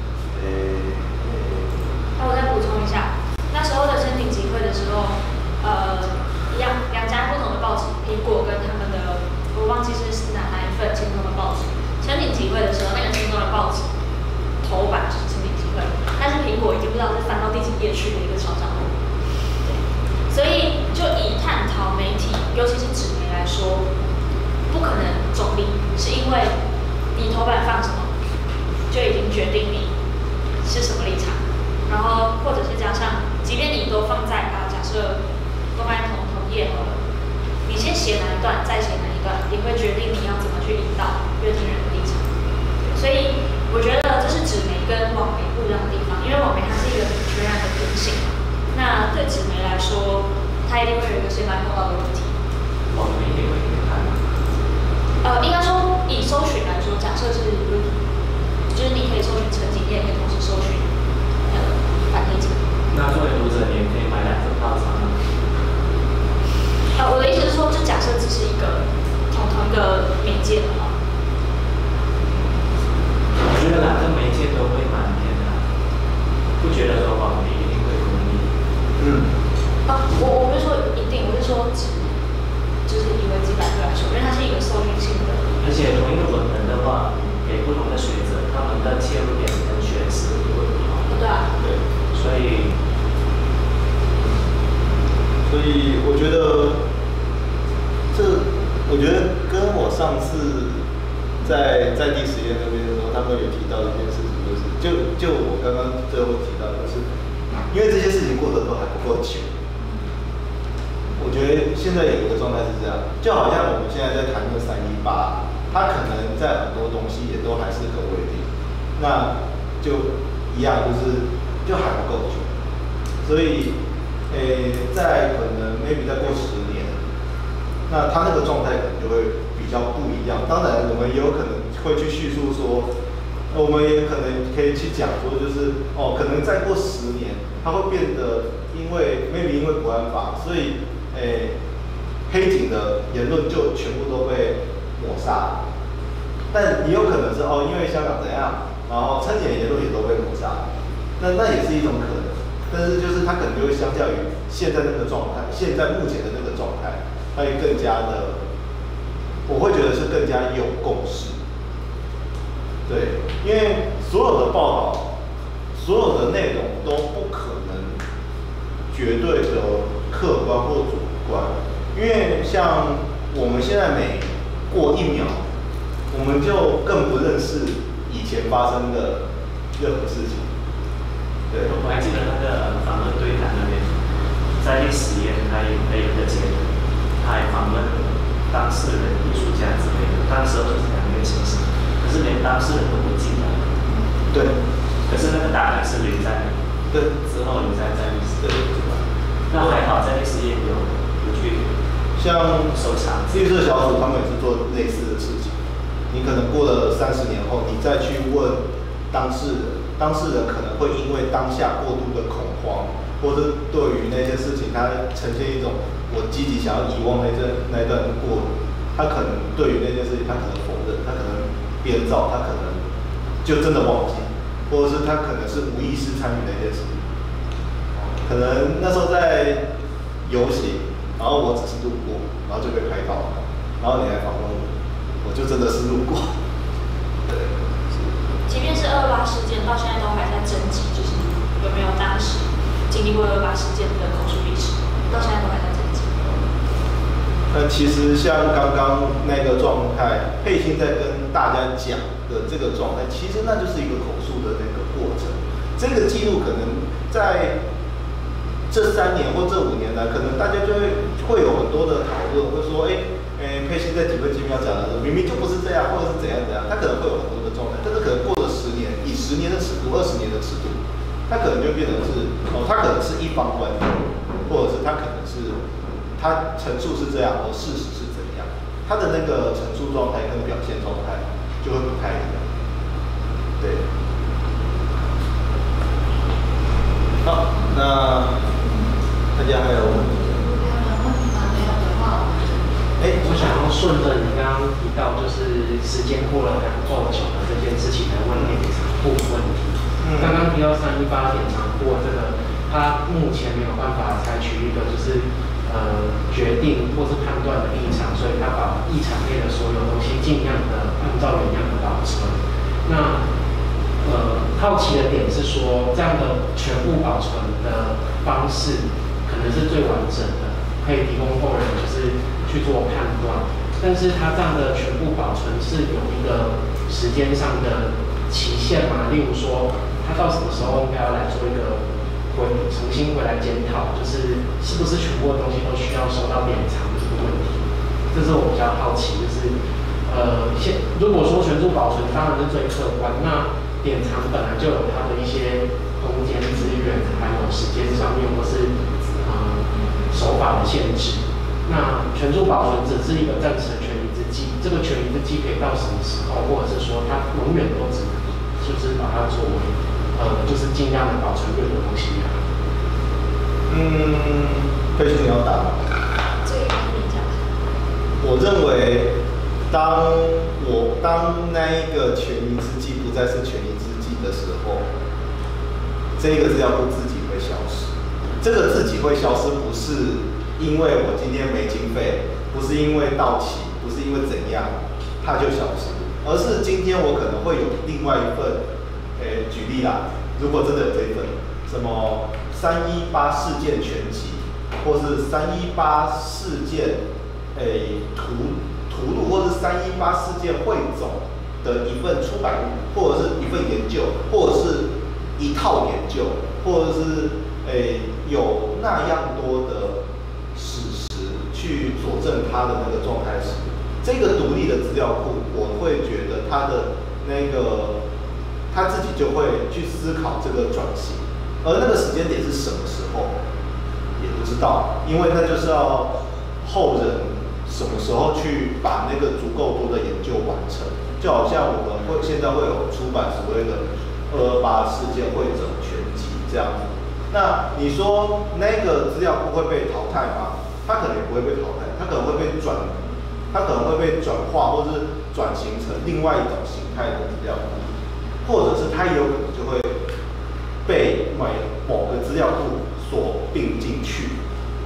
那我再补充一下，那时候的琛景集会的时候，一样两家不同的报纸，苹果跟他们的，我忘记是哪一份轻松的报纸。琛景集会的时候，那个轻松的报纸头版就是琛景集会，但是苹果已经不知道是翻到第几页去的一个小账户。对，所以就以探讨媒体，尤其是纸媒来说，不可能中立，是因为你头版放什么，就已经决定你是什么立场。然后或者是加上，即便你都放在假设都放在同页好了，你先写哪一段，再写哪一段，也会决定你要怎么去引导阅听人的立场。所以我觉得这是纸媒跟网媒不一样的地方，因为网媒它是一个全然的平行，那对纸媒来说，它一定会有一个先来碰到的问题。 网媒也会看吗？ 应该说以搜寻来说，假设是就是你可以搜寻琛景，你也可以同时搜寻反黑景。 那作为读者，你也可以买2份大厂啊。 我的意思是说，就假设只是一个同一个媒介的话， 我觉得2个媒介都会蛮偏的，不觉得说网媒一定会公益。 我不是说一定，我是说就是以维基百科来说，因为它是一个搜寻性的。 而且同一个文本的话，给不同的学者，他们的切入点跟诠释也会不同。 对啊。 对，所以我觉得我觉得跟我上次在地实验那边的时候，他们有提到一件事情，就我刚刚最后提到的，就是因为这些事情过得都还不够久。我觉得现在有一个状态是这样，就好像我们现在在谈论318 它可能在很多东西也都还是个未定，那就一样就还不够久，所以在可能 maybe 再过10年，那它那个状态可能就会比较不一样。当然，我们也有可能会去叙述说，我们也可能可以去讲说，就是可能再过10年，它会变得因为国安法，所以黑警的言论就全部都被抹杀了。但也有可能是因为香港怎样，然后参检言论也都被抹杀了，那也是一种可能。但是就是它可能就会相较于现在那个状态，现在目前的那个状态，它会更加的，我会觉得是更加有共识。对，因为所有的报道，所有的内容都不可能绝对的客观或主观，因为像我们现在每过1秒，我们就更不认识以前发生的任何事情。对， 我还记得那个访问对谈那边，在历史页还有一个截图，他还访问当事人、艺术家之类的，那时候就是2月前，可是连当事人都不进来。 对。 可是那个答案是留在对之后留在历史对。 那还好在历史页有去像收藏。 绿色小组他们也是做类似的事情。你可能过了30年后，你再去问当事人。当事人可能会因为当下过度的恐慌，或者对于那件事情，他呈现一种我积极想要遗忘那段过，他可能对于那件事情，他可能否认，他可能编造，他可能就真的忘记，或者是他可能是无意识参与那件事情。可能那时候在游行，然后我只是路过，然后就被拍到了，然后你来访问我，我就真的是路过。对。 即便是228事件，到现在都还在征集，就是有没有当时经历过228事件的口述历史，到现在都还在征集。 其实像刚刚那个状态，佩欣在跟大家讲的这个状态，其实那就是一个口述的那个过程。这个记录可能在这3年或这5年来，可能大家就会有很多的讨论，会说，佩欣在几分几秒讲的明明就不是这样，或者是怎样怎样，他可能会有很多的状态，但是可能过了10年，以10年的尺度、20年的尺度，他可能就变成是他可能是一方观点，或者是他可能是他陈述是这样，而事实是怎样，他的那个陈述状态跟表现状态就会不太一样。对。好，那大家还有问题？ 我想要顺着你刚刚提到，就是时间过了够久的这件事情来问典藏部问题。刚刚提到318典藏部这个，他目前没有办法采取一个就是决定或是判断的立场，所以他把异常类的所有东西尽量的按照原样的保存。那好奇的点是说，这样的全部保存的方式可能是最完整的，可以提供后人就是去做判断，但是它这样的全部保存是有一个时间上的期限嘛？例如说，它到什么时候应该要来做一个重新回来检讨，就是是不是全部的东西都需要收到典藏这个问题？这是我比较好奇，就是如果说全部保存当然是最客观，那典藏本来就有它的一些空间资源，还有时间上面或是手法的限制。那全数保存只是一个暂时的权宜之计，这个权宜之计可以到什么时候，或者是说它永远都只就是把它作为就是尽量的保存任何东西啊。 佩欣你要答吗？ 这个你讲。 我认为，当那一个权宜之计不再是权宜之计的时候，这个资料库自己会消失。这个自己会消失，不是因为我今天没经费，不是因为到期，不是因为怎样，它就消失，而是今天我可能会有另外一份，举例啦，如果真的有这一份，什么318事件全集，或是318事件，图录，或是318事件汇总的一份出版物，或者是一份研究，或者是一套研究，或者是有那样多的史实去佐证它的那个状态时，这这个独立的资料库，我会觉得它的那个他自己就会去思考这个转型，而那个时间点是什么时候也不知道，因为那就是要后人什么时候去把那个足够多的研究完成。就好像我们现在会有出版所谓的228事件汇整全集这样子。那你说那个资料库会被淘汰吗？它可能也不会被淘汰，它可能会被转化，或是转型成另外一种形态的资料库，或者是它也有可能就会被某个资料库所并进去，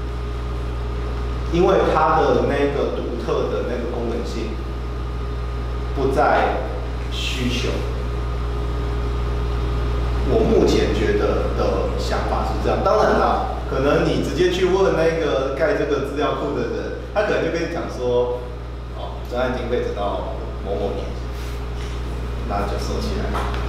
因为它的那个独特的那个功能性不再需求。我目前觉得的想法是这样，当然啦，可能你直接去问那个盖这个资料库的人，他可能就跟你讲说，哦，专案经费直到某某年，那就收起来。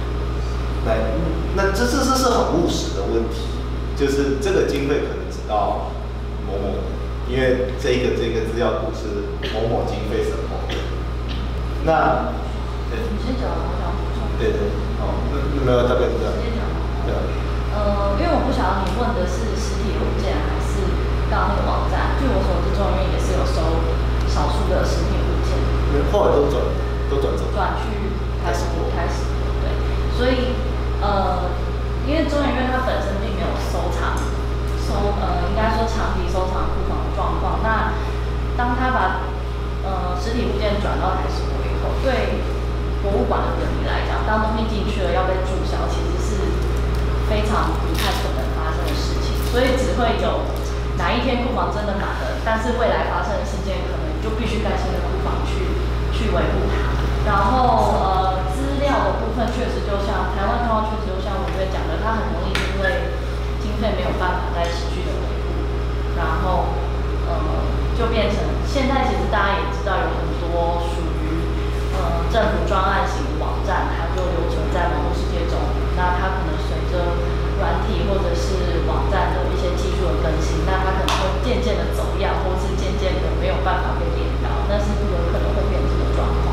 那这是很务实的问题，就是这个经费可能直到某某年，因为这个资料库是某某经费审核的。那，对， 你先讲，我想补充。 对，哦，那没有大概是这样。对。 因为我不晓得你问的是实体物件还是刚刚那个网站。据我所知，中研院也是有收少数的实体物件。 后来都转走。 转去开始，对，所以因为中研院它本身并没有应该说长期收藏库房的状况。那当他把实体物件转到台史博以后，对博物馆的人民来讲，当东西进去了要被注销，其实是非常不太可能发生的事情。所以只会有哪一天库房真的满了，但是未来发生的事件可能就必须盖新的库房去维护它。然后资料的部分确实就像台湾的话，确实就像我觉得讲的，它很容易因为经费没有办法再持续的维护，然后就变成现在其实大家也知道有很多属于政府专案型的网站，它就留存在网络世界中。那它可能随着软体或者是网站的一些技术的更新，那它可能会渐渐的走样，或是渐渐的没有办法被连到，但是有可能会变成这个状况。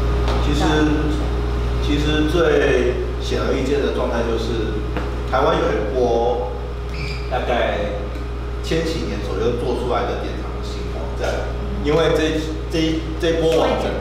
其实最显而易见的状态就是，台湾有一波大概千禧年左右做出来的典藏型网站，因为这波网站。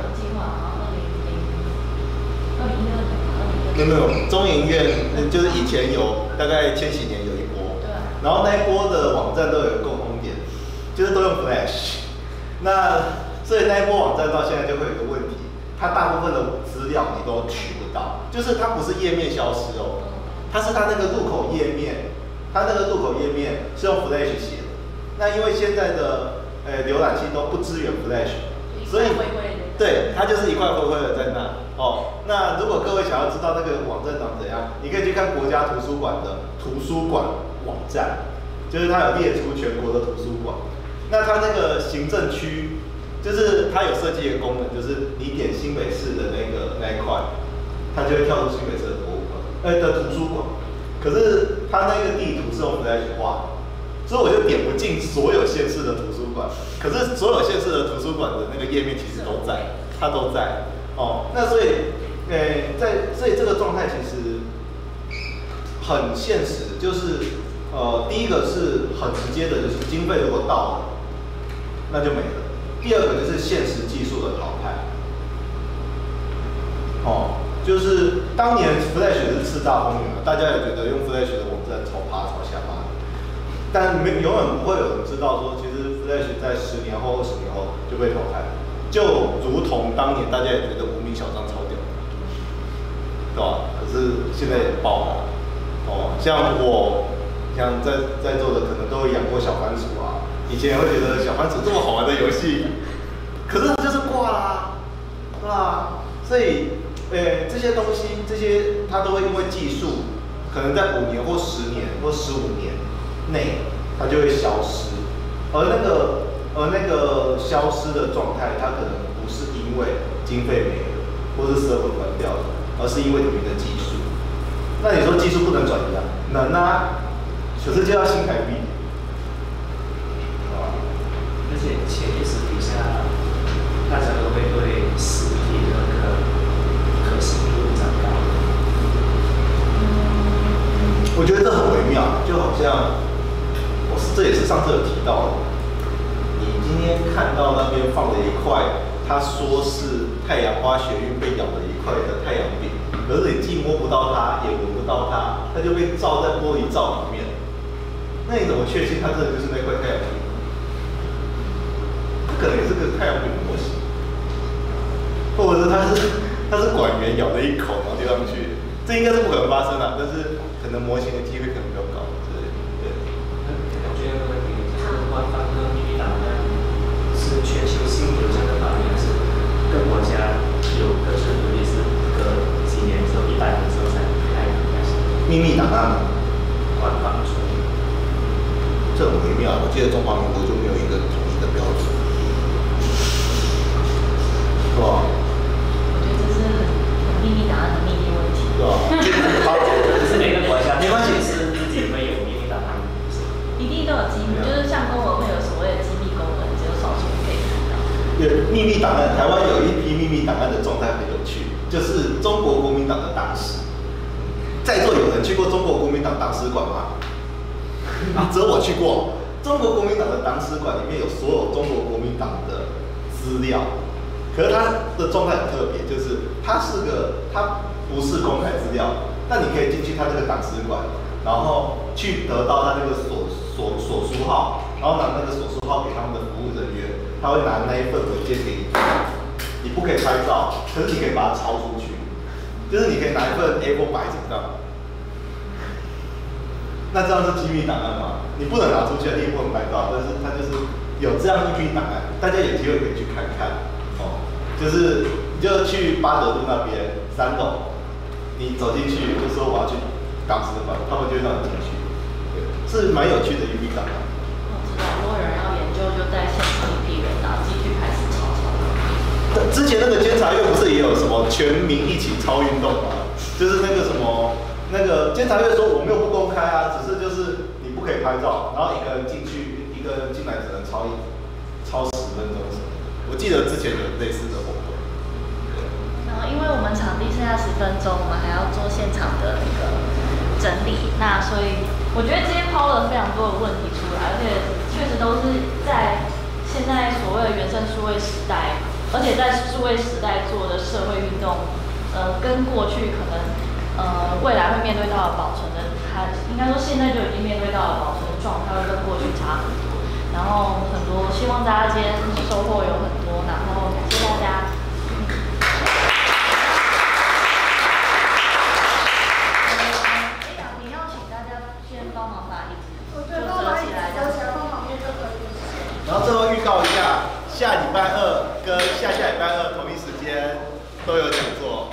没有，中研院就是以前有大概千禧年有一波，对，然后那一波的网站都有共同点，就是都用 Flash， 那所以那一波网站到现在就会有一个问题，它大部分的资料你都取不到，就是它不是页面消失哦，它是它那个入口页面，是用 Flash 写的，那因为现在的浏览器都不支援 Flash， 所以对，它就是一块灰灰的在那。哦，那如果各位想要知道那个网站长怎样，你可以去看国家图书馆的图书馆网站，就是它有列出全国的图书馆。那它那个行政区，就是它有设计一个功能，就是你点新北市的那一块，它就会跳出新北市的博物馆，的图书馆。可是它那个地图是用 Flash 画的，所以我就点不进所有县市的图书馆。可是所有县市的图书馆的那个页面其实都在，它都在。哦，那所以这个状态其实很现实，就是第一个是很直接的，就是经费如果到了，那就没了。第二个就是现实技术的淘汰。哦，就是当年 Flash 是叱咤风云，大家也觉得用 Flash 的网站超趴超下趴的，但永远不会有人知道说，其实 Flash 在10年后、20年后就被淘汰了。就如同当年大家也觉得无名小站超屌，对吧？可是现在也爆了，哦，像在座的可能都会养过小番薯啊，以前也会觉得小番薯这么好玩的游戏，可是它就是挂啦，对吧？所以，这些东西，它都会因为技术，可能在5年或10年或15年内，它就会消失，而那个消失的状态，它可能不是因为经费没了，或是server关掉了，而是因为你们的技术。那你说技术不能转移啊？能啊，可是就要新台币， 而且潜意识底下，大家都会对这也是上次有提到的。你今天看到那边放了一块，他说是太阳花学运被咬了一块的太阳饼，可是你既摸不到它，也闻不到它，它就被罩在玻璃罩里面。那你怎么确信它真的就是那块太阳饼？它可能也是个太阳饼模型，或者是它是管员咬了一口然后丢上去，这应该是不可能发生的，但是可能模型的机会可能比较高。对。 我觉得问题就是官方的秘密档案是全球性有这个法律，还是各国家有各自独立，是隔几年之后100年之后才开始？ 秘密档案吗？ 官方出。 这很微妙，我记得中华民国就没有一个统一的标准，是吧？ 我觉得这是很秘密档案的秘密问题。 是吧？好， 可是每个国家没关系， 是自己会有秘密档案， 一定都有机密，就是像公文会有所谓的机密功能，只有少数人可以看到。 对，秘密档案，台湾有一批秘密档案的状态很有趣，就是中国国民党的党史。在座有人去过中国国民党党史馆吗？只有我去过。中国国民党的党史馆里面有所有中国国民党的资料，可是它的状态很特别，就是它不是公开资料，但你可以进去它这个党史馆，然后去得到它那个所书号，然后拿那个所书号给他们的服务人员，他会拿那一份文件给你，你不可以拍照，可是你可以把它抄出去，就是你可以拿一份 A4 白纸上。那这样是机密档案吗？你不能拿出去，你也不能拍照，但是它就是有这样一批档案，大家有机会可以去看看。哦，就是你就去巴德路那边3楼，你走进去就说我要去党史馆，他们就会让你进去。对，是蛮有趣的一批档案。 我知道，如果有人要研究，就在现场一批人，然后继续开始抄。 之前那个监察院不是也有什么全民一起抄运动吗？就是那个什么。那个监察院说我没有不公开啊，只是就是你不可以拍照，然后一个人进去，一个人进来只能抄10分钟什么的。我记得之前有类似的活动。 然后因为我们场地剩下10分钟，我们还要做现场的那个整理，那所以我觉得今天抛了非常多的问题出来，而且确实都是在现在所谓的原生数位时代，而且在数位时代做的社会运动，跟过去可能。未来会面对到的保存的，它应该说现在就已经面对到的保存的状态会跟过去差很多。然后很多，希望大家今天收获有很多，然后感谢大家。你要请大家先帮忙把椅子就折起来， 放旁边就可以。 然后最后预告一下，下礼拜2跟下下礼拜2同一时间都有讲座。